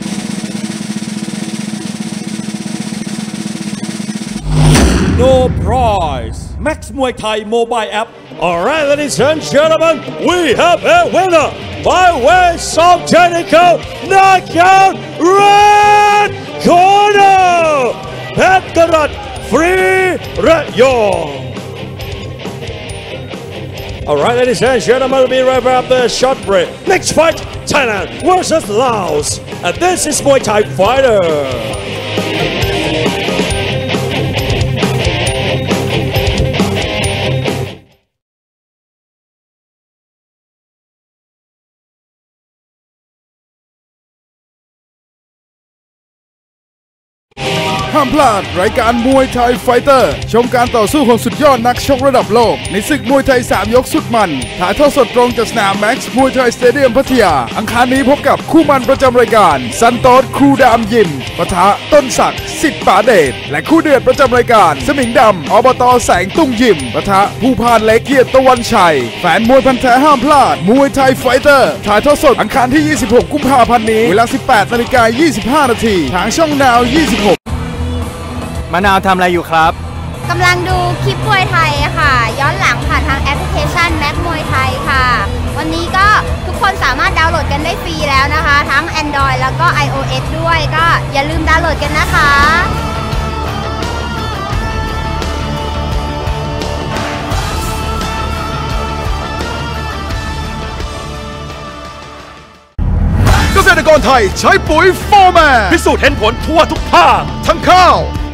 No prize Max มวยไทย Mobile App Alright, ladies and gentlemen, we have a winner by way of technical knockout red corner, Petrat Free Rayong. Alright, ladies and gentlemen, we'll be right back after a short break. Next fight, Thailand versus Laos. And this is Muay Thai Fighter. ห้ามพลาดรายการมวยไทยไฟเตอร์ชมการต่อสู้ของสุดยอดนักชกระดับโลกในศึกมวยไทยสามยกสุดมันถ่ายทอดสดตรงจากสนามแม็กซ์มวยไทยสเตเดียมพัทยาอังคารนี้พบกับคู่มันประจำรายการซันโตสครูดามยิมปะทะต้นศักดิ์สิทธิ์ป๋าเดชและคู่เดือดประจำรายการสมิงดำอบตแสงตุ้งยิมปะทะผู้พานเล็กเกียรติตะวันชัยแฟนมวยพันธุ์แท้ห้ามพลาดมวยไทยไฟเตอร์ถ่ายทอดสดอังคารที่ยี่สิบหกกุมภาพันธ์นี้เวลา สิบแปดนาฬิกายี่สิบห้านาทีทางช่องนาวยี่สิบหกมะนาวทำอะไรอยู่ครับกำลังดูคลิปมวยไทยค่ะย้อนหลังผ่านทางแอปพลิเคชันแม็กมวยไทยค่ะวันนี้ก็ทุกคนสามารถดาวน์โหลดกันได้ฟรีแล้วนะคะทั้ง Android แล้วก็ iOS ด้วยก็อย่าลืมดาวน์โหลดกันนะคะเกษตรกรไทยใช้ปุ๋ยโฟร์แมนพิสูจน์เห็นผลทั่วทุกภาคทั้งข้าว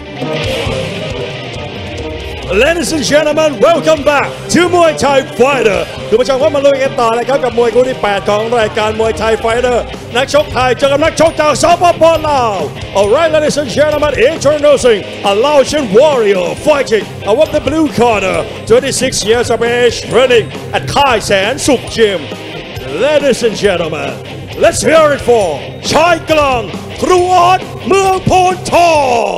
Ladies and gentlemen, welcome back to Muay Thai Fighter คุณผู้ชมว่ามาลุยกันต่อเลยครับกับมวยคู่ที่แปดของรายการมวยไทยไฟเตอร์นักชกไทยเจอกับนักชกจากสปป.ลาว Alright, ladies and gentlemen, introducing a Laotian warrior fighting out of the blue corner, twenty-six years of age, training at Khai San Suk Gym. Ladies and gentlemen, let's hear it for ชายกลางครูออสเมืองโพนทอง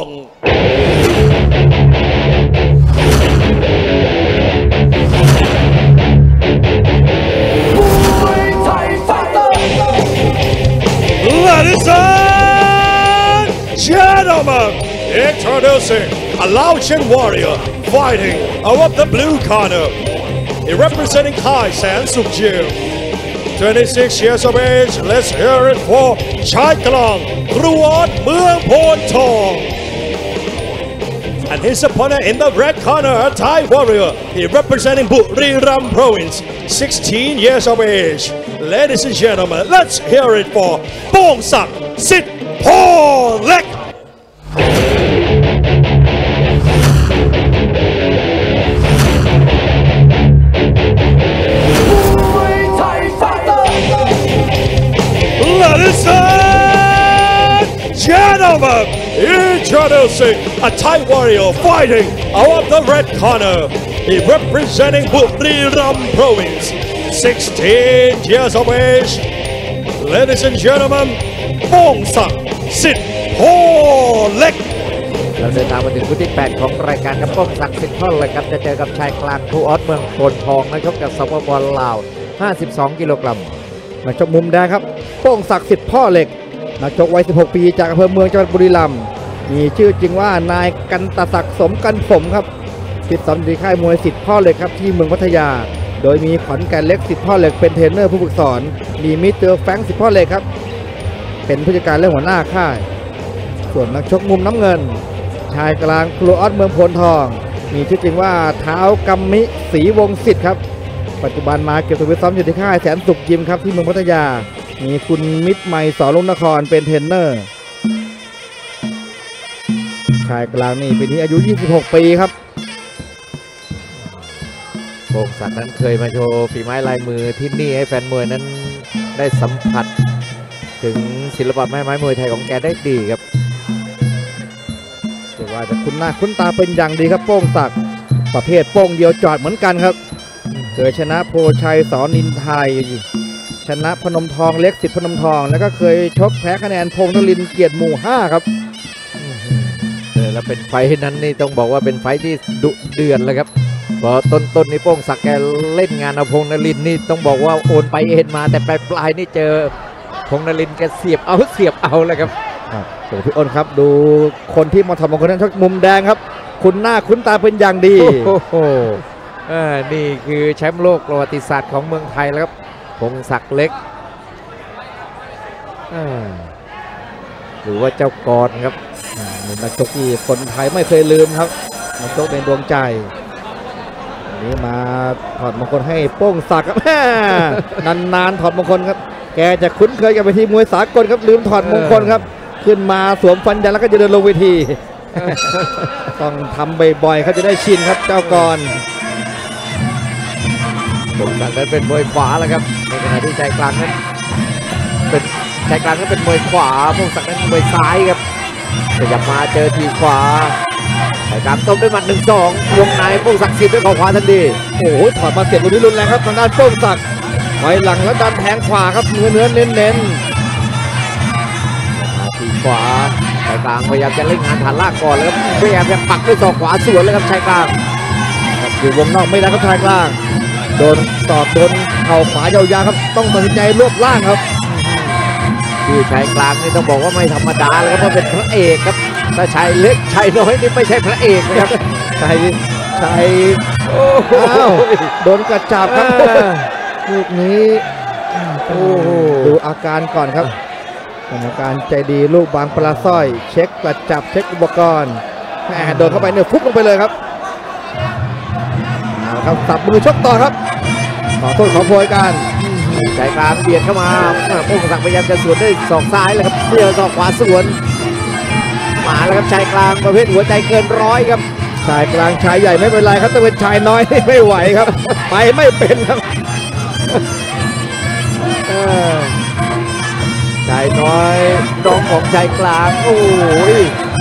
Ladies and gentlemen, introducing a Laotian warrior fighting out of the blue corner. He representing Khai San Suk Gym. twenty-six years of age, let's hear it for ชายกลางครูออสเมืองโพนทอง And his opponent in the red corner, a Thai warrior, he representing Buriram Province, sixteen years of age. Ladies and gentlemen, let's hear it for โป้งศักดิ์สิทธิ์โพเล็กLadies and gentlemen, introducing a Thai warrior fighting out of the red corner. He representing Buriram Province, sixteen years of age. Ladies and gentlemen, โป้งศักดิ์สิทธิ์โพเล็กเราเดินทางมาถึงคู่ที่แปดของรายการกับโป้งศักดิ์สิทธิ์โพเล็กครับจะเจอกับชายกลางครูออสเมืองโพนทองนักชกจากสปป.ลาวห้าสิบสองกิโลกรัมนักชกมุมแดงครับโป้งศักดิ์สิทธิ์พ่อเหล็กนักชกวัยสิบหกปีจากอำเภอเมืองจังหวัดบุรีรัมย์มีชื่อจริงว่านายกันตศักดิ์สมกันผมครับฟิตซ้อมอยู่ที่ค่ายมวยสิทธิ์พ่อเหล็กครับที่เมืองพัทยาโดยมีขวัญแก่นเล็กสิทธิ์พ่อเหล็กเป็นเทรนเนอร์ผู้ฝึกสอนมีมิสเตอร์แฟรงค์สิทธิ์พ่อเหล็กครับเป็นผู้จัดการและหัวหน้าค่ายส่วนนักชกมุมน้ำเงินชายกลางครูออสเมืองโพนทองมีชื่อจริงว่าเท้ากัมมิศรีวงศ์สิทธิ์ครับปัจจุบันมาเก็บตัวฟิตซ้อมอยู่ที่ค่ายแสนสุขยิมครับที่เมืองพัทยามีคุณมิตรใหม่สอนลุงนครเป็นเทรนเนอร์ชายกลางนี่ปีนี้อายุยี่สิบหกปีครับโป้งศักดิ์นั้นเคยมาโชว์ฝีไม้ลายมือที่นี่ให้แฟนมวยนั้นได้สัมผัสถึงศิลปะแม่ไม้มวยไทยของแกได้ดีครับแต่ว่าจะคุ้นหน้าคุ้นตาเป็นอย่างดีครับโป้งศักดิ์ประเภทโป้งเดียวจอดเหมือนกันครับเคยชนะโพชัยสอนินไทยชนะพนมทองเล็กสิทธิ์พนมทองแล้วก็เคยชกแพ้คะแนนพงษ์นรินทร์เกียรติหมู่ห้าครับแล้วเป็นไฟนั้นนี่ต้องบอกว่าเป็นไฟที่ดุเดือดเลยครับพอต้นต้นนี่โป้งศักดิ์แกเล่นงานเอาพงษ์นรินทร์นี่ต้องบอกว่าโอนไปเอ็นมาแต่ปลายปลายนี่เจอพงษ์นรินทร์แกเสียบเอาเสียบเอาเลยครับโอ้พี่อ้นครับดูคนที่มาถอดมงคลนั้นชกมุมแดงครับคุณหน้าคุ้นตาเป็นอย่างดีโอ้โหนี่คือแชมป์โลกประวัติศาสตร์ของเมืองไทยแล้วครับพงศักดิ์เล็กหรือว่าเจ้ากรครับเป็นนักชกที่คนไทยไม่เคยลืมครับนักชกเป็นดวงใจวันนี้มาถอดมงคลให้โป้งศักดิ์ครับนานๆถอดมงคลครับแกจะคุ้นเคยกับเวทีมวยสากลครับลืมถอดมงคลครับขึ้นมาสวมฟันยันแล้วก็จะเดินลงเวทีต้องทำบ่อยๆเขาจะได้ชินครับเจ้ากรโป้งศักดิ์นั้นเป็นมวยขวาแล้วครับในขณะที่ใจกลางนั้นเป็นใจกลางนั้นเป็นมวยขวาโป้งศักดิ์นั้นมวยซ้ายครับขยับมาเจอทีขวาใจกลางต้มด้วยหมัดหนึ่งสองวงในโป้งศักดิ์เสียบด้วยเข่าขวาทันทีโอ้โหถอดมาเสียบรุนรุนแรงครับทางด้านโป้งศักดิ์ไว้หลังแล้วดันแทงขวาครับเนื้อเนื้อเน้นเน้นทีขวาชายกลางพยายามจะเล่นงานฐานลากก่อนแล้วครับพยายามจะปักด้วยศอกขวาสวนเลยครับชายกลางอยู่วงนอกไม่ได้ครับชายกลางโดนตอดโดนเข่าขวายาวๆครับต้องตัดสินใจรวบล่างครับที่ชายกลางนี่ต้องบอกว่าไม่ธรรมดาเลยครับเพราะเป็นพระเอกครับถ้าชายเล็กชายน้อยนี่ไม่ใช่พระเอกนะครับชายชายโอ้โหโดนกระจับครับลูกนี้โอ้ดูอาการก่อนครับกรรมการใจดีลูกบางปลาสร้อยเช็คกระจับเช็คอุปกรณ์แหมโดนเข้าไปเนี่ยฟุบลงไปเลยครับเอาครับสับมือชกต่อครับขอโทษขอโพยกันใจกลางเบียดเข้ามาโป้งศักดิ์พยายามจะสวนด้วยศอกซ้ายเลยครับเพื่อศอกขวาสวนมาแล้วครับชายกลางประเภทหัวใจเกินร้อยครับชายกลางชายใหญ่ไม่เป็นไรครับแต่เป็นชายน้อยไม่ไหวครับไปไม่เป็นครับชายน้อยน้องของชายกลางโอ้ย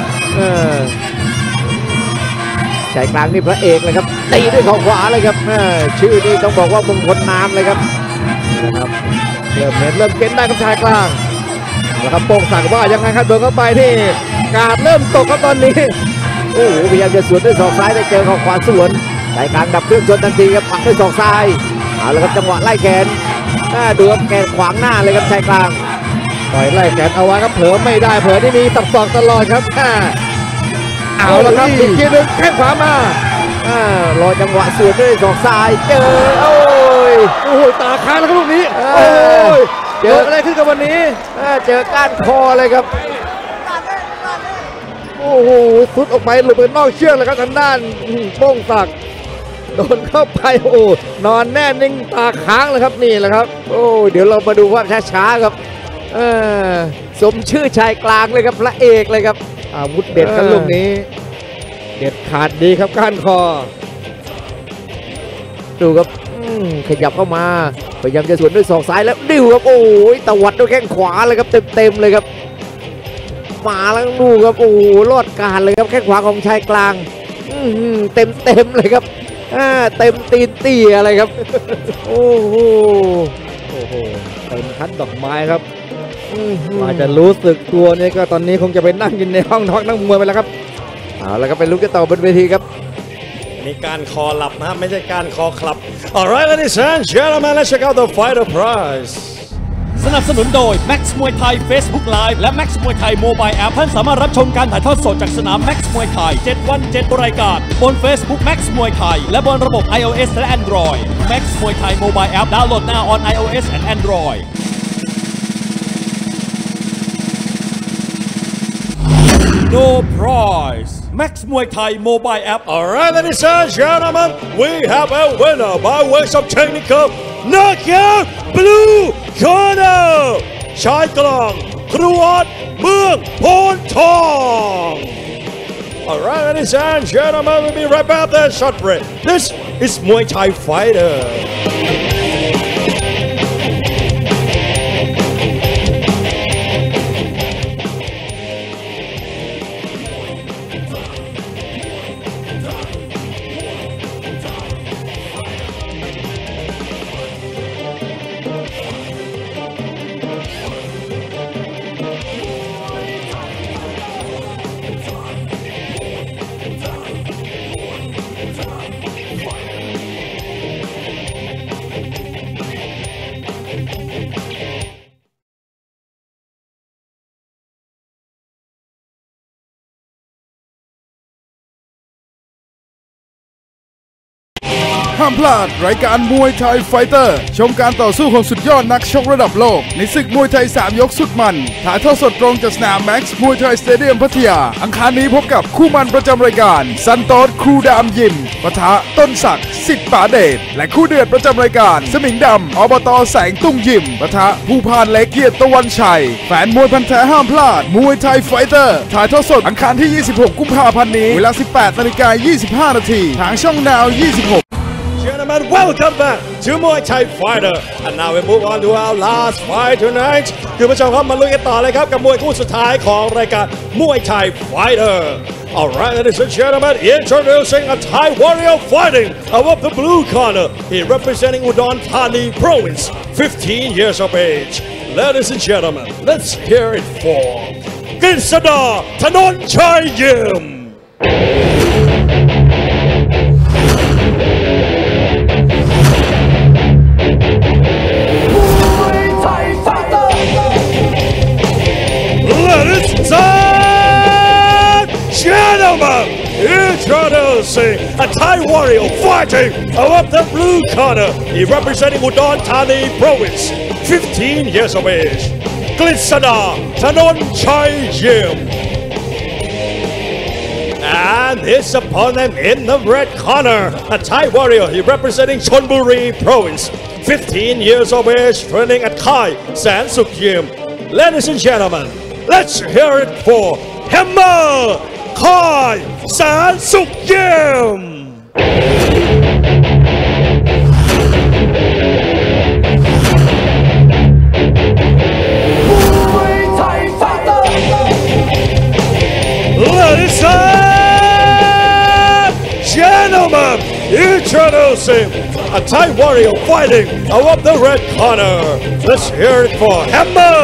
ชายกลางนี่พระเอกเลยครับตีด้วยเข่าขวาเลยครับชื่อนี้ต้องบอกว่ามงคลนามเลยครับนะครับเริ่มเน้นเริ่มเก็นได้กับชายกลางแล้วครับโป้งศักดิ์ว่ายังไงครับโดนเข้าไปที่กาดเริ่มตกครับตอนนี้โอ้โหพยายามจะสวนด้วยศอกซ้ายได้เจอเข่าขวาสวนชายกลางดับเครื่องชนทันทีครับปักด้วยศอกซ้ายเอาละครับจังหวะไล่แขนดูครับแขนขวางหน้าเลยครับชายกลางต่อยไล่แขนเอาไว้ครับเผลอไม่ได้เผลอที่มีตับศอกตลอดครับเอาละครับอีกทีนึงแข้งขวามารอจังหวะสวนด้วยศอกซ้ายเจอโอ้ยโอ้ยตาค้างแล้วครับลูกนี้โอ้ยเจออะไรขึ้นกับวันนี้เจอก้านคอเลยครับโอ้โหสุดออกไปหลุดไปนอกเชือกเลยครับทางด้านโป้งศักดิ์โดนเข้าไปโอ้นอนแน่นิ่งตาค้างเลยครับนี่แหละครับโอ้เดี๋ยวเรามาดูภาพช้าๆครับเออสมชื่อชายกลางเลยครับพระเอกเลยครับอาวุธเด็ดกันลูกนี้เด็ดขาดดีครับก้านคอดูครับขยับเข้ามาพยายามจะสวนด้วยศอกซ้ายแล้วดิวครับโอ้ยตวัดด้วยแข้งขวาเลยครับเต็มๆเลยครับมาแล้วดูครับโอ้รอดการเลยครับแข้งขวาของชายกลางเต็มเต็มเลยครับเต็มตีนเตี้ยอะไรครับโอ้โหโอ้โหเต็มคันดอกไม้ครับอาจจะรู้สึกตัวนี่ก็ตอนนี้คงจะไปนั่งกินในห้องพักนักมวยไปแล้วครับเอาแล้วก็ไปลุ้นกันต่อบนเวทีครับมีการคอหลับนะไม่ใช่การคอคลับ Alright ladies and gentlemen let's check out the fighter prize สนับสนุนโดย Max มวยไทย Facebook Live และ Max มวยไทย Mobile App ท่านสามารถรับชมการถ่ายทอดสดจากสนาม Max มวยไทยเจ็ดวันเจ็ดรายการบน Facebook Max มวยไทยและบนระบบ iOS และ Android Max มวยไทย Mobile App ดาวน์โหลด now on iOS and Android No prize Max มวยไทย Mobile App Alright ladies and gentlemen we have a winner by way of technical knockout blue corner ชายกลางครูวัดเมืองโพนทอง Alright ladies and gentlemen we'll be right back after a short break This is Muay Thai Fighter ห้ามพลาดรายการมวยไทยไฟเตอร์ชมการต่อสู้ของสุดยอดนักชกระดับโลกในศึกมวยไทยสามยกสุดมันถ่ายทอดสดตรงจากสนามแม็กซ์มวยไทยสเตเดียมพัทยาอังคารนี้พบกับคู่มันประจำรายการซันโต๊ดครูดามยิมปะทะต้นศักดิ์สิทธิ์ป๋าเดชและคู่เดือดประจำรายการสมิงดำอบต.แสงตุ้งยิมปะทะผู้พานเล็กเกียรติตะวันชัยแฟนมวยพันธุ์แท้ห้ามพลาดมวยไทยไฟเตอร์ถ่ายทอดสดอังคารที่ยี่สิบหกกุมภาพันธ์นี้เวลา สิบแปดนาฬิกายี่สิบห้านาทีทางช่องนาวยี่สิบหก Gentlemen, welcome back to Muay Thai Fighter. And now we move on to our last fight tonight. คุณผู้ชมครับมาลุยกันต่อเลยครับกับมวยคู่สุดท้ายของรายการ Muay Thai Fighter. Alright, ladies and gentlemen, introducing a Thai warrior fighting above the blue corner. He representing Udon Thani Province, fifteen years of age. Ladies and gentlemen, let's hear it for Grisada Thanonchai Yim. Ladies and gentlemen, introducing a Thai warrior fighting above the blue corner. He representing Udon Thani Province, fifteen years of age. Grisada Thanonchai Yim. And his opponent in the red corner, a Thai warrior. He representing Chonburi Province, fifteen years of age, training at Khai San Suk Yim. Ladies and gentlemen, let's hear it for Hammer Khai San Suk Yim. Ladies and gentlemen, introducing a Thai warrior fighting above the red corner. Let's hear it for Hammer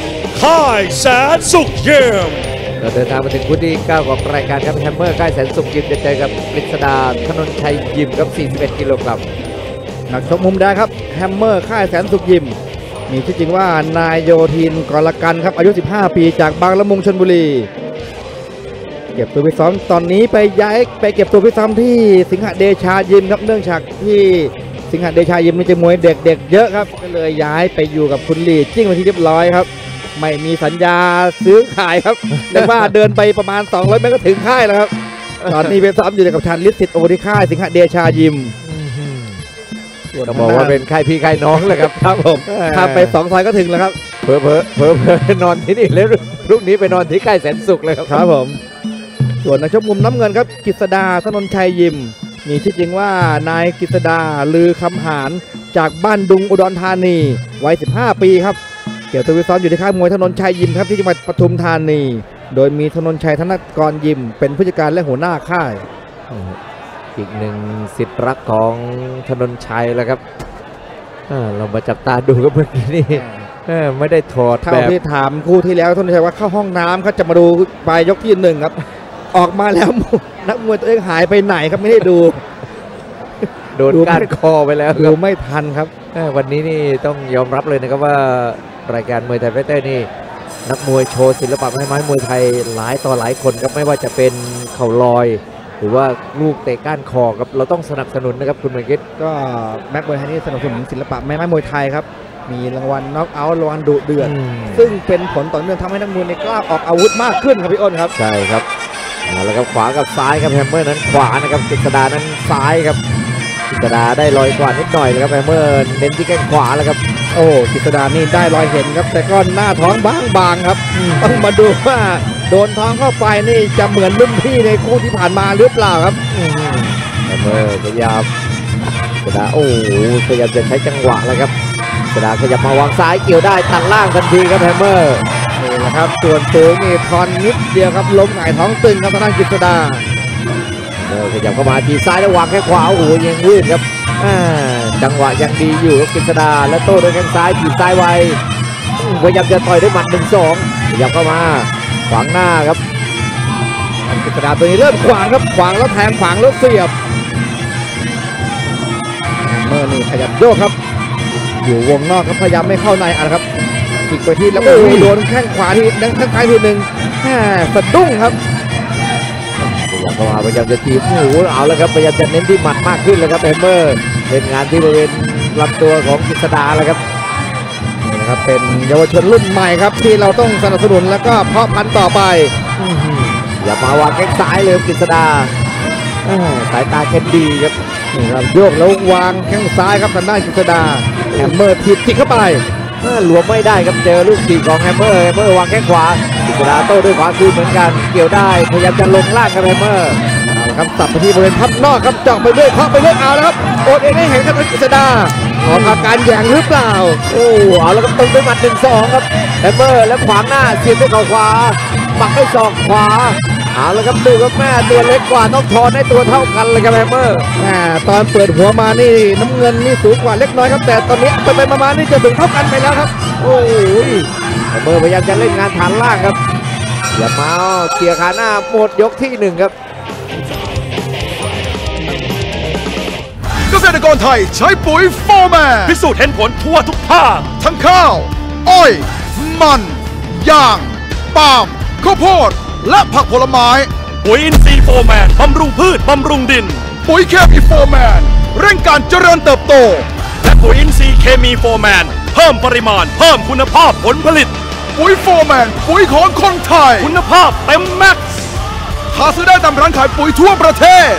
Khai San Suk Yim. เราเดินทางมาถึงคู่ที่เก้าของรายการครับแฮมเมอร์ค่ายแสนสุขยิมจะเจอกับกฤษดาธนนชัยยิมครับสี่สิบเอ็ดกิโลกรัมนักชกมุมแดงครับแฮมเมอร์ค่ายแสนสุขยิมมีชื่อจริงว่านายโยธินกรกันครับอายุสิบห้าปีจากบางละมุงชลบุรีเก็บตัวไปซ้อมตอนนี้ไปย้ายไปเก็บตัวไปซ้อมที่สิงหเดชายิมครับเนื่องจากที่สิงหเดชายิมนี่จะมวยเด็กๆเยอะครับก็เลยย้ายไปอยู่กับคุณลีจิ้งมาที่เรียบร้อยครับไม่มีสัญญาซื้อขายครับเรียกว่าเดินไปประมาณสองร้อยเมตรก็ถึงค่ายแล้วครับตอนนี้ไปซ้อมอยู่กับชันลิศสิทธิ์โอที่ค่ายสิงหเดชายิมต้องบอกว่าเป็นค่ายพี่ค่ายน้องเลยครับครับผมถ้าไปสองซอยก็ถึงแล้วครับเผลอเผลอเผลอเผลอนอนที่นี่แล้วรุ่งนี้ไปนอนที่ค่ายแสนสุขเลยครับครับผมส่วนนักชกมุมน้ำเงินครับกฤษดาธนนชัยยิมมีชื่อจริงว่านายกฤษดาลือคำหารจากบ้านดุงอุดรธานีวัยสิบห้าปีครับเกี่ยวตัวซ้อมอยู่ที่ค่ายมวยธนนชัยยิมครับที่จังหวัดปทุมธานีโดยมีธนนชัยธนกรยิมเป็นผู้จัดการและหัวหน้าค่ายอีกหนึ่งสิทธิ์รักของธนนชัยแล้วครับเรามาจับตาดูกับเมื่อกี้นี่ไม่ได้ถอดแบบที่ถามคู่ที่แล้วธนนชัยว่าเข้าห้องน้ำเขาจะมาดูปลายยกที่หนึ่งครับออกมาแล้วนักมวยตัวเองหายไปไหนครับไม่ได้ดูโดนก้านคอไปแล้วดูไม่ทันครับวันนี้นี่ต้องยอมรับเลยนะครับว่ารายการมวยไทยไฟเตอร์นี่นักมวยโชว์ศิลปะไม้ไม้มวยไทยหลายต่อหลายคนครับไม่ว่าจะเป็นเข่าลอยหรือว่าลูกเตะก้านคอครับเราต้องสนับสนุนนะครับคุณเมกิตก็แม็กมวยไทยนี่สนับสนุนศิลปะไม้ไม้มวยไทยครับมีรางวัลน็อกเอาท์รางวัลดุเดือดซึ่งเป็นผลต่อเนื่องทำให้นักมวยในกล้าออกอาวุธมากขึ้นครับพี่อ้นครับใช่ครับแล้วครับขวากับซ้ายครับแฮมเมอร์นั้นขวานะครับกฤษดานั้นซ้ายครับกฤษดาได้ลอยกว่านิดหน่อยนะครับแฮมเมอร์เน้นที่แข้งขวาแล้วครับโอ้กฤษดานี่ได้ลอยเห็นครับแต่ก็หน้าท้องบางๆครับต้องมาดูว่าโดนท้องเข้าไปนี่จะเหมือนรุ่นพี่ในคู่ที่ผ่านมาหรือเปล่าครับแฮมเมอร์พยายามกฤษดาโอ้พยายามจะใช้จังหวะแล้วครับกฤษดาขยับมาวางซ้ายเกี่ยวได้ตัดล่างทันทีครับแฮมเมอร์นี่แหละครับส่วนสูงนี่ทอนนิดเดียวครับล้มหงายท้องตึงครับทางด้านกฤษดาเดินขยับเข้ามาทีซ้ายแล้ววางแค่ขวาโอ้โหยังลื่นครับจังหวะยังดีอยู่ครับกฤษดาแล้วโต้ด้วยแข้งซ้ายทีซ้ายไวพยายามจะต่อยด้วยหมัดหนึ่งสองขยับเข้ามาขวางหน้าครับกฤษดาตัวนี้เริ่มขวางครับขวางแล้วแทงขวางแล้วเสียบเมื่อนี่ขยับโยกครับอยู่วงนอกครับพยายามไม่เข้าในอ่ะครับจิกไปที่แล้วโอ้โดนแข้งขวาที่ดังข้างซ้ายทีหนึ่งแหมสะดุ้งครับเข้ามาพยายามจะทีบโอ้โหเอาแล้วครับพยายามจะเน้นที่หมัดมากขึ้นเลยครับแฮมเมอร์เล่นงานที่บริเวณลำตัวของกฤษดาแล้วครับนี่นะครับเป็นเยาวชนรุ่นใหม่ครับที่เราต้องสนับสนุนแล้วก็เพาะพันธุ์ต่อไปอย่ามาวางแข้งซ้ายเลยกฤษดาสายตาแคนดีครับนี่ครับโยกแล้ววางแข้งซ้ายครับทางด้านกฤษดาแฮมเมอร์ถีบจิกเข้าไปหลวมไม่ได้ครับเจอลูกถีบของแฮมเมอร์แฮมเมอร์วางแข้งขวากฤษดาโต้ด้วยขวาคืนเหมือนกันเกี่ยวได้พยายามจะลงล่างครับแฮมเมอร์ครับสับไปที่บริเวณพับนอกครับเจาะไปเรื่อยเคาะไปเรื่อยเอาแล้วครับโอดเองให้เห็นครับกฤษดาออกอาการแยงหรือเปล่าโอ้เอาแล้วก็ตึงด้วยหมัดหนึ่งสองครับแฮมเมอร์แล้วขวางหน้าเสียบด้วยเข่าขวาปักด้วยศอกขวาเอาแล้วครับดูครับแม่ตัวเล็กกว่าต้องทอนให้ตัวเท่ากันเลยครับแฮมเมอร์แม่ตอนเปิดหัวมานี่น้ำเงินนี่สูงกว่าเล็กน้อยครับแต่ตอนนี้ไปไปมาๆนี่จะถึงเท่ากันไปแล้วครับโอ้ยแฮมเมอร์พยายามจะเล่นงานฐานล่างครับอย่ามาเขี่ยขาหน้าหมดยกที่หนึ่งครับเกษตรกรไทยใช้ปุ๋ยโฟร์แมนพิสูจน์เห็นผลทั่วทุกภาคทั้งข้าวอ้อยมันยางปาล์มข้าวโพดและผักผลไม้ปุ๋ยอินทรีย์โฟร์แมนบำรุงพืชบำรุงดินปุ๋ยเคมีโฟร์แมนเร่งการเจริญเติบโตและปุ๋ยอินทรีย์เคมีโฟร์แมนเพิ่มปริมาณเพิ่มคุณภาพผลผลิตปุ๋ยโฟร์แมนปุ๋ยของคนไทยคุณภาพเต็มแม็กซ์หาซื้อได้ตามร้านขายปุ๋ยทั่วประเทศ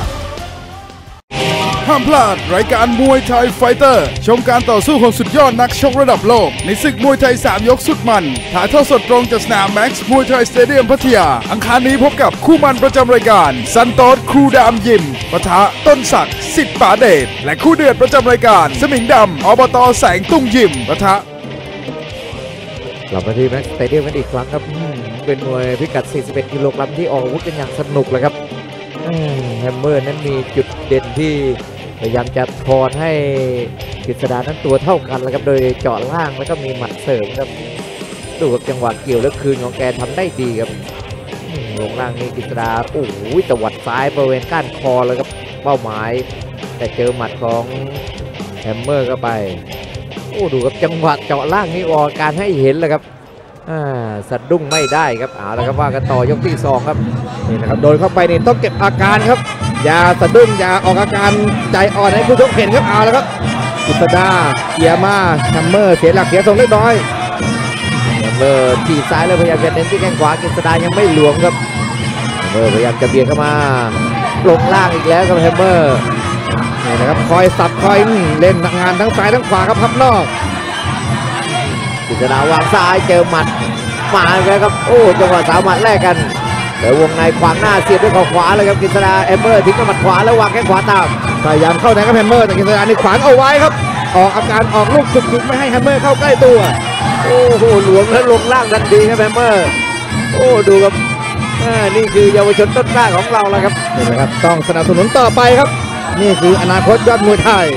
ห้ามพลาดรายการมวยไทยไฟเตอร์ชมการต่อสู้ของสุดยอดนักชกระดับโลกในศึกมวยไทยสามยกสุดมันถ่ายทอดสดตรงจากสนามแม็กซ์มวยไทยสเตเดียมพัทยาอังคารนี้พบกับคู่มันประจำรายการซันโต๊ดครูดามยิมปะทะต้นศักดิ์สิทธิ์ป๋าเดชและคู่เดือดประจำรายการสมิงดำอบต.แสงตุ้งยิมปะทะกลับมาที่แม็กซ์สเตเดียมกันอีกครั้งครับเป็นมวยพิกัดสี่สิบเอ็ดกิโลกรัมที่ออกอาวุธกันอย่างสนุกเลยครับแฮมเมอร์นั้นมีจุดเด่นที่พยายามจะทอนให้กฤษดานั้นตัวเท่ากันแล้วครับโดยเจาะล่างแล้วก็มีหมัดเสริมครับดูกับจังหวะเกี่ยวแล้วคืนของแกทำได้ดีครับลงล่างนี้กฤษดาโอ้โหตวัดซ้ายบริเวณก้านคอเลยครับเป้าหมายแต่เจอหมัดของแฮมเมอร์เข้าไปโอ้ดูกับจังหวะเจาะล่างนี้ออกการให้เห็นเลยครับอ่าสะดุ้งไม่ได้ครับเอาละครับว่ากันต่อยกที่สองครับนี่นะครับโดนเข้าไปนี่ต้องเก็บอาการครับอย่าสะดุ้งอย่าออกอาการใจอ่อนให้ผู้ชกเห็นครับเอาแล้วครับกฤษดาเกียร์มาแฮมเมอร์เสียหลักเสียทรงเล็กน้อยแฮมเมอร์ทีซ้ายแล้วพยายามจะเน้นที่แข้งขวากฤษดายังไม่หลวมครับแฮมเมอร์พยายามจะเบียดเข้ามาลงล่างอีกแล้วครับแฮมเมอร์นี่นะครับคอยสับคอยเล่นงานทั้งซ้ายทั้งขวาครับพับนอกกฤษดาวางซ้ายเจอหมัดมาแล้วครับโอ้จังหวะสาวหมัดแรกกันแต่วงในขวางหน้าเสียบด้วยขวาเลยครับกฤษดาแฮมเมอร์ทิ้งกับหมัดขวาแล้ววางแข้งขวาตามพยายามเข้าในครับแฮมเมอร์แต่กฤษดานี่ขวางเอาไว้ครับออกอาการออกลูกจุกจิกไม่ให้แฮมเมอร์เข้าใกล้ตัวโอ้โหหลวมแล้วลงล่างทันทีครับแฮมเมอร์โอ้ดูครับนี่คือเยาวชนต้นกล้าของเราแล้วครับนี่แหละครับต้องสนับสนุนต่อไปครับนี่คืออนาคตยอดมวยไทย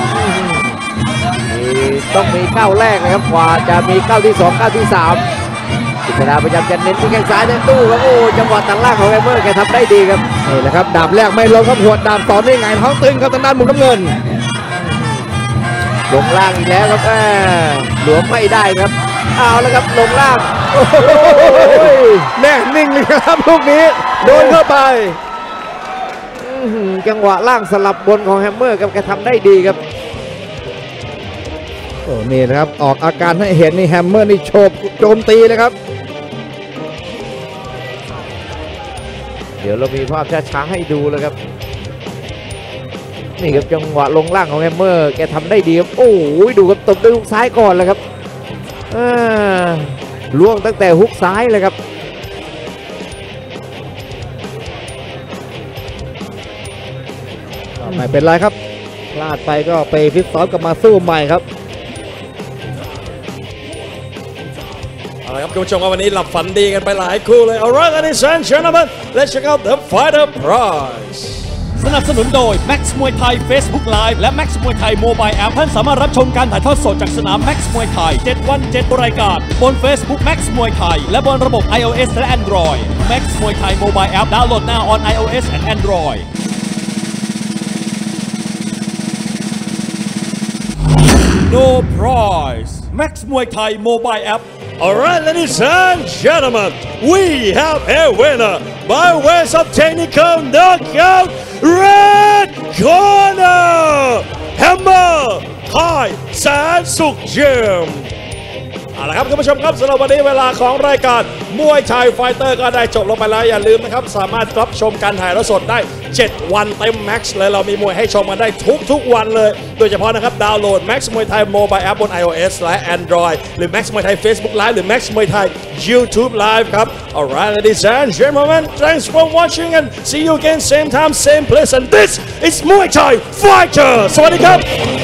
ต้องมีก้าวแรกนะครับกว่าจะมีก้าวที่สองก้าวที่สามกฤษดาพยายามจะเน้นที่แข้งซ้ายในตู้ครับโอ้จังหวะตัดล่างของแฮมเมอร์แกทำได้ดีครับนี่แหละครับดาบแรกไม่ลงครับหัวดาบต่อได้ไงท้องตึงครับทางด้านมุมน้ำเงินลงล่างอีกแล้วครับหลวมไม่ได้ครับเอาแล้วครับลงล่างแน่นิ่งเลยครับลูกนี้โดนเข้าไปจังหวะล่างสลับบนของแฮมเมอร์ครับแกทำได้ดีครับโอ้นี่นะครับออกอาการให้เห็นนี่แฮมเมอร์นี่โฉบโจมตีเลยครับเดี๋ยวเรามีภาพช้าๆให้ดูเลยครับนี่ครับจังหวะลงล่างของแฮมเมอร์แกทำได้ดีครับโอ้ยดูครับตบด้วยฮุกซ้ายก่อนเลยครับล่วงตั้งแต่ฮุกซ้ายเลยครับไม่เป็นไรครับพลาดไปก็ไปฟิตซ้อมกลับมาสู้ใหม่ครับเอาละครับคุณผู้ชมวันนี้หลับฝันดีกันไปหลายคู่เลย Alright ladies and gentlemen let's check out the fighter prize สนับสนุนโดย Max มวยไทย Facebook Live และ Max มวยไทย Mobile App ท่านสามารถรับชมการถ่ายทอดสดจากสนาม Max มวยไทยเจ็ดวันเจ็ดรายการบน Facebook Max มวยไทยและบนระบบ iOS และ Android Max มวยไทย Mobile App ดาวน์โหลด now on iOS and Android No prize Max มวยไทย Mobile App Alright, ladies and gentlemen, we have a winner by ways of technical knockout. Red corner, Hammer ค่ายแสนสุขยิมเอาละครับท่านผู้ชมครับสำหรับวันนี้เวลาของรายการมวยไทยไฟเตอร์ก็ได้จบลงไปแล้วอย่าลืมนะครับสามารถรับชมการถ่ายทอดสดได้เจ็ดวันเต็มแม็กซ์เลยเรามีมวยให้ชมกันได้ทุกทุกวันเลยโดยเฉพาะนะครับดาวน์โหลด Max มวยไทยโมบายแอปบน iOS และ Android หรือ Max มวยไทย Facebook Live หรือ Max มวยไทย YouTube Live ครับ Alright ladies and gentlemen thanks for watching and see you again same time same place and this is Muay Thai Fighter สวัสดีครับ